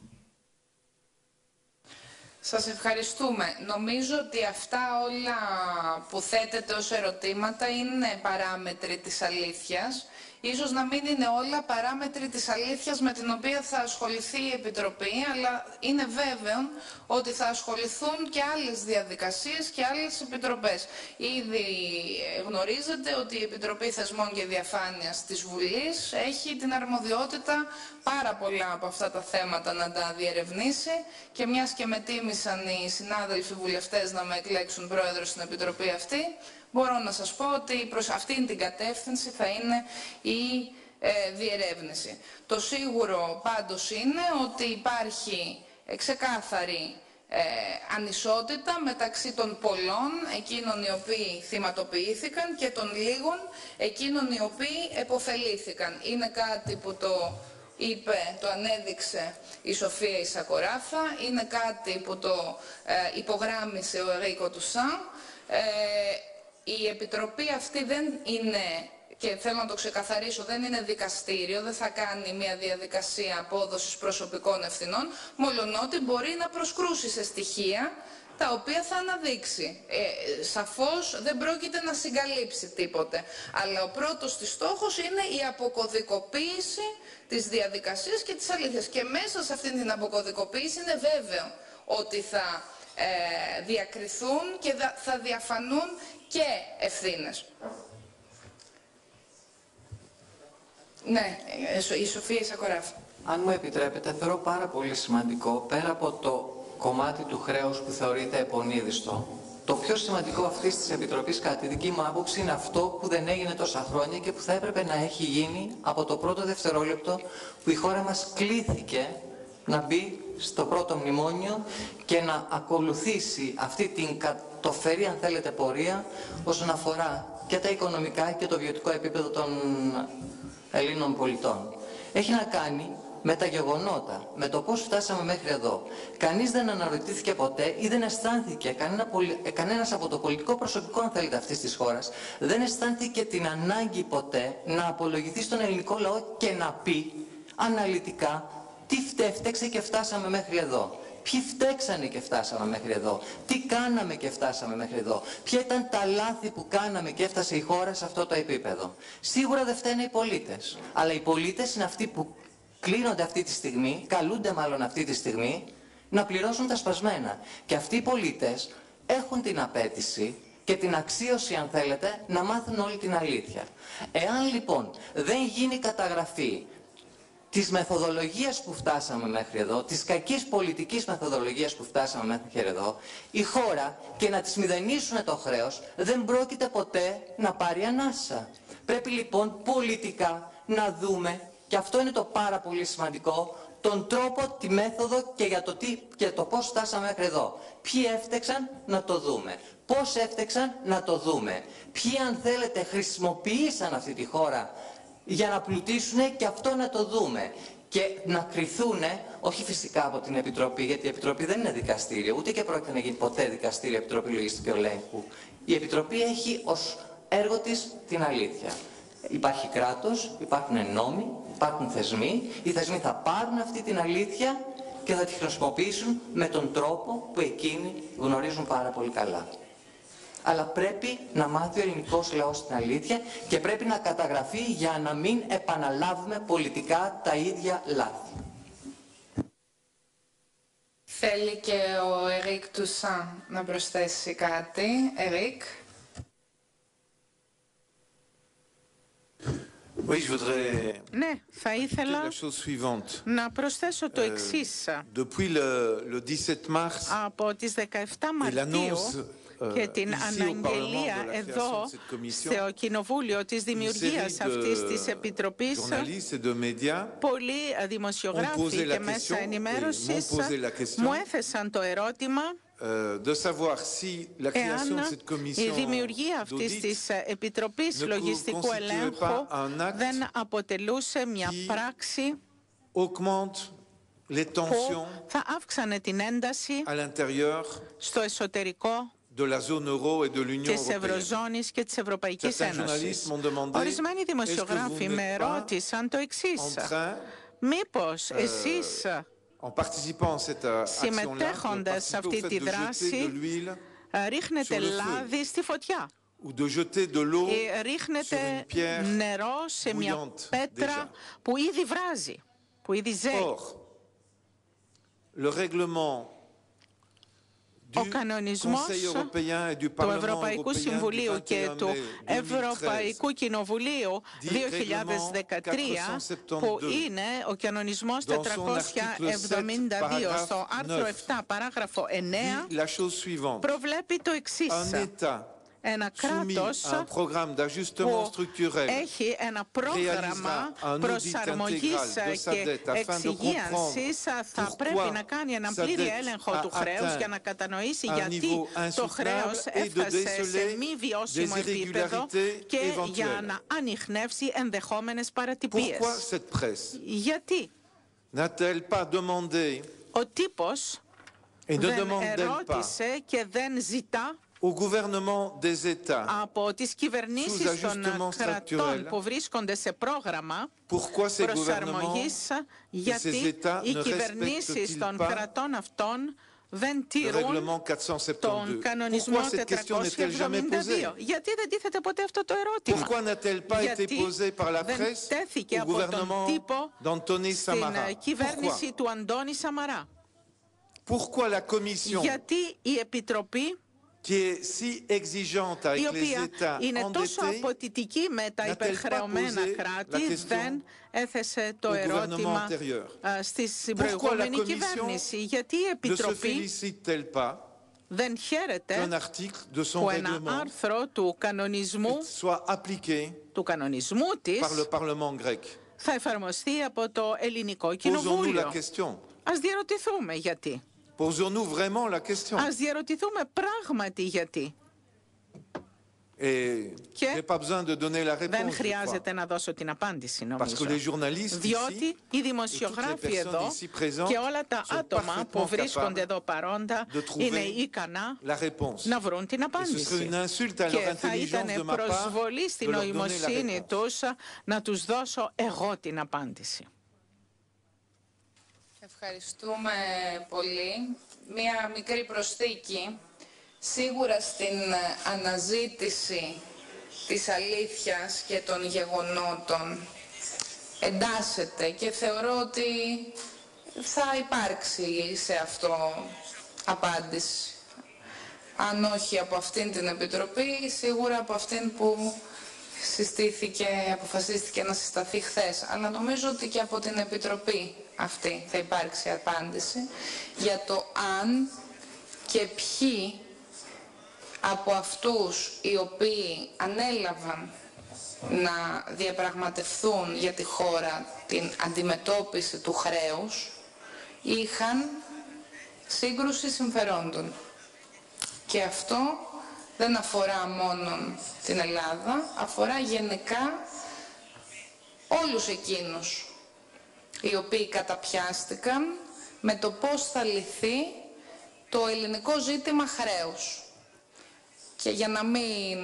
Σας ευχαριστούμε. Νομίζω ότι αυτά όλα που θέτετε ως ερωτήματα είναι παράμετροι της αλήθειας. Ίσως να μην είναι όλα παράμετροι της αλήθειας με την οποία θα ασχοληθεί η Επιτροπή, αλλά είναι βέβαιο ότι θα ασχοληθούν και άλλες διαδικασίες και άλλες επιτροπές. Ήδη γνωρίζετε ότι η Επιτροπή Θεσμών και Διαφάνειας της Βουλής έχει την αρμοδιότητα πάρα πολλά από αυτά τα θέματα να τα διερευνήσει και μιας και με τίμησαν οι συνάδελφοι βουλευτές να με εκλέξουν πρόεδρο στην Επιτροπή αυτή, μπορώ να σας πω ότι προς αυτήν την κατεύθυνση θα είναι η ε, διερεύνηση. Το σίγουρο πάντως είναι ότι υπάρχει ε, ξεκάθαρη ε, ε, ανισότητα μεταξύ των πολλών, εκείνων οι οποίοι θυματοποιήθηκαν, και των λίγων, εκείνων οι οποίοι επωφελήθηκαν. Είναι κάτι που το είπε, το ανέδειξε η Σοφία η Σακοράφα, είναι κάτι που το ε, υπογράμμισε ο Ερίκο Τουσάν. Ε, η Επιτροπή αυτή δεν είναι, και θέλω να το ξεκαθαρίσω, δεν είναι δικαστήριο, δεν θα κάνει μια διαδικασία απόδοσης προσωπικών ευθυνών, μολονότι μπορεί να προσκρούσει σε στοιχεία τα οποία θα αναδείξει. Ε, σαφώς δεν πρόκειται να συγκαλύψει τίποτε. Αλλά ο πρώτος της στόχος είναι η αποκωδικοποίηση της διαδικασίας και της αλήθειας. Και μέσα σε αυτήν την αποκωδικοποίηση είναι βέβαιο ότι θα ε, διακριθούν και θα διαφανούν και ευθύνες. Ναι, η Σοφία η Σακοράφα. Αν μου επιτρέπετε, θεωρώ πάρα πολύ σημαντικό, πέρα από το κομμάτι του χρέους που θεωρείται επονίδιστο, το πιο σημαντικό αυτής της Επιτροπής, κατά τη δική μου άποψη, είναι αυτό που δεν έγινε τόσα χρόνια και που θα έπρεπε να έχει γίνει από το πρώτο δευτερόλεπτο που η χώρα μας κλήθηκε να μπει στο πρώτο μνημόνιο και να ακολουθήσει αυτή την κατοφερή, αν θέλετε, πορεία όσον αφορά και τα οικονομικά και το βιωτικό επίπεδο των Ελλήνων πολιτών. Έχει να κάνει με τα γεγονότα, με το πώς φτάσαμε μέχρι εδώ. Κανείς δεν αναρωτήθηκε ποτέ ή δεν αισθάνθηκε, κανένα, κανένας από το πολιτικό προσωπικό, αν θέλετε, αυτής της χώρας, δεν αισθάνθηκε την ανάγκη ποτέ να απολογηθεί στον ελληνικό λαό και να πει αναλυτικά τι φταίξε και φτάσαμε μέχρι εδώ. Ποιοι φταίξανε και φτάσαμε μέχρι εδώ. Τι κάναμε και φτάσαμε μέχρι εδώ. Ποια ήταν τα λάθη που κάναμε και έφτασε η χώρα σε αυτό το επίπεδο. Σίγουρα δεν φταίνε οι πολίτες. Αλλά οι πολίτες είναι αυτοί που κλείνονται αυτή τη στιγμή, καλούνται μάλλον αυτή τη στιγμή, να πληρώσουν τα σπασμένα. Και αυτοί οι πολίτες έχουν την απέτηση και την αξίωση, αν θέλετε, να μάθουν όλη την αλήθεια. Εάν λοιπόν δεν γίνει καταγραφή της μεθοδολογίας που φτάσαμε μέχρι εδώ, της κακής πολιτικής μεθοδολογίας που φτάσαμε μέχρι εδώ, η χώρα, και να της μηδενίσουν το χρέος, δεν πρόκειται ποτέ να πάρει ανάσα. Πρέπει λοιπόν πολιτικά να δούμε, και αυτό είναι το πάρα πολύ σημαντικό, τον τρόπο, τη μέθοδο και για το, τι, και το πώς φτάσαμε μέχρι εδώ. Ποιοι έφτεξαν να το δούμε. Πώς έφτεξαν να το δούμε. Ποιοι, αν θέλετε, χρησιμοποίησαν αυτή τη χώρα για να πλουτίσουν, και αυτό να το δούμε. Και να κριθούν, όχι φυσικά από την Επιτροπή, γιατί η Επιτροπή δεν είναι δικαστήριο, ούτε και πρόκειται να γίνει ποτέ δικαστήριο, Επιτροπή Λογιστικού Ελέγχου. Η Επιτροπή έχει ως έργο της την αλήθεια. Υπάρχει κράτος, υπάρχουν νόμοι, υπάρχουν θεσμοί. Οι θεσμοί θα πάρουν αυτή την αλήθεια και θα τη χρησιμοποιήσουν με τον τρόπο που εκείνοι γνωρίζουν πάρα πολύ καλά. Αλλά πρέπει να μάθει ο ελληνικός λαός την αλήθεια και πρέπει να καταγραφεί για να μην επαναλάβουμε πολιτικά τα ίδια λάθη. Θέλει και ο Ερίκ Τουσάν να προσθέσει κάτι. Ερίκ. Oui, je voudrais Ναι, θα ήθελα να προσθέσω το εξής. Από τις δεκαεφτά Μαρτίου και την αναγγελία εδώ στο Κοινοβούλιο της δημιουργίας αυτής της Επιτροπής, πολλοί δημοσιογράφοι και μέσα ενημέρωσης μου έθεσαν το ερώτημα εάν η δημιουργία αυτής της Επιτροπής Λογιστικού Ελέγχου δεν αποτελούσε μια πράξη που θα αύξανε την ένταση στο εσωτερικό της Ευρωζώνης και της Ευρωπαϊκής Ένωσης. Ορισμένοι δημοσιογράφοι με ρώτησαν το εξής: μήπως εσείς, συμμετέχοντας σε αυτή τη δράση, ρίχνετε λάδι στη φωτιά ή ρίχνετε νερό σε μια πέτρα που ήδη βράζει, που ήδη ζέει? Ο κανονισμός του Ευρωπαϊκού Συμβουλίου και του Ευρωπαϊκού Κοινοβουλίου δύο χιλιάδες δεκατρία, που είναι ο κανονισμός τετρακόσια εβδομήντα δύο, στο άρθρο επτά παράγραφο εννέα, προβλέπει το εξής: ένα κράτος που έχει ένα πρόγραμμα προσαρμογής και εξυγίανσης θα πρέπει να κάνει έναν πλήρη έλεγχο του χρέους για να κατανοήσει γιατί το χρέος έφτασε σε μη βιώσιμο επίπεδο και για να ανιχνεύσει ενδεχόμενες παρατυπίες. Γιατί ο τύπος δεν ερώτησε και δεν ζητά από τις κυβερνήσεις των κρατών που βρίσκονται σε πρόγραμμα προσαρμογής, γιατί οι κυβερνήσεις των κρατών αυτών δεν τηρούν τον κανονισμό τετρακόσια εβδομήντα δύο. Γιατί δεν τίθεται ποτέ αυτό το ερώτημα? Γιατί δεν τέθηκε από τον τύπο στην κυβέρνηση του Αντώνη Σαμαρά? Γιατί η Επιτροπή, η οποία είναι τόσο απαιτητική με τα υπερχρεωμένα κράτη, δεν έθεσε το ερώτημα στη προηγούμενη κυβέρνηση? Γιατί η Επιτροπή δεν χαίρεται που ένα άρθρο του κανονισμού, του κανονισμού της θα εφαρμοστεί από το Ελληνικό Κοινοβούλιο? Ας διαρωτηθούμε γιατί. Posons-nous vraiment la question? Ας διαρωτηθούμε πράγματι γιατί. Και δεν χρειάζεται να δώσω την απάντηση, νομίζω. Διότι οι δημοσιογράφοι εδώ και όλα τα άτομα που βρίσκονται εδώ παρόντα είναι ικανά να βρουν την απάντηση. Και θα ήταν προσβολή στην νοημοσύνη τους να τους δώσω εγώ την απάντηση. Ευχαριστούμε πολύ. Μία μικρή προσθήκη. Σίγουρα στην αναζήτηση της αλήθειας και των γεγονότων εντάσσεται και θεωρώ ότι θα υπάρξει σε αυτό απάντηση. Αν όχι από αυτήν την Επιτροπή, σίγουρα από αυτήν που συστήθηκε, αποφασίστηκε να συσταθεί χθες. Αλλά νομίζω ότι και από την Επιτροπή αυτή θα υπάρξει απάντηση για το αν και ποιοι από αυτούς οι οποίοι ανέλαβαν να διαπραγματευθούν για τη χώρα την αντιμετώπιση του χρέους είχαν σύγκρουση συμφερόντων. Και αυτό δεν αφορά μόνο την Ελλάδα, αφορά γενικά όλους εκείνους οι οποίοι καταπιάστηκαν με το πώς θα λυθεί το ελληνικό ζήτημα χρέους. Και για να μην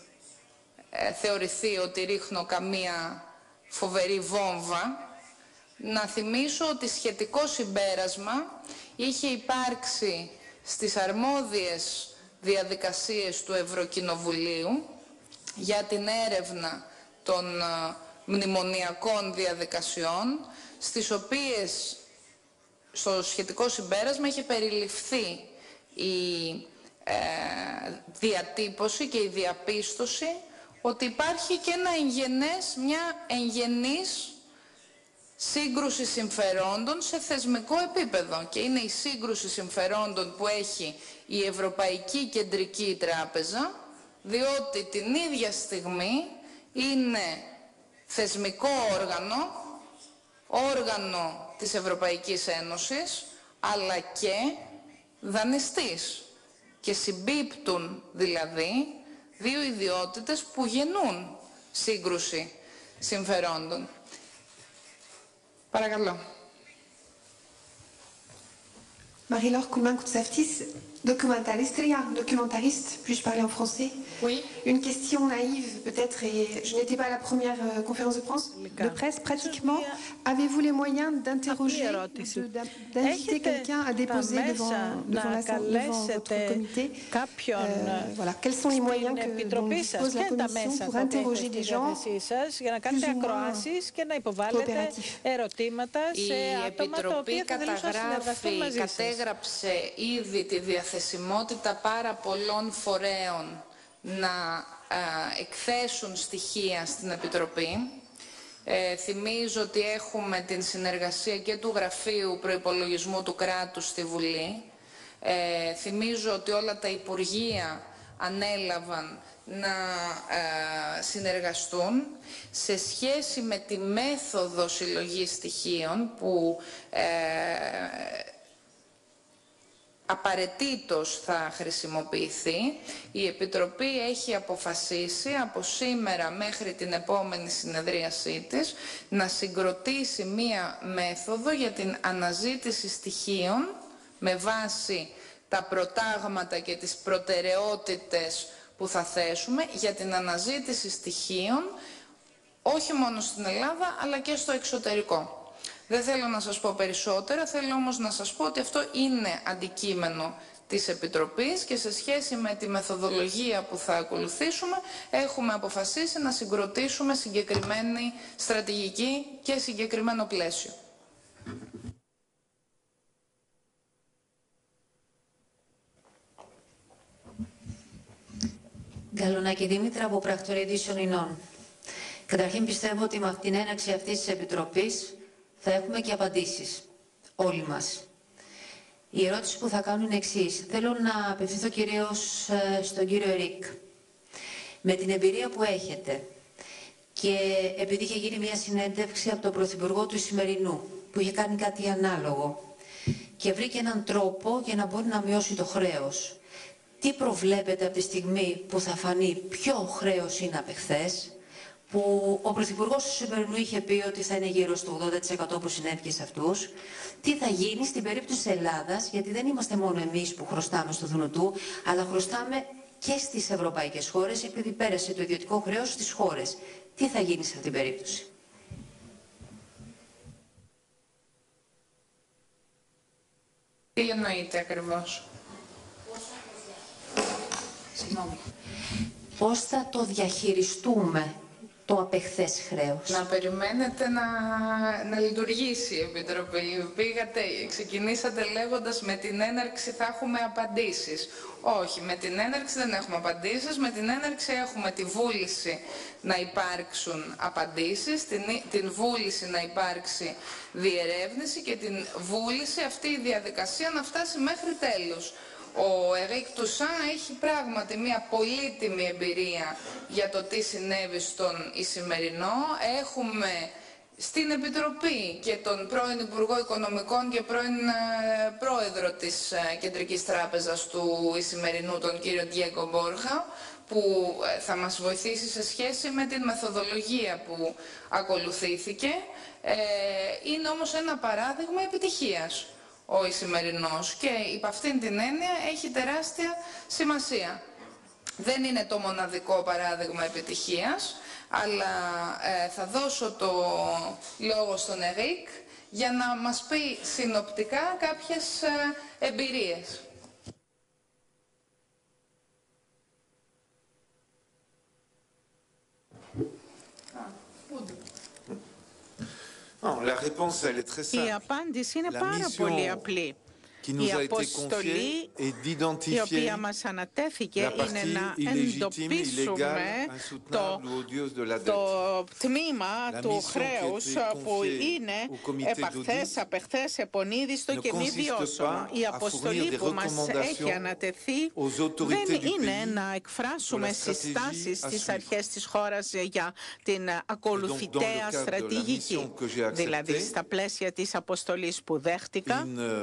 ε, θεωρηθεί ότι ρίχνω καμία φοβερή βόμβα, να θυμίσω ότι σχετικό συμπέρασμα είχε υπάρξει στις αρμόδιες διαδικασίες του Ευρωκοινοβουλίου για την έρευνα των ε, μνημονιακών διαδικασιών, στις οποίες στο σχετικό συμπέρασμα είχε περιληφθεί η ε, διατύπωση και η διαπίστωση ότι υπάρχει και ένα εγγενές, μια εγγενής σύγκρουση συμφερόντων σε θεσμικό επίπεδο. Και είναι η σύγκρουση συμφερόντων που έχει η Ευρωπαϊκή Κεντρική Τράπεζα, διότι την ίδια στιγμή είναι θεσμικό όργανο, όργανο της Ευρωπαϊκής Ένωσης, αλλά και δανειστής. Και συμπίπτουν δηλαδή δύο ιδιότητες που γεννούν σύγκρουση συμφερόντων. Παρακαλώ. Marie-Laure Coulmin-Koutsaftis, documentaliste, documentariste, puis-je parler en français? Oui. Une question naïve peut-être, et je n'étais pas à la première euh, conférence de presse, de presse pratiquement. Avez-vous les moyens d'interroger, d'inviter quelqu'un à déposer devant, devant, la, devant votre comité euh, voilà. Quels sont les moyens que dont dispose la Commission pour interroger des gens plus ou moins coopératifs? Η Επιτροπή καταγράφει, κατέγραψε ήδη τη διαθεσιμότητα πάρα πολλών φορέων να α, εκθέσουν στοιχεία στην Επιτροπή. Ε, θυμίζω ότι έχουμε την συνεργασία και του Γραφείου Προϋπολογισμού του Κράτους στη Βουλή. Ε, θυμίζω ότι όλα τα Υπουργεία ανέλαβαν να ε, συνεργαστούν σε σχέση με τη μέθοδο συλλογής στοιχείων που ε, απαραίτητος θα χρησιμοποιηθεί. Η Επιτροπή έχει αποφασίσει από σήμερα μέχρι την επόμενη συνεδρίασή της να συγκροτήσει μία μέθοδο για την αναζήτηση στοιχείων με βάση τα προτάγματα και τις προτεραιότητες που θα θέσουμε για την αναζήτηση στοιχείων όχι μόνο στην Ελλάδα αλλά και στο εξωτερικό. Δεν θέλω να σας πω περισσότερα, θέλω όμως να σας πω ότι αυτό είναι αντικείμενο της Επιτροπής και σε σχέση με τη μεθοδολογία που θα ακολουθήσουμε έχουμε αποφασίσει να συγκροτήσουμε συγκεκριμένη στρατηγική και συγκεκριμένο πλαίσιο. Γκαλονάκη Δήμητρα από Πρακτορείο Ειδήσεων Ινών. Καταρχήν πιστεύω ότι με την έναρξη αυτής της Επιτροπής θα έχουμε και απαντήσεις, όλοι μας. Η ερώτηση που θα κάνω είναι εξής. Θέλω να απευθυνθώ κυρίως στον κύριο Ερίκ. Με την εμπειρία που έχετε και επειδή είχε γίνει μια συνέντευξη από τον Πρωθυπουργό του Ισημερινού, που είχε κάνει κάτι ανάλογο και βρήκε έναν τρόπο για να μπορεί να μειώσει το χρέος. Τι προβλέπετε από τη στιγμή που θα φανεί ποιο χρέος είναι απ' εχθές, που ο Πρωθυπουργός του Ισημερινού είχε πει ότι θα είναι γύρω στο ογδόντα τοις εκατό που συνέβηκε σε αυτούς, τι θα γίνει στην περίπτωση της Ελλάδας, γιατί δεν είμαστε μόνο εμείς που χρωστάμε στο Δουνουτού, αλλά χρωστάμε και στις ευρωπαϊκές χώρες, επειδή πέρασε το ιδιωτικό χρέος στις χώρες. Τι θα γίνει σε αυτή την περίπτωση? Τι εννοείται ακριβώς? Συγγνώμη. Πώς θα το διαχειριστούμε το απεχθές χρέος? Να περιμένετε να, να λειτουργήσει η Επιτροπή. Πήγατε, ξεκινήσατε λέγοντας με την έναρξη θα έχουμε απαντήσεις. Όχι, με την έναρξη δεν έχουμε απαντήσεις. Με την έναρξη έχουμε τη βούληση να υπάρξουν απαντήσεις, την, την βούληση να υπάρξει διερεύνηση και την βούληση αυτή η διαδικασία να φτάσει μέχρι τέλους. Ο Ερίκ Τουσάν έχει πράγματι μια πολύτιμη εμπειρία για το τι συνέβη στον Ισημερινό. Έχουμε στην Επιτροπή και τον πρώην Υπουργό Οικονομικών και πρώην ε, Πρόεδρο της ε, Κεντρικής Τράπεζας του Ισημερινού, τον κύριο Ντιέγκο Μπόρχα, που ε, θα μας βοηθήσει σε σχέση με την μεθοδολογία που ακολουθήθηκε. Ε, είναι όμως ένα παράδειγμα επιτυχίας ο Ισημερινός και υπ' αυτήν την έννοια έχει τεράστια σημασία. Δεν είναι το μοναδικό παράδειγμα επιτυχίας, αλλά ε, θα δώσω το λόγο στον Ερίκ για να μας πει συνοπτικά κάποιες ε, εμπειρίες. Η απάντηση είναι πάρα πολύ απλή. Η αποστολή η οποία μας ανατέθηκε είναι να εντοπίσουμε το, το τμήμα του χρέους που είναι επαχθές, απεχθές, επονίδιστο και μη βιώσιμο. Η αποστολή που μας έχει ανατεθεί δεν είναι να εκφράσουμε συστάσεις στις αρχές της χώρας για την ακολουθητέα στρατηγική. Δηλαδή, στα πλαίσια της αποστολής που δέχτηκα,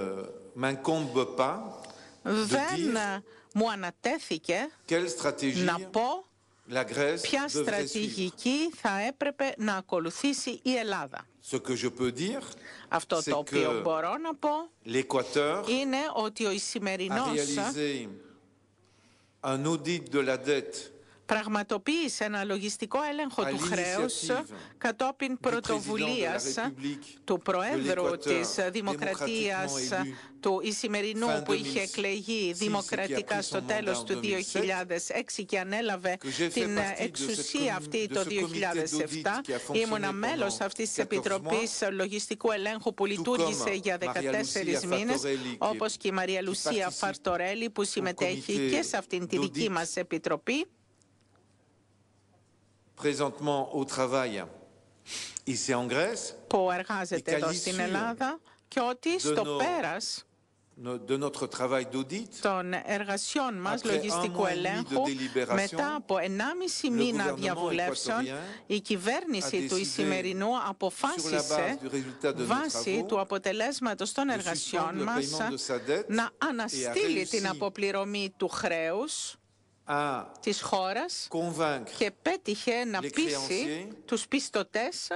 δεν μου ανατέθηκε να πω ποια στρατηγική θα έπρεπε να ακολουθήσει η Ελλάδα. Αυτό το οποίο μπορώ να πω είναι ότι ο Ισημερινός πραγματοποίησε ένα λογιστικό έλεγχο του χρέους κατόπιν πρωτοβουλίας του Προέδρου της Δημοκρατίας του Ισημερινού, που είχε εκλεγεί δημοκρατικά στο τέλος του δύο χιλιάδες έξι και ανέλαβε την εξουσία αυτή το δύο χιλιάδες επτά. Ήμουνα μέλος αυτής της Επιτροπής Λογιστικού Ελέγχου που λειτουργήσε για δεκατέσσερις μήνες, όπως και η Μαρία Λουσία Φαρτορέλη που συμμετέχει και σε αυτήν τη δική μας Επιτροπή. Που εργάζεται εδώ στην Ελλάδα και ότι στο πέρας των εργασιών μας λογιστικού ελέγχου, μετά από ενάμιση μήνα διαβουλεύσεων, η κυβέρνηση του Ισημερινού αποφάσισε βάσει του αποτελέσματος των εργασιών μας να αναστείλει την αποπληρωμή του χρέους της χώρας και πέτυχε να πείσει τους πιστωτές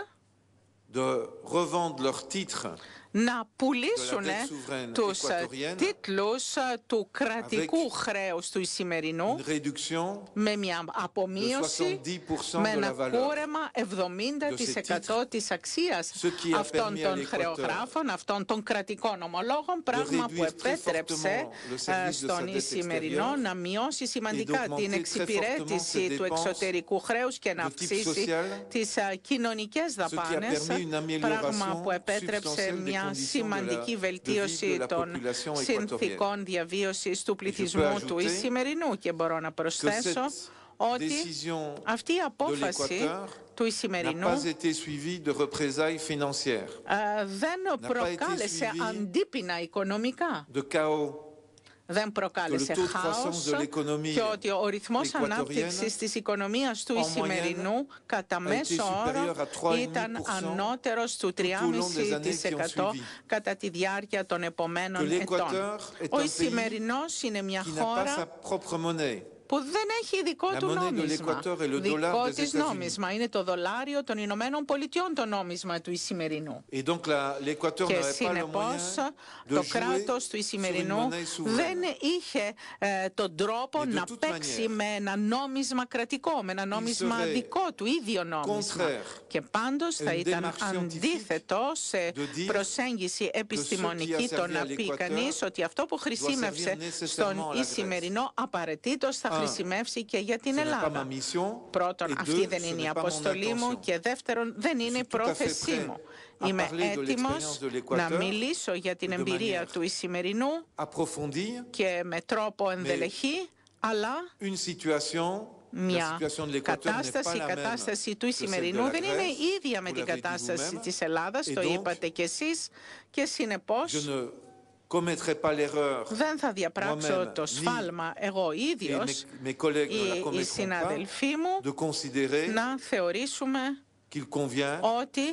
να πουλήσουν τους τίτλους του κρατικού χρέους του Ισημερινού με μια απομείωση, με ένα κούρεμα εβδομήντα τοις εκατό της αξίας αυτών των χρεογράφων, αυτών των κρατικών ομολόγων, πράγμα που επέτρεψε στον Ισημερινό να μειώσει σημαντικά την εξυπηρέτηση του εξωτερικού χρέους και να αυξήσει τις κοινωνικές δαπάνες, πράγμα που επέτρεψε μια σημαντική βελτίωση των συνθήκων διαβίωσης του πληθυσμού του Ισημερινού. Και μπορώ να προσθέσω ότι αυτή η απόφαση του Ισημερινού δεν προκάλεσε αντίπεινα οικονομικά, δεν προκάλεσε χάος και ότι ο ρυθμός ανάπτυξης της οικονομίας του Ισημερινού κατά μέσο όρο ήταν ανώτερος του τρία κόμμα πέντε τοις εκατό κατά τη διάρκεια των επομένων ετών. Ο Ισημερινός είναι μια χώρα που δεν έχει δικό του νόμισμα. Δικό της νόμισμα είναι το δολάριο των Ηνωμένων Πολιτειών, το νόμισμα του Ισημερινού. Και συνεπώς το κράτος του Ισημερινού δεν είχε ε, τον τρόπο να παίξει με ένα νόμισμα κρατικό, με ένα νόμισμα δικό του, ίδιο νόμισμα. Και πάντως θα ήταν αντίθετο σε προσέγγιση επιστημονική το να πει κανείς ότι αυτό που χρησιμεύσε στον Ισημερινό απαραίτητος θα χρησιμεύσει και για την Ελλάδα. Πρώτον, αυτή δεν είναι η αποστολή μου και δεύτερον, δεν είναι η πρόθεσή μου. Είμαι έτοιμος να μιλήσω για την εμπειρία του Ισημερινού και με τρόπο ενδελεχή, αλλά μια κατάσταση, η κατάσταση του Ισημερινού δεν είναι ίδια με την κατάσταση της Ελλάδας, το είπατε κι εσείς, και συνεπώς δεν θα διαπράξω το σφάλμα εγώ ίδιος ή οι συναδελφοί μου να θεωρήσουμε ότι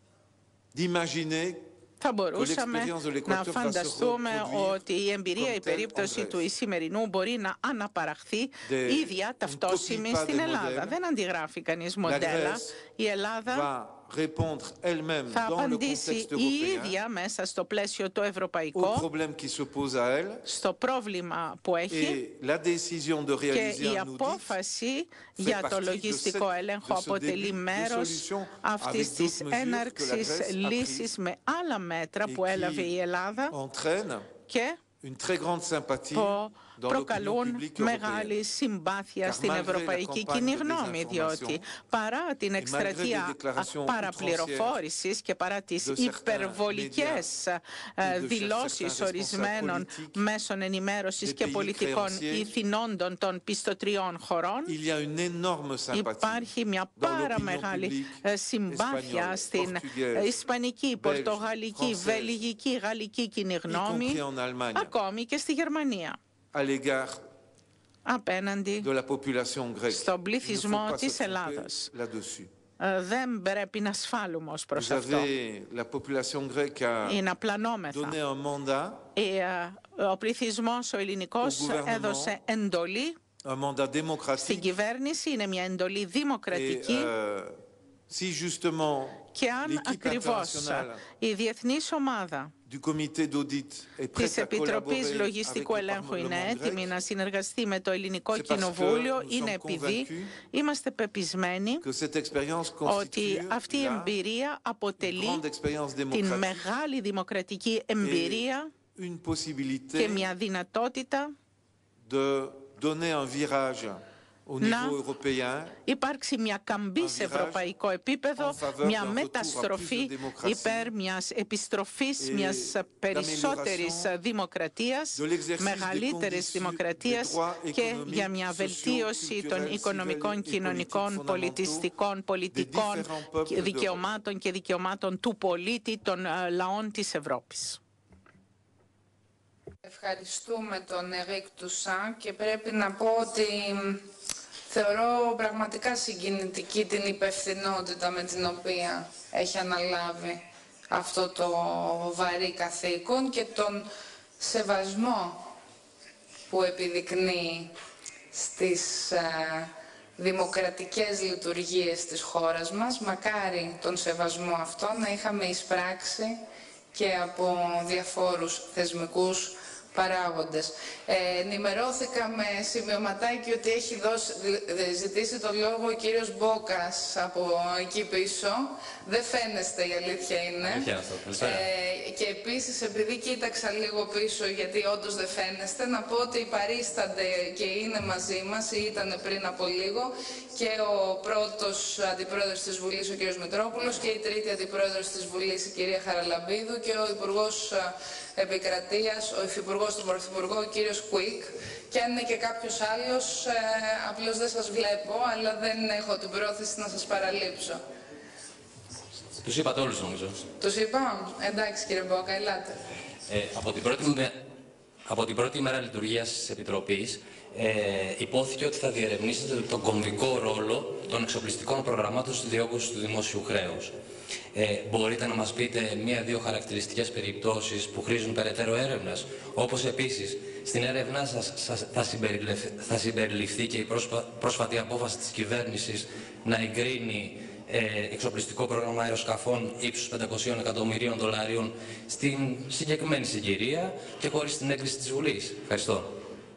θα μπορούσαμε να φανταστούμε ότι η εμπειρία, η περίπτωση του Ισημερινού μπορεί να αναπαραχθεί ίδια ταυτόσιμη στην Ελλάδα. Δεν αντιγράφει κανείς μοντέλα. Η Ελλάδα θα απαντήσει η ίδια μέσα στο πλαίσιο το ευρωπαϊκό στο πρόβλλημα που έχει και η απόφαση για το λογιστικό έλεγχο αποτελεί μέρος αυτής της έναρξης λύσης με άλλα μέτρα που έλαβε η Ελλάδα και που προκαλούν μεγάλη συμπάθεια στην ευρωπαϊκή κοινή γνώμη, διότι παρά την εκστρατεία παραπληροφόρησης και παρά τις υπερβολικές δηλώσεις ορισμένων μέσων ενημέρωσης και πολιτικών ηθινόντων των πιστωτριών χωρών, υπάρχει μια πάρα μεγάλη συμπάθεια στην ισπανική, πορτογαλική, βελγική, γαλλική κοινή γνώμη, ακόμη και στη Γερμανία, απέναντι στον πληθυσμό της Ελλάδας. Δεν πρέπει να ασφάλουμε ως προς αυτό. Είναι απλανόμεθα. Ο πληθυσμός, ο ελληνικός, έδωσε εντολή στην κυβέρνηση, είναι μια εντολή δημοκρατική. Και αν ακριβώς η διεθνής ομάδα της Επιτροπής Λογιστικού Ελέγχου είναι έτοιμη να συνεργαστεί με το Ελληνικό Κοινοβούλιο, είναι επειδή είμαστε πεπισμένοι ότι αυτή η εμπειρία αποτελεί την μεγάλη δημοκρατική εμπειρία και μια δυνατότητα να υπάρξει μια καμπή σε ευρωπαϊκό επίπεδο, μια μεταστροφή υπέρ μιας επιστροφής μιας περισσότερης δημοκρατίας, μεγαλύτερης δημοκρατίας και για μια βελτίωση των οικονομικών, κοινωνικών, πολιτιστικών, πολιτικών δικαιωμάτων και δικαιωμάτων του πολίτη των λαών της Ευρώπης. Ευχαριστούμε τον Ερίκ Τουσάν και πρέπει να πω ότι θεωρώ πραγματικά συγκινητική την υπευθυνότητα με την οποία έχει αναλάβει αυτό το βαρύ καθήκον και τον σεβασμό που επιδεικνύει στις ε, δημοκρατικές λειτουργίες της χώρας μας. Μακάρι τον σεβασμό αυτό να είχαμε εισπράξει και από διαφόρους θεσμικούς παράγοντες. Ε, ενημερώθηκα με σημειωματάκι ότι έχει δώσει, ζητήσει το λόγο ο κύριος Μπόκας από εκεί πίσω. Δεν φαίνεστε, η αλήθεια είναι. Ε, και επίσης, επειδή κοίταξα λίγο πίσω, γιατί όντως δεν φαίνεστε, να πω ότι παρίστανται και είναι μαζί μας, ή ήταν πριν από λίγο, και ο πρώτος αντιπρόεδρος της Βουλής, ο κύριος Μητρόπουλος, και η τρίτη αντιπρόεδρος της Βουλής, η κυρία Χαραλαμπίδου, και ο υπουργός Επικρατείας, ο υφυπουργός του Πρωθυπουργού, ο κύριος Κουίκ. Και αν είναι και κάποιος άλλος, ε, απλώς δεν σας βλέπω, αλλά δεν έχω την πρόθεση να σας παραλείψω. Τους είπατε όλους, νομίζω. Τους είπα. Εντάξει, κύριε Μπόκα, ελάτε. Ε, από, την πρώτη, από την πρώτη μέρα λειτουργίας της Επιτροπής, ε, υπόθηκε ότι θα διερευνήσετε τον κομβικό ρόλο των εξοπλιστικών προγραμμάτων στη διόγκωση του δημόσιου χρέους. Ε, μπορείτε να μας πείτε μία-δύο χαρακτηριστικές περιπτώσεις που χρήζουν περαιτέρω έρευνας, όπως επίσης στην έρευνά σας, σας θα, συμπεριληφ, θα συμπεριληφθεί και η πρόσφα, πρόσφατη απόφαση της κυβέρνησης να εγκρίνει ε, εξοπλιστικό πρόγραμμα αεροσκαφών ύψους πεντακόσια εκατομμυρίων δολαρίων στην συγκεκριμένη συγκυρία και χωρίς την έγκριση της Βουλής. Ευχαριστώ.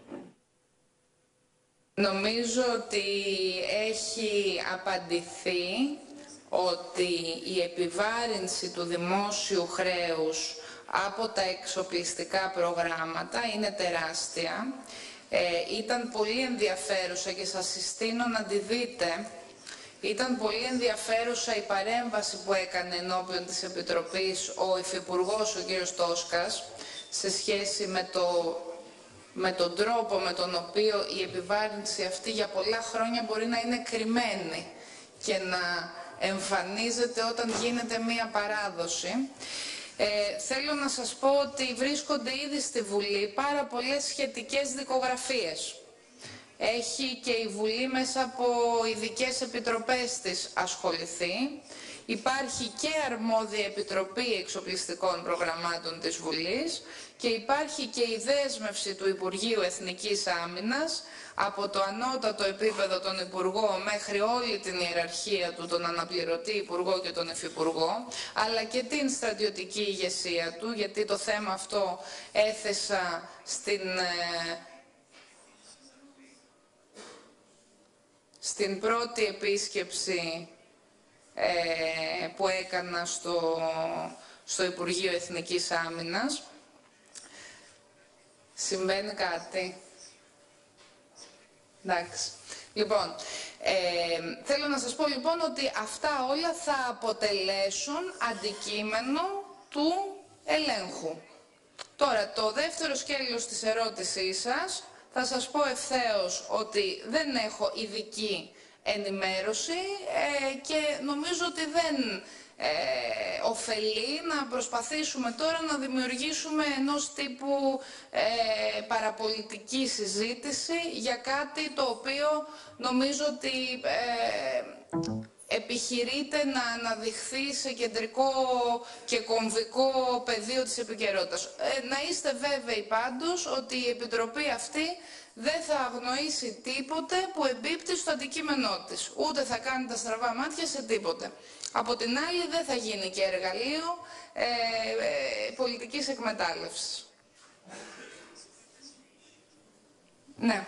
Νομίζω ότι έχει απαντηθεί ότι η επιβάρυνση του δημόσιου χρέους από τα εξοπλιστικά προγράμματα είναι τεράστια. Ε, ήταν πολύ ενδιαφέρουσα και σας συστήνω να τη δείτε. Ήταν πολύ ενδιαφέρουσα η παρέμβαση που έκανε ενώπιον της Επιτροπής ο Υφυπουργός, ο κ. Τόσκας, σε σχέση με, το, με τον τρόπο με τον οποίο η επιβάρυνση αυτή για πολλά χρόνια μπορεί να είναι κρυμμένη και να εμφανίζεται όταν γίνεται μία παράδοση. Ε, θέλω να σας πω ότι βρίσκονται ήδη στη Βουλή πάρα πολλές σχετικές δικογραφίες. Έχει και η Βουλή μέσα από ειδικές επιτροπές της ασχοληθεί. Υπάρχει και αρμόδια Επιτροπή Εξοπλιστικών Προγραμμάτων της Βουλής και υπάρχει και η δέσμευση του Υπουργείου Εθνικής Άμυνας από το ανώτατο επίπεδο τον Υπουργό μέχρι όλη την ιεραρχία του, τον αναπληρωτή Υπουργό και τον Υφυπουργό, αλλά και την στρατιωτική ηγεσία του, γιατί το θέμα αυτό έθεσα στην, στην πρώτη επίσκεψη ε, που έκανα στο, στο Υπουργείο Εθνικής Άμυνας. Συμβαίνει κάτι. Εντάξει. Λοιπόν, ε, θέλω να σας πω λοιπόν ότι αυτά όλα θα αποτελέσουν αντικείμενο του ελέγχου. Τώρα, το δεύτερο σκέλος της ερώτησής σας, θα σας πω ευθέως ότι δεν έχω ειδική ενημέρωση ε, και νομίζω ότι δεν ε, ωφελεί να προσπαθήσουμε τώρα να δημιουργήσουμε ενός τύπου ε, παραπολιτική συζήτηση για κάτι το οποίο νομίζω ότι ε, επιχειρείται να αναδειχθεί σε κεντρικό και κομβικό πεδίο της επικαιρότητας. Ε, να είστε βέβαιοι πάντως ότι η Επιτροπή αυτή δεν θα αγνοήσει τίποτε που εμπίπτει στο αντικείμενό της. Ούτε θα κάνει τα στραβά μάτια σε τίποτε. Από την άλλη δεν θα γίνει και εργαλείο ε, ε, πολιτικής εκμετάλλευσης. Ναι.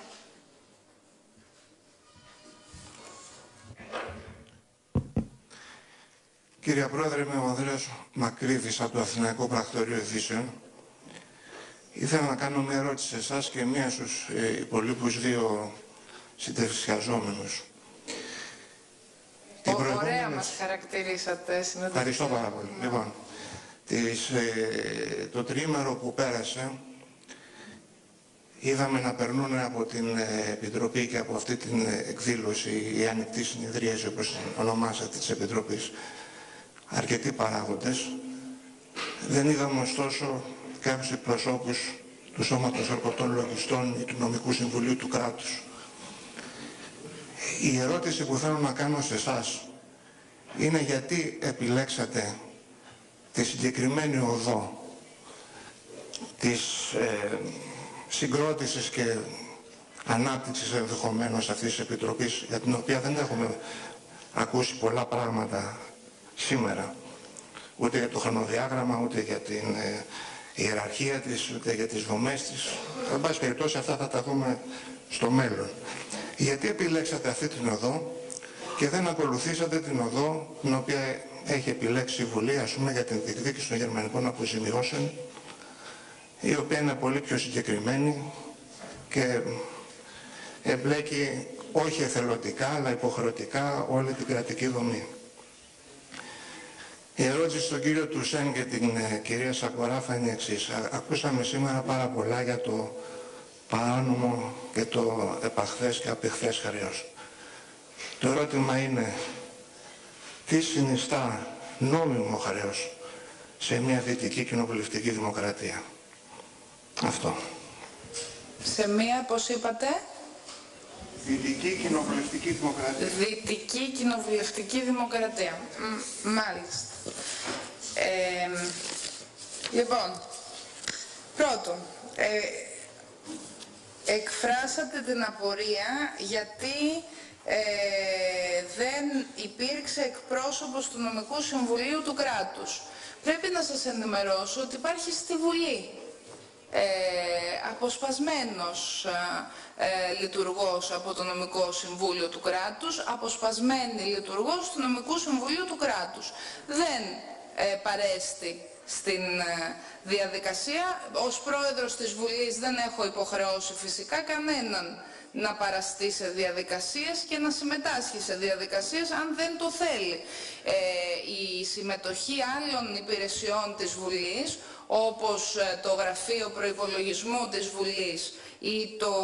Κύριε Πρόεδρε, είμαι ο Ανδρέας Μακρύδης από το Αθηναϊκό Πρακτορείο Ειδήσεων. Ήθελα να κάνω μια ερώτηση σε εσάς και μια στους ε, υπολείπους δύο συντευξιαζόμενους. Ωραία προηγούμενη... μας χαρακτηρίσατε. Ευχαριστώ πάρα πολύ. Λοιπόν, τις, ε, το τριήμερο που πέρασε, είδαμε να περνούν από την ε, Επιτροπή και από αυτή την ε, εκδήλωση, η ανοιχτή συνεδρίαση, όπως την ονομάσατε, της Επιτροπής, αρκετοί παράγοντες. Δεν είδαμε ωστόσο κάποιους εκπροσώπους του Σώματος Ορκωτών Λογιστών ή του Νομικού Συμβουλίου του κράτους. Η ερώτηση που θέλω να κάνω σε εσάς είναι γιατί επιλέξατε τη συγκεκριμένη οδό της ε, συγκρότησης και ανάπτυξης ενδεχομένως αυτής της Επιτροπής, για την οποία δεν έχουμε ακούσει πολλά πράγματα σήμερα, ούτε για το χρονοδιάγραμμα, ούτε για την ε, ιεραρχία της, ούτε για τις δομές της. Εν πάση περιπτώσει αυτά θα τα δούμε στο μέλλον. Γιατί επιλέξατε αυτή την οδό και δεν ακολουθήσατε την οδό την οποία έχει επιλέξει η Βουλή, ας πούμε, για την διεκδίκηση των γερμανικών αποζημιώσεων, η οποία είναι πολύ πιο συγκεκριμένη και εμπλέκει όχι εθελοντικά αλλά υποχρεωτικά όλη την κρατική δομή. Η ερώτηση στον κύριο Τουσέν και την ε, κυρία Σακοράφα είναι εξής. Ακούσαμε σήμερα πάρα πολλά για το παράνομο και το επαχθές και απεχθές χρέος. Το ερώτημα είναι τι συνιστά νόμιμο χρέος σε μια δυτική κοινοβουλευτική δημοκρατία. Αυτό. Σε μία, πώς είπατε? Δυτική κοινοβουλευτική δημοκρατία. Δυτική κοινοβουλευτική δημοκρατία. Μ, μάλιστα. Ε, λοιπόν, πρώτον, ε, εκφράσατε την απορία γιατί ε, δεν υπήρξε εκπρόσωπος του Νομικού Συμβουλίου του κράτους. Πρέπει να σας ενημερώσω ότι υπάρχει στη Βουλή ε, αποσπασμένος ε, λειτουργός από το Νομικό Συμβούλιο του κράτους, αποσπασμένη λειτουργός του Νομικού Συμβουλίου του κράτους. Δεν ε, παρέστη στην ε, διαδικασία. Ως πρόεδρος της Βουλής δεν έχω υποχρεώσει φυσικά κανέναν να παραστεί σε διαδικασίες και να συμμετάσχει σε διαδικασίες αν δεν το θέλει. Ε, η συμμετοχή άλλων υπηρεσιών της Βουλής, όπως ε, το Γραφείο Προϋπολογισμού της Βουλής ή το,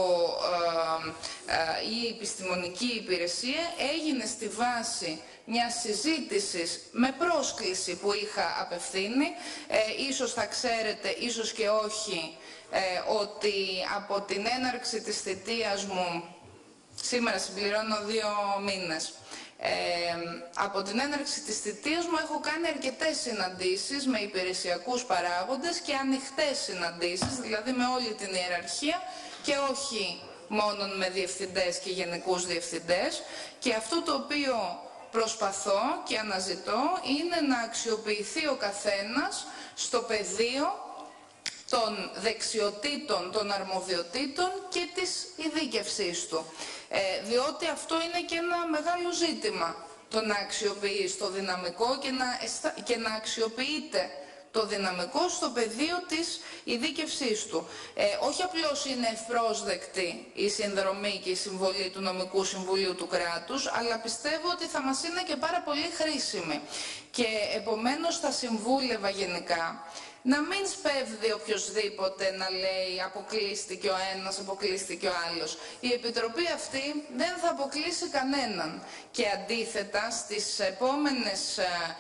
ε, ε, η Επιστημονική Υπηρεσία, έγινε στη βάση μια συζήτησης με πρόσκληση που είχα απευθύνει. Ε, ίσως θα ξέρετε, ίσως και όχι, ε, ότι από την έναρξη της θητείας μου, σήμερα συμπληρώνω δύο μήνες, ε, από την έναρξη της θητείας μου έχω κάνει αρκετές συναντήσεις με υπηρεσιακούς παράγοντες και ανοιχτές συναντήσεις, δηλαδή με όλη την ιεραρχία και όχι μόνο με διευθυντές και γενικούς διευθυντές, και αυτό το οποίο προσπαθώ και αναζητώ είναι να αξιοποιηθεί ο καθένας στο πεδίο των δεξιοτήτων, των αρμοδιοτήτων και της ειδίκευσής του. Ε, διότι αυτό είναι και ένα μεγάλο ζήτημα, το να αξιοποιείς το δυναμικό και να, και να αξιοποιείται το δυναμικό στο πεδίο της ειδίκευσής του. Ε, όχι απλώς είναι ευπρόσδεκτη η συνδρομή και η συμβολή του Νομικού Συμβουλίου του κράτους, αλλά πιστεύω ότι θα μας είναι και πάρα πολύ χρήσιμη. Και επομένως θα συμβούλευα γενικά να μην σπέβδει οποιοσδήποτε να λέει αποκλείστηκε ο ένας, αποκλείστηκε ο άλλος. Η Επιτροπή αυτή δεν θα αποκλείσει κανέναν και αντίθετα στις επόμενες,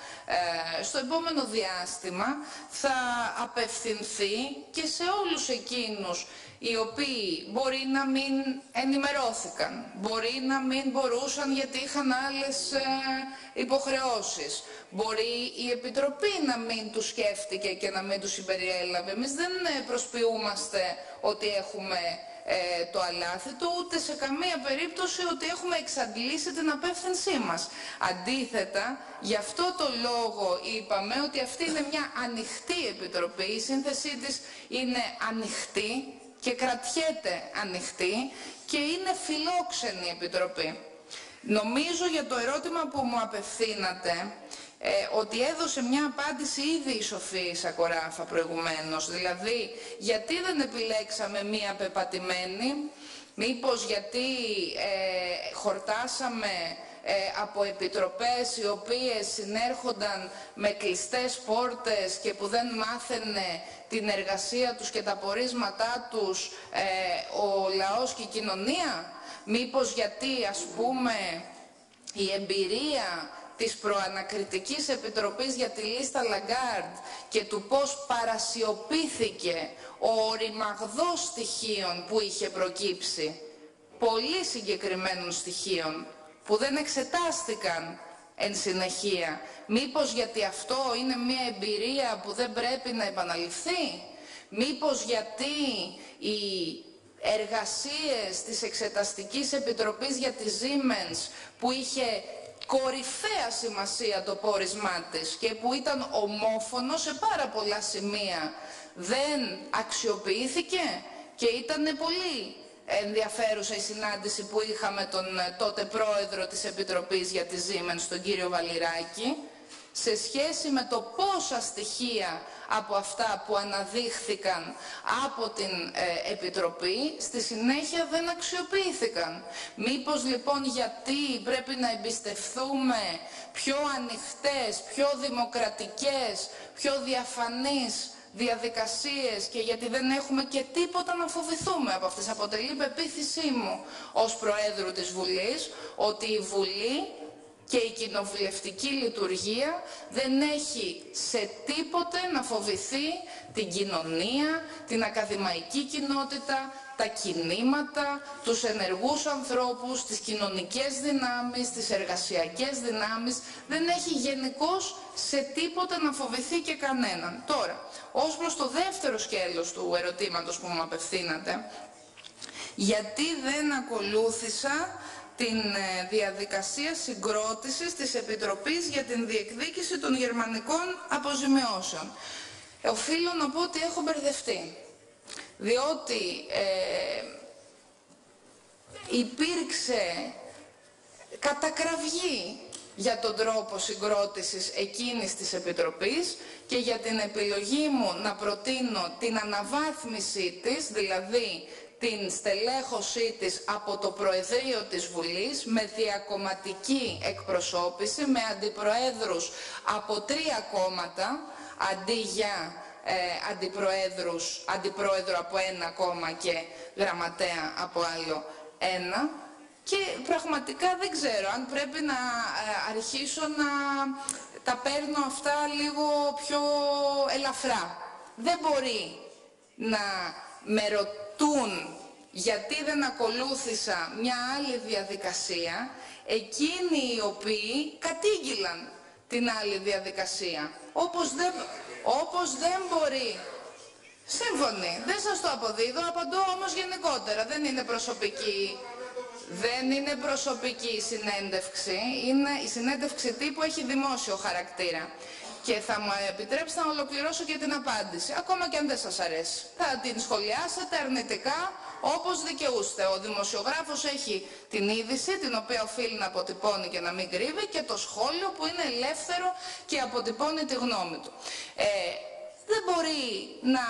ε, στο επόμενο διάστημα θα απευθυνθεί και σε όλους εκείνους οι οποίοι μπορεί να μην ενημερώθηκαν, μπορεί να μην μπορούσαν γιατί είχαν άλλες ε, υποχρεώσεις. Μπορεί η Επιτροπή να μην τους σκέφτηκε και να μην τους συμπεριέλαβε. Εμείς δεν προσποιούμαστε ότι έχουμε ε, το αλάθητο, ούτε σε καμία περίπτωση ότι έχουμε εξαντλήσει την απεύθυνσή μας. Αντίθετα, γι' αυτό το λόγο είπαμε ότι αυτή είναι μια ανοιχτή Επιτροπή, η σύνθεσή της είναι ανοιχτή και κρατιέται ανοιχτή και είναι φιλόξενη Επιτροπή. Νομίζω για το ερώτημα που μου απευθύνατε, ε, ότι έδωσε μια απάντηση ήδη η Σοφία Σακοράφα προηγουμένως. Δηλαδή, γιατί δεν επιλέξαμε μια πεπατημένη, μήπως γιατί ε, χορτάσαμε ε, από επιτροπές οι οποίες συνέρχονταν με κλειστές πόρτες και που δεν μάθαινε την εργασία τους και τα πορίσματά τους ε, ο λαός και η κοινωνία. Μήπως γιατί, ας πούμε, η εμπειρία της προανακριτικής επιτροπής για τη λίστα Λαγκάρντ και του πώς παρασιωπήθηκε ο οριμαγδός στοιχείων που είχε προκύψει, πολύ συγκεκριμένων στοιχείων που δεν εξετάστηκαν εν συνεχεία. Μήπως γιατί αυτό είναι μια εμπειρία που δεν πρέπει να επαναληφθεί? Μήπως γιατί οι εργασίες της Εξεταστικής Επιτροπής για τη Siemens, που είχε κορυφαία σημασία το πόρισμά της και που ήταν ομόφωνο σε πάρα πολλά σημεία, δεν αξιοποιήθηκε? Και ήταν πολύ ενδιαφέρουσα η συνάντηση που είχαμε τον τότε πρόεδρο της Επιτροπής για τη Siemens, τον κύριο Βαλιράκη, σε σχέση με το πόσα στοιχεία από αυτά που αναδείχθηκαν από την ε, Επιτροπή στη συνέχεια δεν αξιοποιήθηκαν. Μήπως λοιπόν γιατί πρέπει να εμπιστευτούμε πιο ανοιχτές, πιο δημοκρατικές, πιο διαφανείς διαδικασίες και γιατί δεν έχουμε και τίποτα να φοβηθούμε από αυτές? Αποτελεί πεποίθησή μου ως Προέδρου της Βουλής ότι η Βουλή και η κοινοβουλευτική λειτουργία δεν έχει σε τίποτε να φοβηθεί την κοινωνία, την ακαδημαϊκή κοινότητα, τα κινήματα, τους ενεργούς ανθρώπους, τις κοινωνικές δυνάμεις, τις εργασιακές δυνάμεις. Δεν έχει γενικώς σε τίποτε να φοβηθεί και κανέναν. Τώρα, ως προς το δεύτερο σκέλος του ερωτήματος που μου απευθύνατε, γιατί δεν ακολούθησα την διαδικασία συγκρότησης της Επιτροπής για την διεκδίκηση των γερμανικών αποζημιώσεων. Οφείλω να πω ότι έχω μπερδευτεί, διότι ε, υπήρξε κατακραυγή για τον τρόπο συγκρότησης εκείνης της Επιτροπής και για την επιλογή μου να προτείνω την αναβάθμιση της, δηλαδή την στελέχωσή της από το Προεδρείο της Βουλής με διακομματική εκπροσώπηση, με αντιπροέδρους από τρία κόμματα, αντί για ε, αντιπροέδρους, αντιπρόεδρο από ένα κόμμα και γραμματέα από άλλο ένα. Και πραγματικά δεν ξέρω αν πρέπει να ε, αρχίσω να τα παίρνω αυτά λίγο πιο ελαφρά. Δεν μπορεί να με ρωτούν γιατί δεν ακολούθησα μια άλλη διαδικασία εκείνοι οι οποίοι κατήγγυλαν την άλλη διαδικασία. Όπως δεν, όπως δεν μπορεί. Σύμφωνοι, δεν σας το αποδίδω, απαντώ όμως γενικότερα, δεν είναι προσωπική. Δεν είναι προσωπική η συνέντευξη, είναι η συνέντευξη τύπου, έχει δημόσιο χαρακτήρα. Και θα μου επιτρέψετε να ολοκληρώσω και την απάντηση, ακόμα και αν δεν σας αρέσει. Θα την σχολιάσετε αρνητικά, όπως δικαιούστε. Ο δημοσιογράφος έχει την είδηση, την οποία οφείλει να αποτυπώνει και να μην κρύβει, και το σχόλιο που είναι ελεύθερο και αποτυπώνει τη γνώμη του. Ε, δεν μπορεί να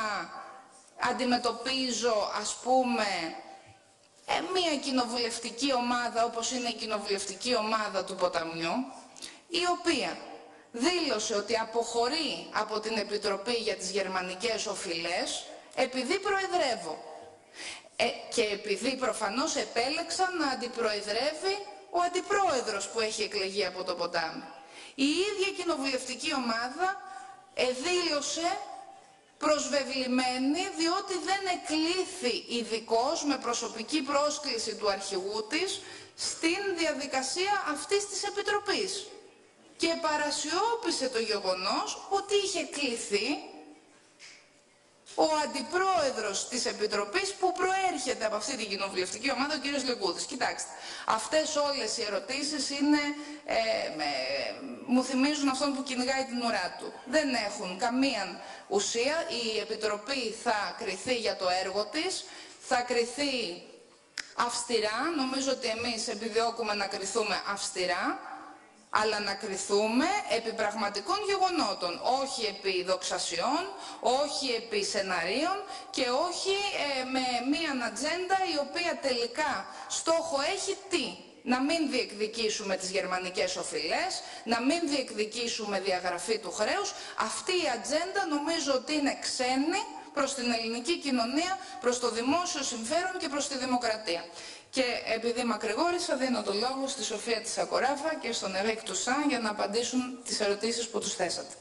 αντιμετωπίζω, ας πούμε, ε, μια κοινοβουλευτική ομάδα όπως είναι η κοινοβουλευτική ομάδα του Ποταμιού, η οποία δήλωσε ότι αποχωρεί από την Επιτροπή για τις Γερμανικές Οφειλές επειδή προεδρεύω. Ε, και επειδή προφανώς επέλεξαν να αντιπροεδρεύει ο αντιπρόεδρος που έχει εκλεγεί από το ποτάμι. Η ίδια κοινοβουλευτική ομάδα δήλωσε προσβεβλημένη διότι δεν εκλήθη ειδικός με προσωπική πρόσκληση του αρχηγού της στην διαδικασία αυτής της Επιτροπής. Και παρασιώπησε το γεγονός ότι είχε κληθεί ο αντιπρόεδρος της Επιτροπής που προέρχεται από αυτή την κοινοβουλευτική ομάδα, ο κύριος Λεγκούδης. Κοιτάξτε, αυτές όλες οι ερωτήσεις είναι, ε, με, μου θυμίζουν αυτόν που κυνηγάει την ουρά του. Δεν έχουν καμία ουσία. Η Επιτροπή θα κριθεί για το έργο της, θα κριθεί αυστηρά. Νομίζω ότι εμείς επιδιώκουμε να κριθούμε αυστηρά, αλλά να κριθούμε επί πραγματικών γεγονότων, όχι επί δοξασιών, όχι επί σεναρίων και όχι ε, με μία ατζέντα η οποία τελικά στόχο έχει τι? Να μην διεκδικήσουμε τις γερμανικές οφειλές, να μην διεκδικήσουμε διαγραφή του χρέους. Αυτή η ατζέντα νομίζω ότι είναι ξένη προς την ελληνική κοινωνία, προς το δημόσιο συμφέρον και προς τη δημοκρατία. Και επειδή μακρηγόρησα, δίνω το λόγο στη Σοφία τη Σακοράφα και στον Ερίκ Τουσάν για να απαντήσουν τις ερωτήσεις που τους θέσατε.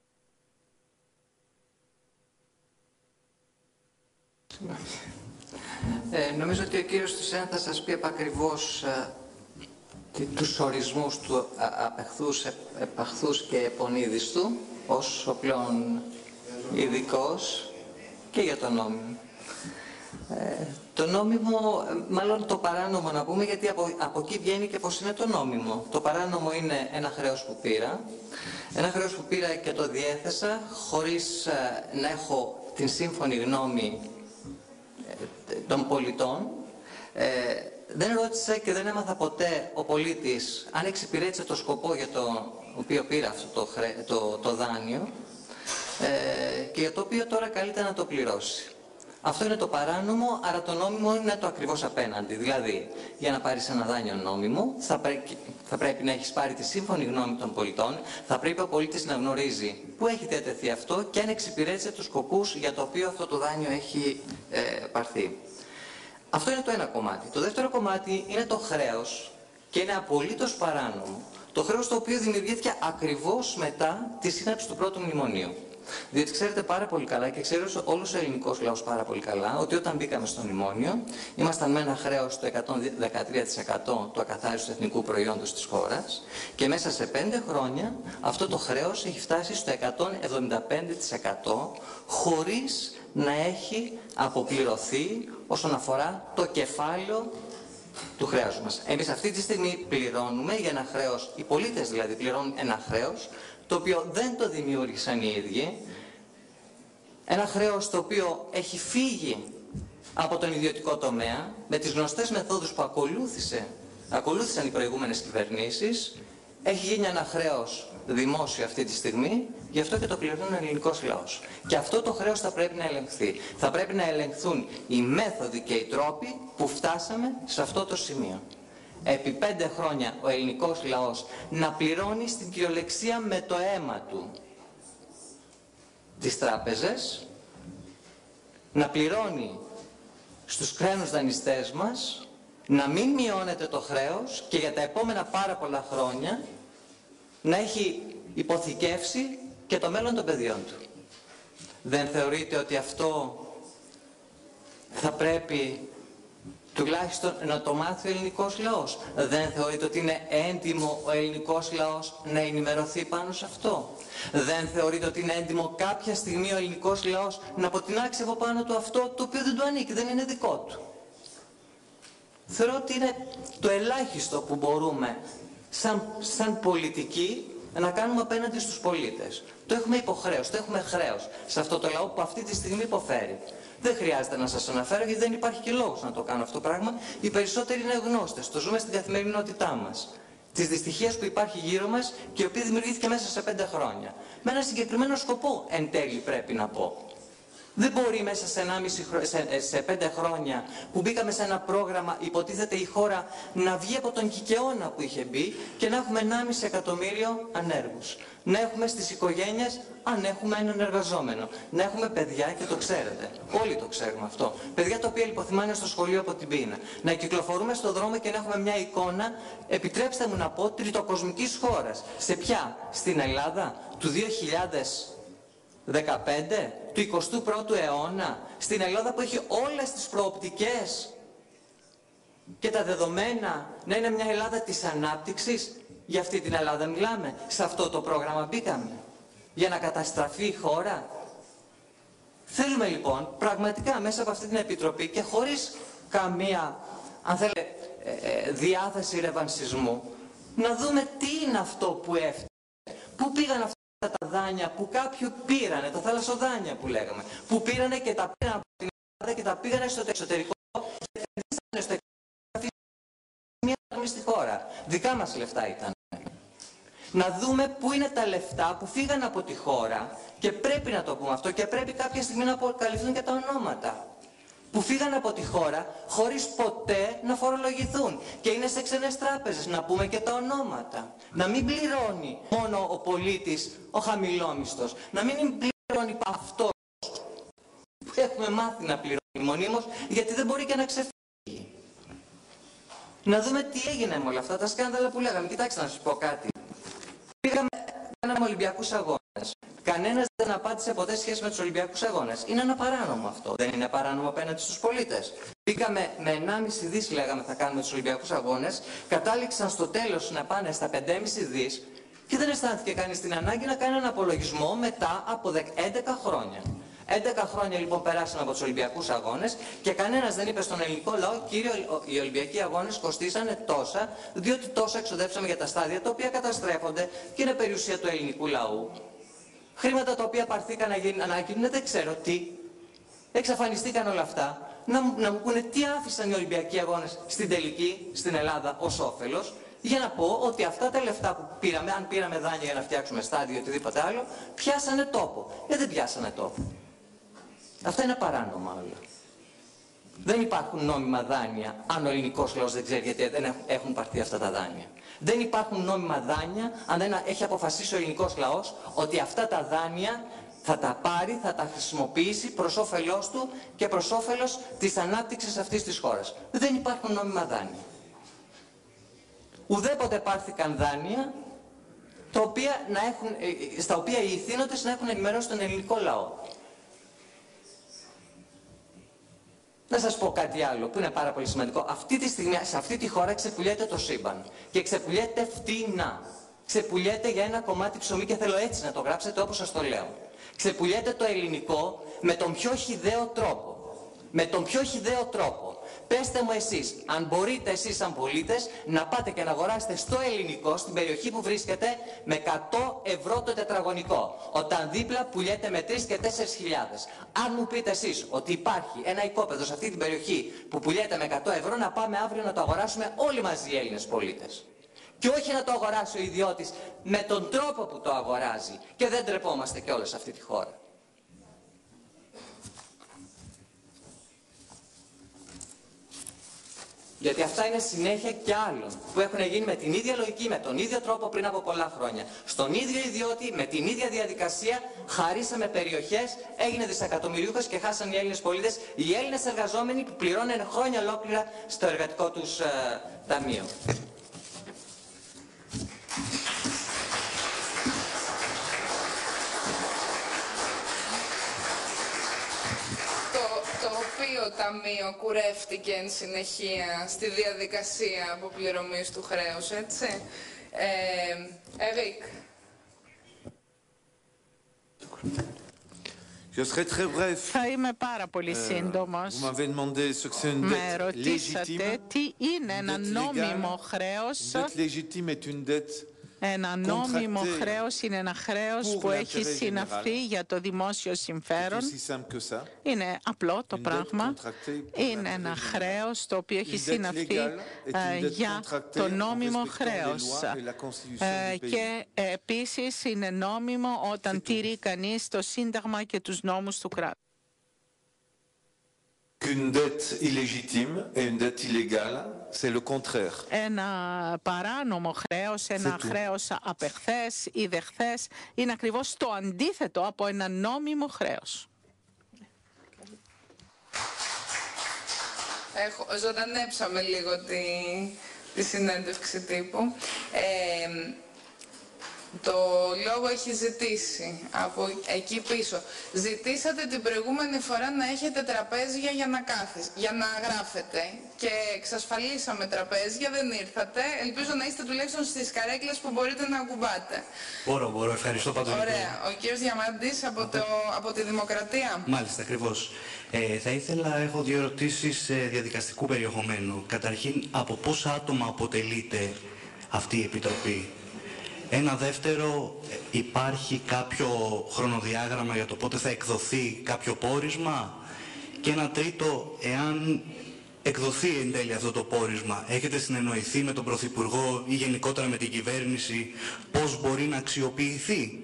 Ε, νομίζω ότι ο κύριος Τουσάν θα σας πει επακριβώς ε, τους ορισμούς του απεχθούς, επαχθούς και επονίδιστου ως ο πλέον ειδικός και για το νόμιμο. Ε, το νόμιμο, μάλλον το παράνομο να πούμε, γιατί από, από εκεί βγαίνει και πως είναι το νόμιμο. Το παράνομο είναι ένα χρέος που πήρα, ένα χρέος που πήρα και το διέθεσα χωρίς ε, να έχω την σύμφωνη γνώμη ε, των πολιτών. Ε, δεν ρώτησα και δεν έμαθα ποτέ ο πολίτης αν εξυπηρέτησε το σκοπό για το οποίο πήρα αυτό το, χρέ, το, το δάνειο ε, και για το οποίο τώρα καλείται να το πληρώσει. Αυτό είναι το παράνομο, άρα το νόμιμο είναι το ακριβώς απέναντι. Δηλαδή, για να πάρεις ένα δάνειο νόμιμο, θα πρέπει, θα πρέπει να έχεις πάρει τη σύμφωνη γνώμη των πολιτών, θα πρέπει ο πολίτης να γνωρίζει πού έχει διατεθεί αυτό και αν εξυπηρέτησε τους σκοπούς για το οποίο αυτό το δάνειο έχει ε, πάρθει. Αυτό είναι το ένα κομμάτι. Το δεύτερο κομμάτι είναι το χρέος και είναι απολύτως παράνομο. Το χρέος το οποίο δημιουργήθηκε ακριβώς μετά τη σύναψη του πρώτου μνημονίου. Διότι ξέρετε πάρα πολύ καλά και ξέρει όλος ο ελληνικός λαός πάρα πολύ καλά ότι όταν μπήκαμε στο μνημόνιο ήμασταν με ένα χρέος του εκατόν δεκατρία τοις εκατό του ακαθάριστου εθνικού προϊόντος της χώρας και μέσα σε πέντε χρόνια αυτό το χρέος έχει φτάσει στο εκατόν εβδομήντα πέντε τοις εκατό χωρίς να έχει αποπληρωθεί όσον αφορά το κεφάλαιο του χρέους μας. Εμείς αυτή τη στιγμή πληρώνουμε για ένα χρέος, οι πολίτες δηλαδή πληρώνουν ένα χρέος το οποίο δεν το δημιούργησαν οι ίδιοι, ένα χρέος το οποίο έχει φύγει από τον ιδιωτικό τομέα με τις γνωστές μεθόδους που ακολούθησε, ακολούθησαν οι προηγούμενες κυβερνήσεις, έχει γίνει ένα χρέος δημόσιο αυτή τη στιγμή, γι' αυτό και το πληρώνει ο ελληνικός λαός. Και αυτό το χρέος θα πρέπει να ελεγχθεί. Θα πρέπει να ελεγχθούν οι μέθοδοι και οι τρόποι που φτάσαμε σε αυτό το σημείο. Επί πέντε χρόνια ο ελληνικός λαός να πληρώνει στην κυριολεξία με το αίμα του τις τράπεζες, να πληρώνει στους ξένους δανειστές μας, να μην μειώνεται το χρέος και για τα επόμενα πάρα πολλά χρόνια να έχει υποθηκεύσει και το μέλλον των παιδιών του. Δεν θεωρείτε ότι αυτό θα πρέπει τουλάχιστον να το μάθει ο ελληνικός λαός? Δεν θεωρείτε ότι είναι έντιμο ο ελληνικός λαός να ενημερωθεί πάνω σε αυτό? Δεν θεωρείτε ότι είναι έντιμο κάποια στιγμή ο ελληνικός λαός να αποτινάξει από πάνω του αυτό το οποίο δεν του ανήκει, δεν είναι δικό του? Θεωρώ ότι είναι το ελάχιστο που μπορούμε σαν, σαν πολιτικοί να κάνουμε απέναντι στους πολίτες. Το έχουμε υποχρέωση, το έχουμε χρέος σε αυτό το λαό που αυτή τη στιγμή υποφέρει. Δεν χρειάζεται να σας αναφέρω γιατί δεν υπάρχει και λόγος να το κάνω αυτό το πράγμα. Οι περισσότεροι είναι γνώστες, το ζούμε στην καθημερινότητά μας. Της δυστυχίας που υπάρχει γύρω μας και η οποία δημιουργήθηκε μέσα σε πέντε χρόνια. Με ένα συγκεκριμένο σκοπό εν τέλει πρέπει να πω. Δεν μπορεί μέσα σε, σε, σε πέντε χρόνια που μπήκαμε σε ένα πρόγραμμα, υποτίθεται η χώρα να βγει από τον κικαιώνα που είχε μπει και να έχουμε ενάμιση εκατομμύριο ανέργους. Να έχουμε στις οικογένειες, αν έχουμε έναν εργαζόμενο. Να έχουμε παιδιά και το ξέρετε. Όλοι το ξέρουμε αυτό. Παιδιά τα οποία λιποθυμάνε στο σχολείο από την πείνα. Να κυκλοφορούμε στον δρόμο και να έχουμε μια εικόνα, επιτρέψτε μου να πω, τριτοκοσμικής χώρας. Σε ποια? Στην Ελλάδα του δύο χιλιάδες δεκαπέντε, του εικοστού πρώτου αιώνα, στην Ελλάδα που έχει όλες τις προοπτικές και τα δεδομένα να είναι μια Ελλάδα της ανάπτυξης? Για αυτή την Ελλάδα μιλάμε? Σε αυτό το πρόγραμμα μπήκαμε για να καταστραφεί η χώρα? Θέλουμε λοιπόν πραγματικά μέσα από αυτή την Επιτροπή και χωρίς καμία, αν θέλετε, διάθεση ρεβανσισμού, να δούμε τι είναι αυτό που έφτασε, πού πήγαν αυτά τα δάνεια που κάποιοι πήρανε, τα θαλασσοδάνεια που λέγαμε, που πήρανε και τα πήραν από την Ελλάδα και τα πήγανε στο εξωτερικό και επενδύσανε στο εξωτερικό μια στη χώρα. Δικά μας λεφτά ήταν. Να δούμε πού είναι τα λεφτά που φύγαν από τη χώρα και πρέπει να το πούμε αυτό και πρέπει κάποια στιγμή να αποκαλυφθούν και τα ονόματα. Που φύγαν από τη χώρα χωρίς ποτέ να φορολογηθούν και είναι σε ξένες τράπεζες, να πούμε και τα ονόματα. Να μην πληρώνει μόνο ο πολίτης, ο χαμηλόμισθος, να μην πληρώνει αυτός που έχουμε μάθει να πληρώνει μονίμως, γιατί δεν μπορεί και να ξεφύγει. Να δούμε τι έγινε με όλα αυτά τα σκάνδαλα που λέγαμε. Κοιτάξτε να σας πω κάτι. Πήγαμε, κάναμε Ολυμπιακούς Αγώνες. Κανένας δεν απάντησε ποτέ σχέση με τους Ολυμπιακούς Αγώνες. Είναι ένα παράνομο αυτό. Δεν είναι παράνομο απέναντι στους πολίτες. Πήγαμε με ενάμιση δις λέγαμε θα κάνουμε τους Ολυμπιακούς Αγώνες. Κατάληξαν στο τέλος να πάνε στα πεντέμισι δις και δεν αισθάνθηκε κανείς την ανάγκη να κάνει έναν απολογισμό μετά από έντεκα χρόνια. έντεκα χρόνια λοιπόν περάσαν από τους Ολυμπιακούς Αγώνες και κανένας δεν είπε στον ελληνικό λαό, κύριε, οι Ολυμπιακοί Αγώνες κοστίσανε τόσα, διότι τόσα εξοδέψαμε για τα στάδια τα οποία καταστρέφονται και είναι περιουσία του ελληνικού λαού. Χρήματα τα οποία πάρθηκαν να γίνουν, να γίνουν δεν ξέρω τι. Εξαφανιστήκαν όλα αυτά. Να, να μου πούνε τι άφησαν οι Ολυμπιακοί Αγώνες στην τελική, στην Ελλάδα, ως όφελος, για να πω ότι αυτά τα λεφτά που πήραμε, αν πήραμε δάνεια για να φτιάξουμε στάδιο ή οτιδήποτε άλλο, πιάσανε τόπο. Ε, δεν πιάσανε τόπο. Αυτά είναι παράνομα όλα. Δεν υπάρχουν νόμιμα δάνεια αν ο ελληνικός λαός δεν ξέρει γιατί δεν έχουν πάρθει αυτά τα δάνεια. Δεν υπάρχουν νόμιμα δάνεια αν δεν έχει αποφασίσει ο ελληνικός λαός ότι αυτά τα δάνεια θα τα πάρει, θα τα χρησιμοποιήσει προς όφελός του και προς όφελος της ανάπτυξης αυτής της χώρας. Δεν υπάρχουν νόμιμα δάνεια. Ουδέποτε πάρθηκαν δάνεια τα οποία να έχουν, στα οποία οι ηθήνοντες να έχουν ενημερώσει τον ελληνικό λαό. Να σας πω κάτι άλλο που είναι πάρα πολύ σημαντικό. Αυτή τη στιγμή, σε αυτή τη χώρα ξεπουλιέται το σύμπαν. Και ξεπουλιέται φτηνά. Ξεπουλιέται για ένα κομμάτι ψωμί και θέλω έτσι να το γράψετε όπως σας το λέω. Ξεπουλιέται το ελληνικό με τον πιο χυδαίο τρόπο. Με τον πιο χυδαίο τρόπο. Πέστε μου εσείς, αν μπορείτε εσείς σαν πολίτες να πάτε και να αγοράσετε στο ελληνικό, στην περιοχή που βρίσκεται, με εκατό ευρώ το τετραγωνικό. Όταν δίπλα πουλιέται με τρεις και τέσσερις χιλιάδες. Αν μου πείτε εσείς ότι υπάρχει ένα οικόπεδο σε αυτή την περιοχή που πουλιέται με εκατό ευρώ, να πάμε αύριο να το αγοράσουμε όλοι μαζί οι Έλληνες πολίτες. Και όχι να το αγοράσει ο ιδιώτης με τον τρόπο που το αγοράζει. Και δεν τρεπόμαστε κιόλας σε αυτή τη χώρα. Γιατί αυτά είναι συνέχεια και άλλων που έχουν γίνει με την ίδια λογική, με τον ίδιο τρόπο πριν από πολλά χρόνια. Στον ίδιο ιδιώτη, με την ίδια διαδικασία, χαρίσαμε περιοχές, έγινε δισεκατομμυριούχος και χάσαν οι Έλληνες πολίτες, οι Έλληνες εργαζόμενοι που πληρώνουν χρόνια ολόκληρα στο εργατικό τους ε, ταμείο. Το ταμείο κουρεύτηκε εν συνεχεία στη διαδικασία αποπληρωμής του χρέους, έτσι. Ε, Ερικ. Θα είμαι πάρα πολύ σύντομος. Με ρωτήσατε τι είναι ένα νόμιμο χρέος. Ένα νόμιμο χρέος είναι ένα χρέος που έχει συναυθεί για το δημόσιο συμφέρον. Είναι απλό το πράγμα. Είναι ένα χρέος το οποίο έχει συναυθεί για το νόμιμο χρέος. Και επίσης είναι νόμιμο όταν τηρεί κανείς το Σύνταγμα και τους νόμους του κράτους. Qu'une dette illégitime et une dette illégale, c'est le contraire. Ένα παράνομο χρέος, ένα χρέος απεχθές ή δεχθές είναι ακριβώς το αντίθετο από ένα νόμιμο χρέος. Έχω, ζωντανέψαμε λίγο τη, τη συνέντευξη τύπου. Ε, Το λόγο έχει ζητήσει από εκεί πίσω. Ζητήσατε την προηγούμενη φορά να έχετε τραπέζια για να κάθεστε, για να γράφετε και εξασφαλίσαμε τραπέζια, δεν ήρθατε. Ελπίζω να είστε τουλάχιστον στις καρέκλες που μπορείτε να ακουμπάτε. Μπορώ, μπορώ. Ευχαριστώ πάντως. Ωραία. Ο κύριος Διαμαντής από, το, από τη Δημοκρατία. Μάλιστα, ακριβώς. Ε, θα ήθελα, έχω δύο ερωτήσεις ε, διαδικαστικού περιεχομένου. Καταρχήν, από πόσα άτομα αποτελείται αυτή η Επιτροπή? Ένα δεύτερο, υπάρχει κάποιο χρονοδιάγραμμα για το πότε θα εκδοθεί κάποιο πόρισμα? Και ένα τρίτο, εάν εκδοθεί εν τέλει αυτό το πόρισμα, έχετε συνεννοηθεί με τον Πρωθυπουργό ή γενικότερα με την κυβέρνηση πώς μπορεί να αξιοποιηθεί?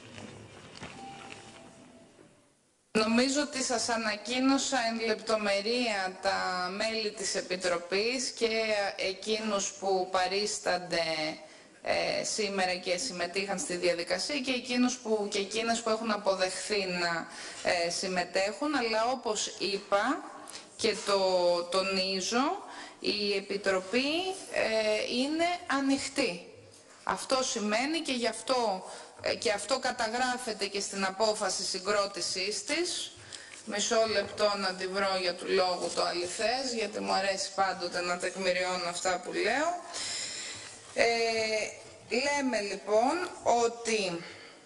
Νομίζω ότι σας ανακοίνωσα εν λεπτομερία τα μέλη της Επιτροπής και εκείνους που παρίστανται Ε, σήμερα και συμμετείχαν στη διαδικασία και, εκείνους που, και εκείνες που έχουν αποδεχθεί να ε, συμμετέχουν, αλλά όπως είπα και το τονίζω, η Επιτροπή ε, είναι ανοιχτή. Αυτό σημαίνει και γι' αυτό, ε, και αυτό καταγράφεται και στην απόφαση συγκρότησής της. Μισό λεπτό να τη βρω για του λόγου το αληθές, γιατί μου αρέσει πάντοτε να τεκμηριώνω αυτά που λέω. Ε, λέμε λοιπόν ότι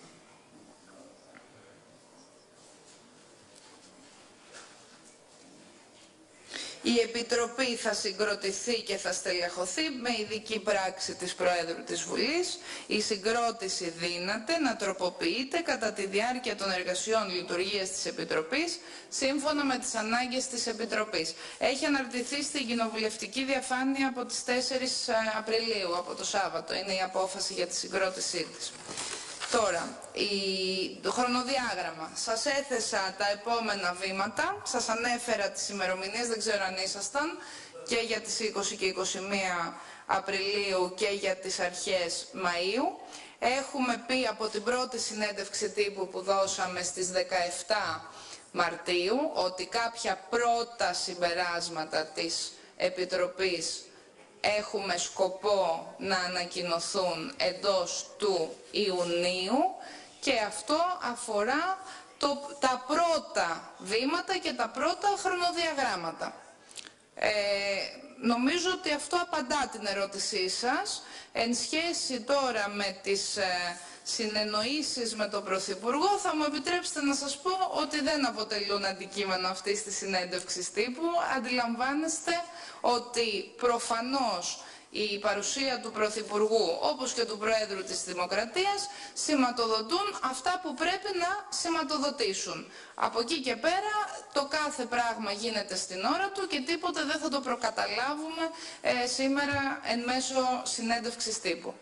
η Επιτροπή θα συγκροτηθεί και θα στελεχωθεί με ειδική πράξη της Προέδρου της Βουλής. Η συγκρότηση δύναται να τροποποιείται κατά τη διάρκεια των εργασιών λειτουργίας της Επιτροπής, σύμφωνα με τις ανάγκες της Επιτροπής. Έχει αναρτηθεί στην κοινοβουλευτική διαφάνεια από τις τέσσερις Απριλίου, από το Σάββατο. Είναι η απόφαση για τη συγκρότησή της. Τώρα, η... το χρονοδιάγραμμα. Σας έθεσα τα επόμενα βήματα, σας ανέφερα τις ημερομηνίες, δεν ξέρω αν ήσασταν, και για τις είκοσι και είκοσι μία Απριλίου και για τις αρχές Μαΐου. Έχουμε πει από την πρώτη συνέντευξη τύπου που δώσαμε στις δεκαεφτά Μαρτίου ότι κάποια πρώτα συμπεράσματα της Επιτροπής έχουμε σκοπό να ανακοινωθούν εντός του Ιουνίου και αυτό αφορά το, τα πρώτα βήματα και τα πρώτα χρονοδιαγράμματα. Ε, νομίζω ότι αυτό απαντά την ερώτησή σας. Εν σχέση τώρα με τις ε, συνεννοήσεις με τον Πρωθυπουργό, θα μου επιτρέψετε να σας πω ότι δεν αποτελούν αντικείμενο αυτής της συνέντευξης τύπου. Αντιλαμβάνεστε ότι προφανώς η παρουσία του Πρωθυπουργού, όπως και του Προέδρου της Δημοκρατίας, σηματοδοτούν αυτά που πρέπει να σηματοδοτήσουν. Από εκεί και πέρα το κάθε πράγμα γίνεται στην ώρα του και τίποτε δεν θα το προκαταλάβουμε ε, σήμερα εν μέσω συνέντευξης τύπου.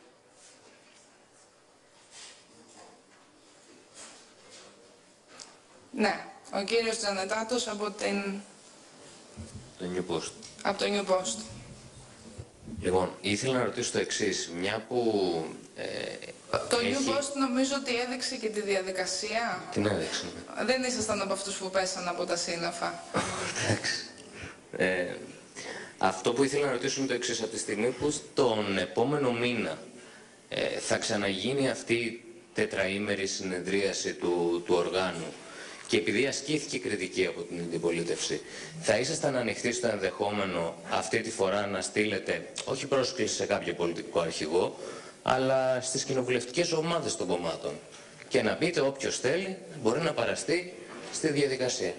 Ναι, ο κύριος Τζανετάτος από την... Το New Post. Από το New Post. Λοιπόν, ήθελα να ρωτήσω το εξής. Μια που... Ε, το έχει... New Post νομίζω ότι έδειξε και τη διαδικασία. Την έδειξε. Ναι. Δεν ήσασταν από αυτούς που πέσαν από τα σύννεφα. Εντάξει. ε, αυτό που ήθελα να ρωτήσω είναι το εξής. Από τη στιγμή που τον επόμενο μήνα ε, θα ξαναγίνει αυτή η τετραήμερη συνεδρίαση του, του οργάνου, και επειδή ασκήθηκε κριτική από την αντιπολίτευση, θα ήσασταν ανοιχτοί στο ενδεχόμενο αυτή τη φορά να στείλετε όχι πρόσκληση σε κάποιο πολιτικό αρχηγό, αλλά στις κοινοβουλευτικές ομάδες των κομμάτων και να πείτε όποιος θέλει μπορεί να παραστεί στη διαδικασία?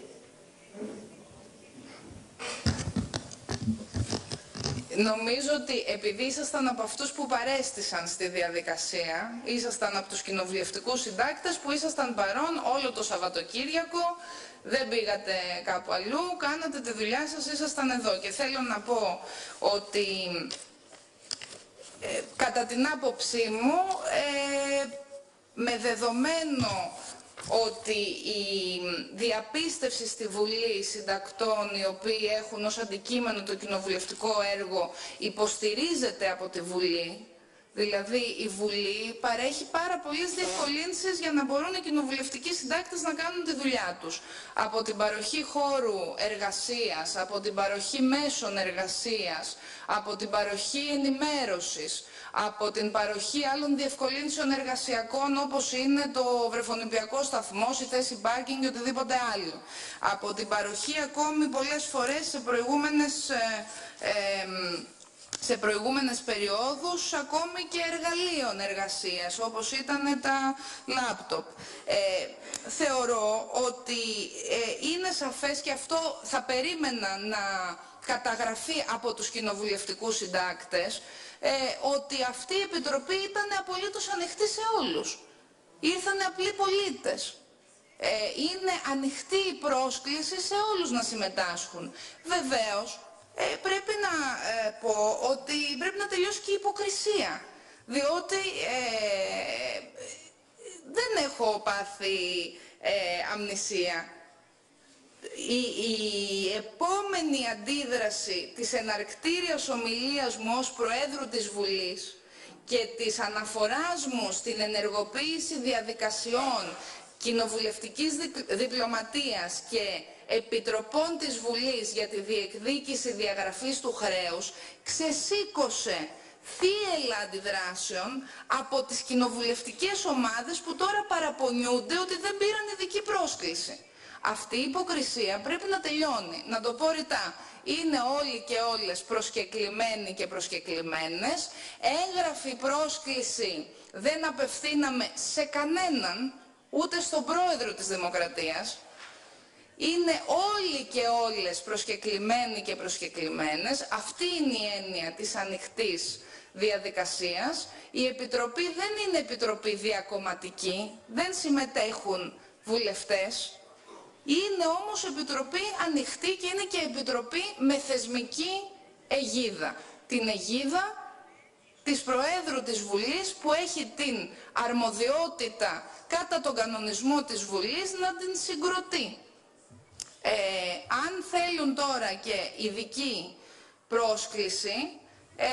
Νομίζω ότι επειδή ήσασταν από αυτούς που παρέστησαν στη διαδικασία, ήσασταν από τους κοινοβουλευτικούς συντάκτες που ήσασταν παρόν όλο το Σαββατοκύριακο, δεν πήγατε κάπου αλλού, κάνατε τη δουλειά σας, ήσασταν εδώ. Και θέλω να πω ότι ε, κατά την άποψή μου, ε, με δεδομένο ότι η διαπίστευση στη Βουλή συντακτών οι οποίοι έχουν ως αντικείμενο το κοινοβουλευτικό έργο υποστηρίζεται από τη Βουλή, δηλαδή η Βουλή παρέχει πάρα πολλές διευκολύνσεις για να μπορούν οι κοινοβουλευτικοί συντάκτες να κάνουν τη δουλειά τους. Από την παροχή χώρου εργασίας, από την παροχή μέσων εργασίας, από την παροχή ενημέρωσης, από την παροχή άλλων διευκολύνσεων εργασιακών όπως είναι το βρεφονιπιακό σταθμός, η θέση πάρκινγκ ή οτιδήποτε άλλο. Από την παροχή ακόμη πολλές φορές σε προηγούμενες, ε, ε, σε προηγούμενες περιόδους ακόμη και εργαλείων εργασίας όπως ήταν τα λάπτοπ. Ε, θεωρώ ότι ε, είναι σαφές και αυτό θα περίμενα να καταγραφεί από τους κοινοβουλευτικούς συντάκτες, Ε, ότι αυτή η Επιτροπή ήταν απολύτως ανοιχτή σε όλους. Ήρθανε απλοί πολίτες. Ε, είναι ανοιχτή η πρόσκληση σε όλους να συμμετάσχουν. Βεβαίως, ε, πρέπει να ε, πω ότι πρέπει να τελειώσει και η υποκρισία. Διότι ε, δεν έχω πάθει ε, αμνησία. Η, η επόμενη αντίδραση της εναρκτήριας ομιλίας μου ως Προέδρου της Βουλής και της αναφοράς μου στην ενεργοποίηση διαδικασιών κοινοβουλευτικής διπλωματίας και επιτροπών της Βουλής για τη διεκδίκηση διαγραφής του χρέους ξεσήκωσε θύελλα αντιδράσεων από τις κοινοβουλευτικές ομάδες που τώρα παραπονιούνται ότι δεν πήραν ειδική πρόσκληση. Αυτή η υποκρισία πρέπει να τελειώνει. Να το πω ρητά. Είναι όλοι και όλες προσκεκλημένοι και προσκεκλημένες. Έγγραφη πρόσκληση δεν απευθύναμε σε κανέναν, ούτε στον πρόεδρο της Δημοκρατίας. Είναι όλοι και όλες προσκεκλημένοι και προσκεκλημένες. Αυτή είναι η έννοια της ανοιχτής διαδικασίας. Η Επιτροπή δεν είναι Επιτροπή διακομματική, δεν συμμετέχουν βουλευτές. Είναι όμως Επιτροπή ανοιχτή και είναι και Επιτροπή με θεσμική αιγίδα. Την αιγίδα της Προέδρου της Βουλής που έχει την αρμοδιότητα κατά τον κανονισμό της Βουλής να την συγκροτεί. Ε, αν θέλουν τώρα και ειδική πρόσκληση, ε,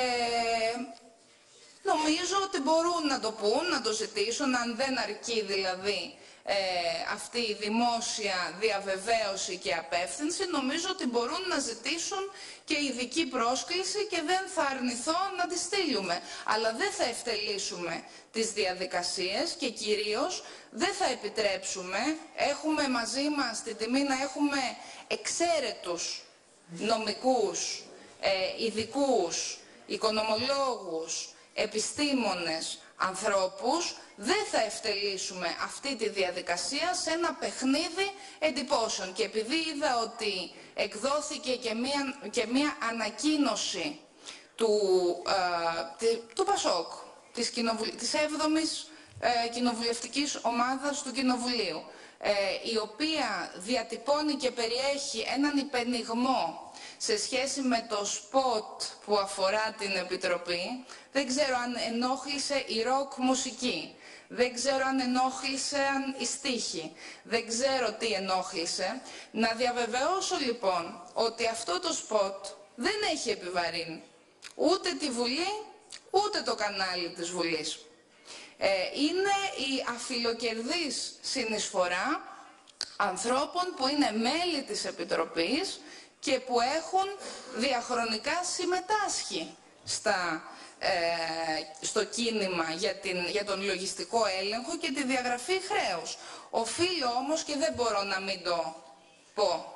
νομίζω ότι μπορούν να το πούν, να το ζητήσουν, αν δεν αρκεί δηλαδή ε, αυτή η δημόσια διαβεβαίωση και απεύθυνση, νομίζω ότι μπορούν να ζητήσουν και ειδική πρόσκληση και δεν θα αρνηθώ να τη στείλουμε. Αλλά δεν θα ευτελίσουμε τις διαδικασίες και κυρίως δεν θα επιτρέψουμε, έχουμε μαζί μας τη τιμή να έχουμε εξαίρετους νομικούς, ε, ειδικούς, οικονομολόγους, επιστήμονες, ανθρώπους, δεν θα ευτελίσουμε αυτή τη διαδικασία σε ένα παιχνίδι εντυπώσεων. Και επειδή είδα ότι εκδόθηκε και μία, και μία ανακοίνωση του, ε, του ΠΑΣΟΚ, της, κοινοβουλ... της έβδομης ε, κοινοβουλευτικής ομάδας του Κοινοβουλίου, ε, η οποία διατυπώνει και περιέχει έναν υπενιγμό σε σχέση με το σποτ που αφορά την Επιτροπή. Δεν ξέρω αν ενόχλησε η ροκ μουσική, δεν ξέρω αν ενόχλησαν οι στίχοι, δεν ξέρω τι ενόχλησε. Να διαβεβαιώσω λοιπόν ότι αυτό το σποτ δεν έχει επιβαρύνει ούτε τη Βουλή, ούτε το κανάλι της Βουλής. Ε, είναι η αφιλοκερδής συνεισφορά ανθρώπων που είναι μέλη της Επιτροπής και που έχουν διαχρονικά συμμετάσχει στα, ε, στο κίνημα για, την, για τον λογιστικό έλεγχο και τη διαγραφή χρέους. Οφείλω όμως, και δεν μπορώ να μην το πω,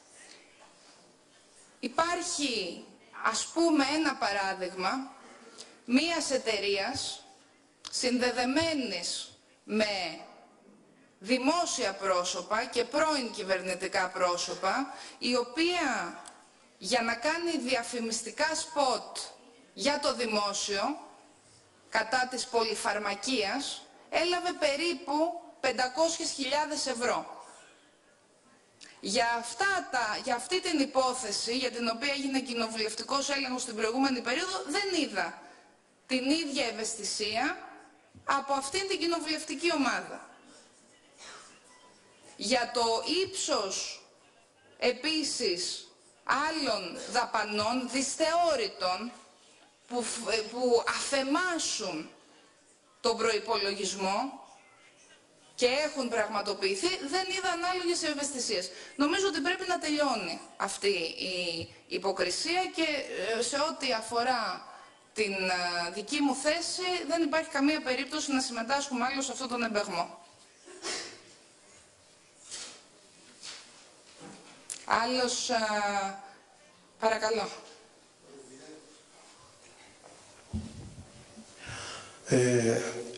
υπάρχει ας πούμε ένα παράδειγμα μίας εταιρείας συνδεδεμένης με δημόσια πρόσωπα και πρώην κυβερνητικά πρόσωπα, η οποία για να κάνει διαφημιστικά σποτ για το δημόσιο κατά της πολυφαρμακείας έλαβε περίπου πεντακόσιες χιλιάδες ευρώ. Για, αυτά τα, για αυτή την υπόθεση, για την οποία έγινε κοινοβουλευτικός έλεγχος στην προηγούμενη περίοδο, δεν είδα την ίδια ευαισθησία από αυτήν την κοινοβουλευτική ομάδα. Για το ύψος επίσης άλλων δαπανών δυσθεώρητων που, που αφεμάσουν τον προϋπολογισμό και έχουν πραγματοποιηθεί, δεν είδα ανάλογες ευαισθησίες. Νομίζω ότι πρέπει να τελειώνει αυτή η υποκρισία και σε ό,τι αφορά την δική μου θέση δεν υπάρχει καμία περίπτωση να συμμετάσχουμε άλλο σε αυτόν τον εμπεγμό. Άλλος, α, παρακαλώ. Ε,